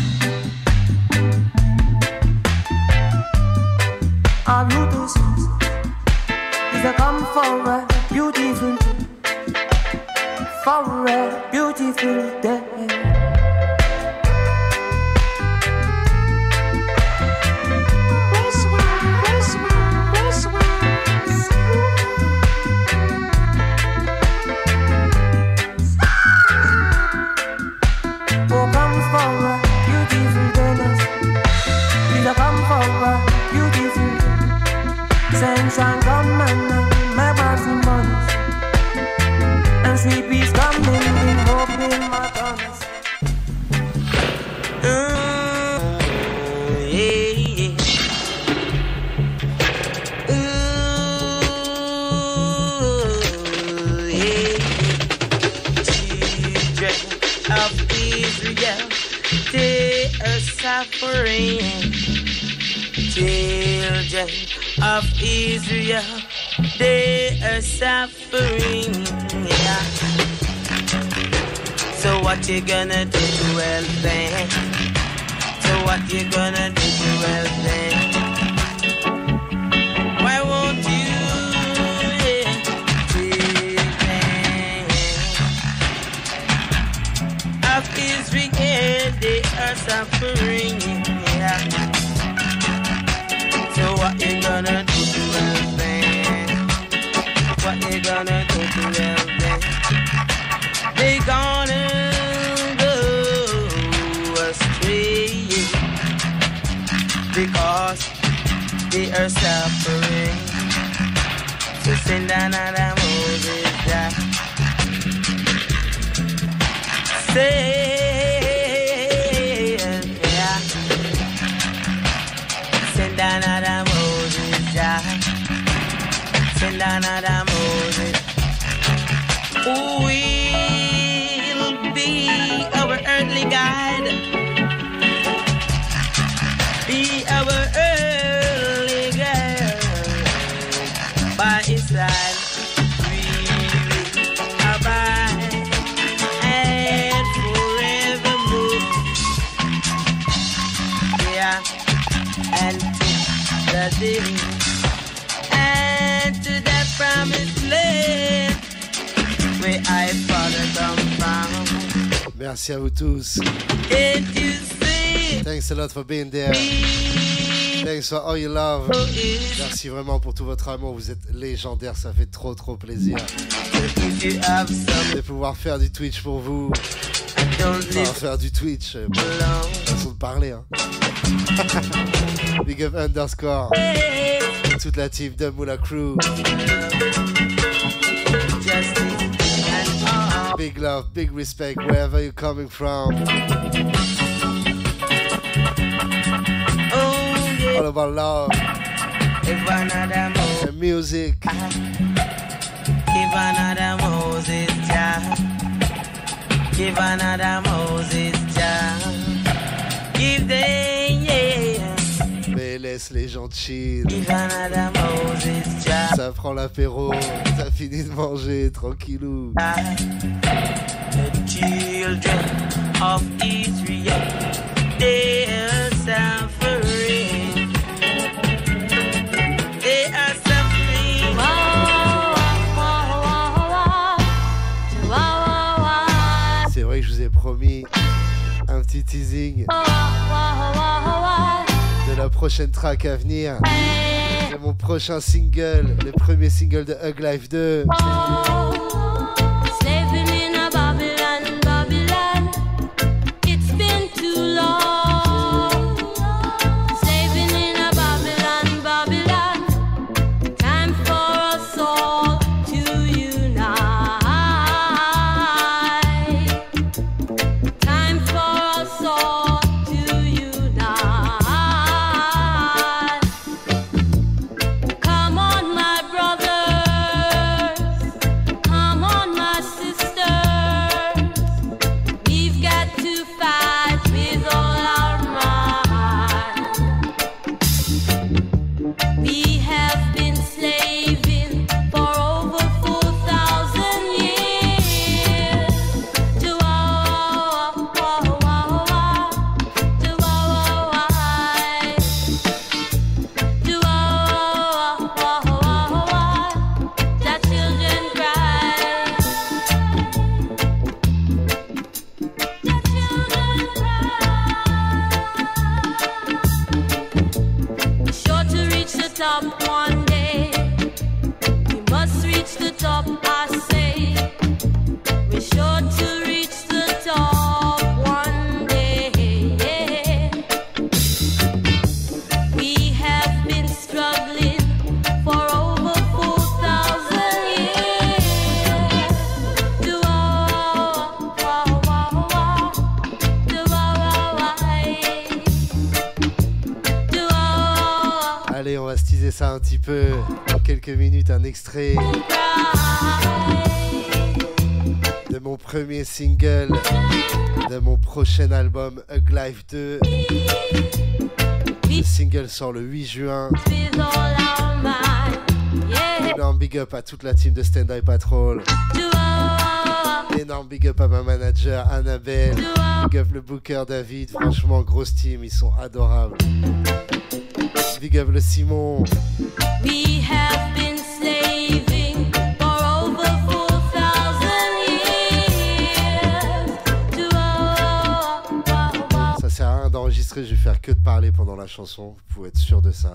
K: Our beautiful is a come for a beautiful day. For a beautiful day. Oh, come for a beautiful day. Is a come for a beautiful day. Sunshine come and make my symbols. And sweet peace coming in hope in my tongues.
U: Yeah, yeah. Yeah. Children of Israel, they are suffering. Children of Israel, they are suffering. Yeah. So what you gonna do to help them? So what you gonna do to help them? Why won't you children of Israel, they are suffering. Yeah. So what you gonna do to help them? What you gonna do to help them? They gonna go astray because they are suffering. So send down another Moses down. Say, yeah. Send down another Moses down. Send down another Moses. Who will be our earthly guide? Be our earthly guide. By his side we will abide and forevermore. Yeah, and to the day and to that promised land where I father come from.
L: Merci à vous tous.
U: And you see,
L: thanks a lot for being there. Thanks for all your love. Merci vraiment pour tout votre amour. Vous êtes légendaires. Ça fait trop plaisir de pouvoir faire du Twitch pour vous. Enfin, faire du Twitch. Façon de parler. Hein. Big up underscore. Toute la team de Moula Crew. Big love, big respect wherever you're coming from. All about love and music.
U: Give another Moses, Jah. Give another Moses, Jah. Give them, yeah.
L: Mais laisse les gens chill.
U: Give another Moses, Jah.
L: Ça prend l'apéro, ça finit de manger, tranquillou.
U: The children of Israel, they are suffering. They are suffering.
L: C'est vrai que je vous ai promis un petit teasing de la prochaine track à venir. C'est mon prochain single, le premier single de Hug Life 2.
N: Slaving in a Babylon, Babylon. It's been too long. Slaving in a Babylon, Babylon. Time for us all to unite. Time for us all to unite. Come on, my brothers. Come on, my sisters. We've got to fight with all our might. We have been slaving for over 4,000 years to our that children cry. We're sure to reach the top one day. We must reach the top, I say. We're sure to reach the top one day. We have been struggling for over 4,000 years.
L: Allez, on va se teaser ça un petit peu. Dans quelques minutes, un extrait de mon premier single de mon prochain album Hug Life 2. Le single sort le 8 juin. Énorme big up à toute la team de Stand Eye Patrol. Énorme big up à ma manager Annabelle. Big up le booker David. Franchement, grosse team, ils sont adorables. Big up le Simon.
N: We have been slaving for over 4,000 years.
L: Ça sert à rien d'enregistrer, je vais faire que de parler pendant la chanson. Vous pouvez être sûr de ça.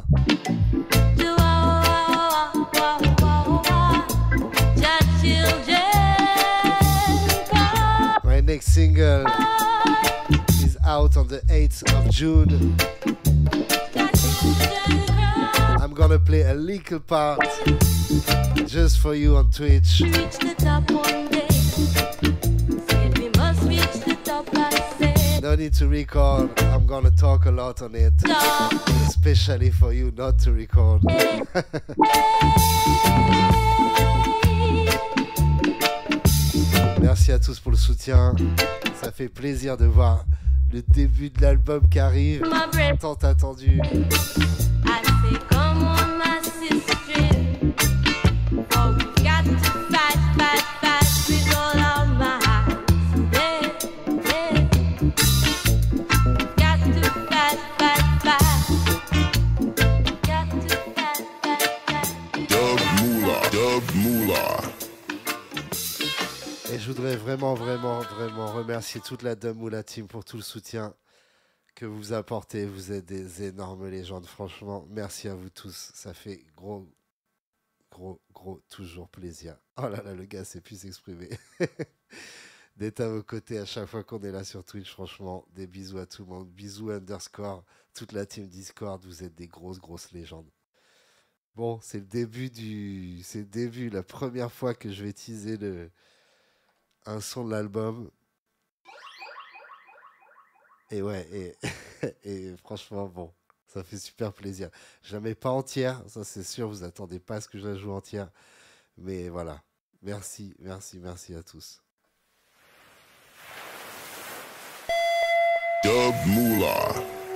L: My next single is out on the 8th of June. I'm gonna play a little part just for you on Twitch.
N: Reach the top one day. Said we must reach the top, I said.
L: No need to record. I'm gonna talk a lot on it, especially for you not to record. Merci à tous pour le soutien. Ça fait plaisir de voir le début de l'album qui arrive, tant attendu.
N: I say, come on, my sister. Oh, we've got to fight, fight, fight with all our might. Yeah, yeah. Got to fight, fight, fight. Got to fight, fight, fight.
A: Dub Moolah.
L: Et je voudrais vraiment remercier toute la Dub Moolah Team pour tout le soutien que vous apportez. Vous êtes des énormes légendes. Franchement, merci à vous tous. Ça fait gros, toujours plaisir. Oh là là, le gars sait plus s'exprimer. D'être à vos côtés à chaque fois qu'on est là sur Twitch. Franchement, des bisous à tout le monde. Bisous _ toute la team Discord. Vous êtes des grosses légendes. Bon, c'est le début, la première fois que je vais teaser un son de l'album. Et ouais, et franchement, bon, Ça fait super plaisir. Je la mets pas entière, ça c'est sûr, vous attendez pas à ce que je la joue entière. Mais voilà. Merci à tous.
A: Dub Moolah.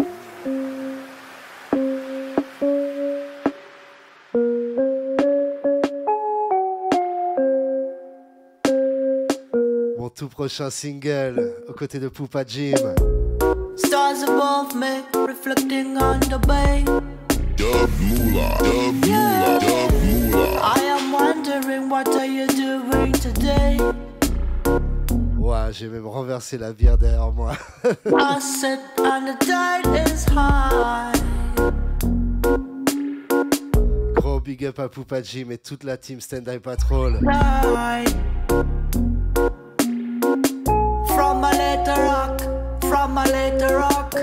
L: Mon tout prochain single aux côtés de Poupa Jim.
G: Stars above me, reflecting on the bay.
A: Dub Moolah, Dub Moolah, Dub Moolah.
G: I am wondering what are you doing today?
L: Ouais, j'ai même renversé la bière derrière moi.
G: I sit and the tide is high.
L: Gros big up à Poupa Jim et toute la team Stand Eye Patrol.
G: Night. From a little rock, from a little rock.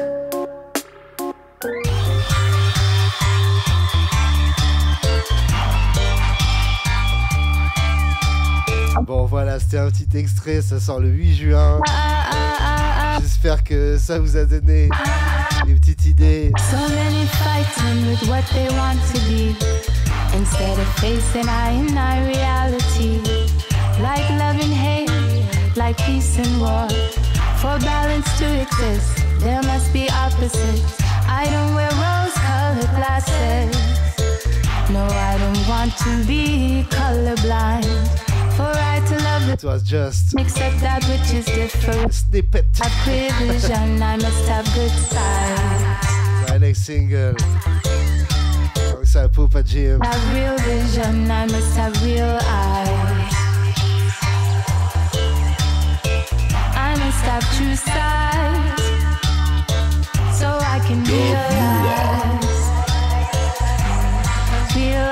L: Bon voilà, c'était un petit extrait, ça sort le 8 juin. J'espère que ça vous a donné une petite idée.
N: So many fighting with what they want to be, instead of facing I reality. Like love and hate, like peace and war. For balance to exist, there must be opposites. I don't wear rose-colored glasses. No, I don't want to be colorblind. For I to love
L: It was just
N: except that which is different.
L: Snippet.
N: A clear vision, I must have good sight.
L: My next single. Alongside Poupa Jim.
N: Have real vision, I must have real eyes. I must have true sight, so I can realize. Real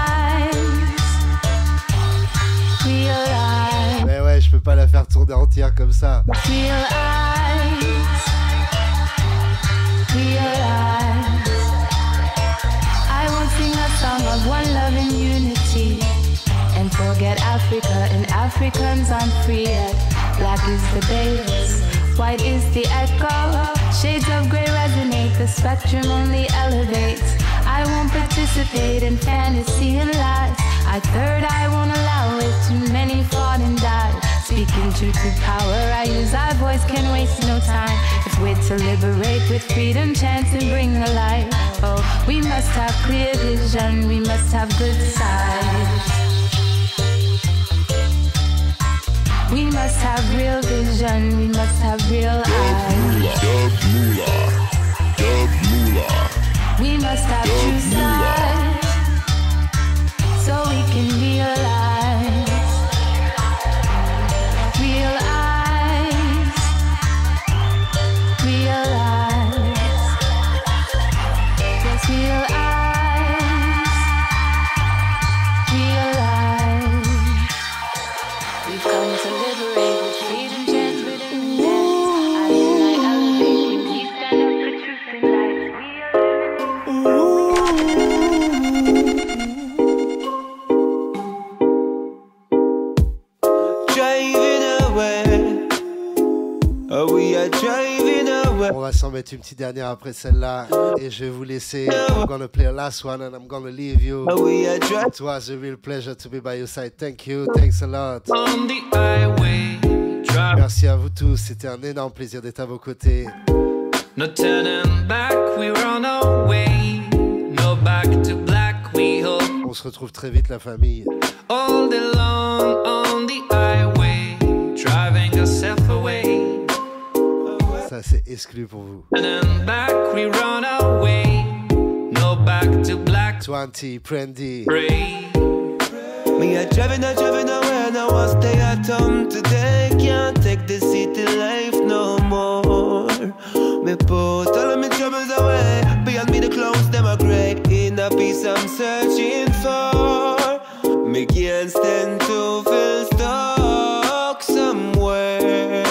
N: eyes.
L: Mais ouais, je peux pas la faire tourner entière comme ça.
N: Real eyes. Real eyes. I won't sing a song of one love and unity and forget Africa and Africans aren't free yet. Black is the base, white is the echo. Shades of grey resonate, the spectrum only elevates. I won't participate in fantasy and lies. I third, I won't allow it. Too many fought and died. Speaking truth to power, I use our voice, can waste no time. If we're to liberate with freedom, chance and bring the light. Oh, we must have clear vision, we must have good sight. We must have real vision, we must have real eyes.
A: Dub Moolah, Dub Moolah.
N: We must have true sight, so we can realize. Real eyes, real eyes. Yes, real eyes, real eyes. We've come to liberate with freedom, chance, rhythm, dance. I elevate when we stand up for truth and life.
P: Driving away. Oh, we are driving away.
L: On va s'en mettre une petite dernière après celle-là et je vais vous laisser. I'm gonna play a last one and I'm gonna leave you. It was a real pleasure to be by your side. Thank you, thanks a lot.
H: On the highway, drive.
L: Merci à vous tous, c'était un énorme plaisir d'être à vos côtés.
H: No turning back, we're on our way. No back to black, we hope.
L: On se retrouve très vite la famille.
H: All day long on the highway, driving ourselves away.
L: Ça c'est exclu pour vous.
H: Turning back, we run our way. No back to black.
L: 20, Prendy.
P: Me a driving away and I want to stay at home today. Can't take the city life no more. Me put all of my troubles away. Beyond me the clouds, them are grey. In the peace I'm searching for. Me can't stand to feel stuck somewhere.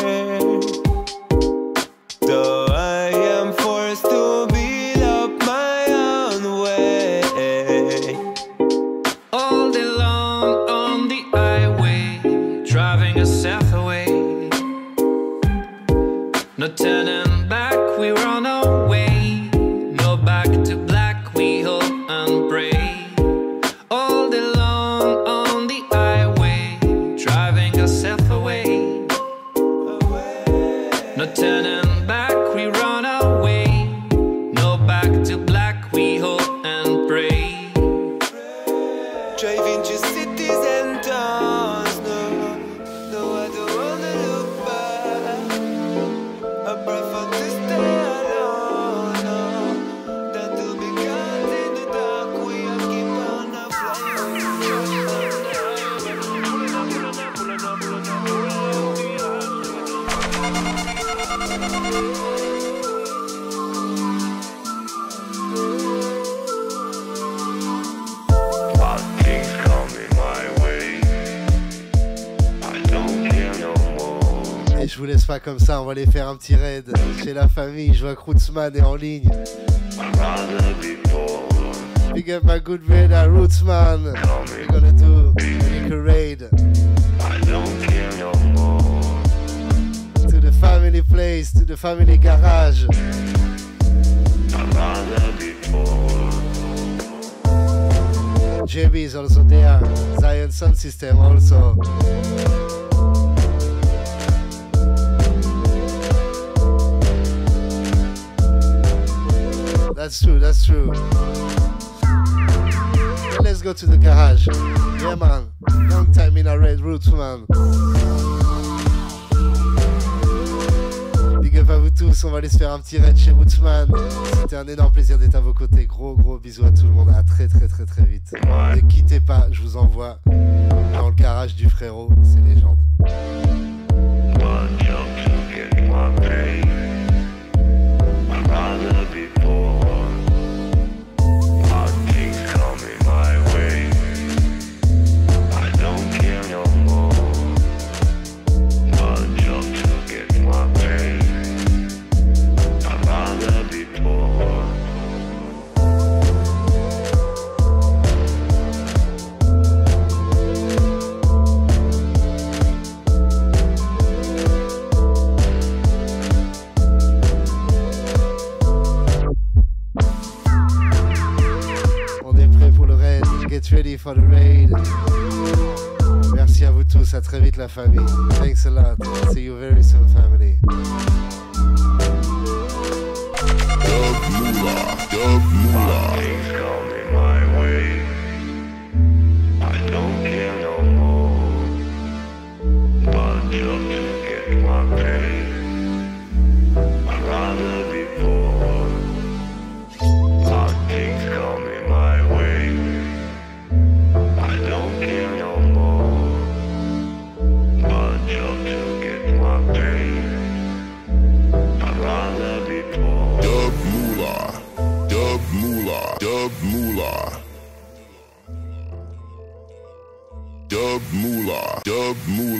P: So I am forced to build up my own way.
H: All day long on the highway, driving ourselves away. No turning back, we're on our way. No back to
M: Driving to cities and towns. No, I don't wanna look back. I prefer to stay alone. No, than to be caught in the dark. We are keep on a
L: Et je vous laisse pas comme ça, on va aller faire un petit raid chez la famille. Je vois que Rootsman est en ligne. Big up my good brother Rootsman. We're gonna do a little raid to the family place, to the family garage. JB is also there. Zion Sound System also. That's true, that's true. Let's go to the garage. Yeah, man. Long time in a red roots, man. Big up à vous tous. On va aller se faire un petit raid chez Rootsman. C'était un énorme plaisir d'être à vos côtés. Gros bisous à tout le monde. À très vite. Ne quittez pas. Je vous envoie dans le garage du frérot. C'est légende. Ready for the raid. Merci à vous tous, à très vite la famille. Thanks a lot. See you very soon, family.
A: Dub Moolah. Things coming my way. I don't care no more. But just to get my pay, I'd rather be poor. Hard things coming my way. I don't care no more, but just to get my pay, I'd rather be poor. Dub Moolah, Dub Moolah, Dub Moolah, Dub Moolah, Dub Moolah.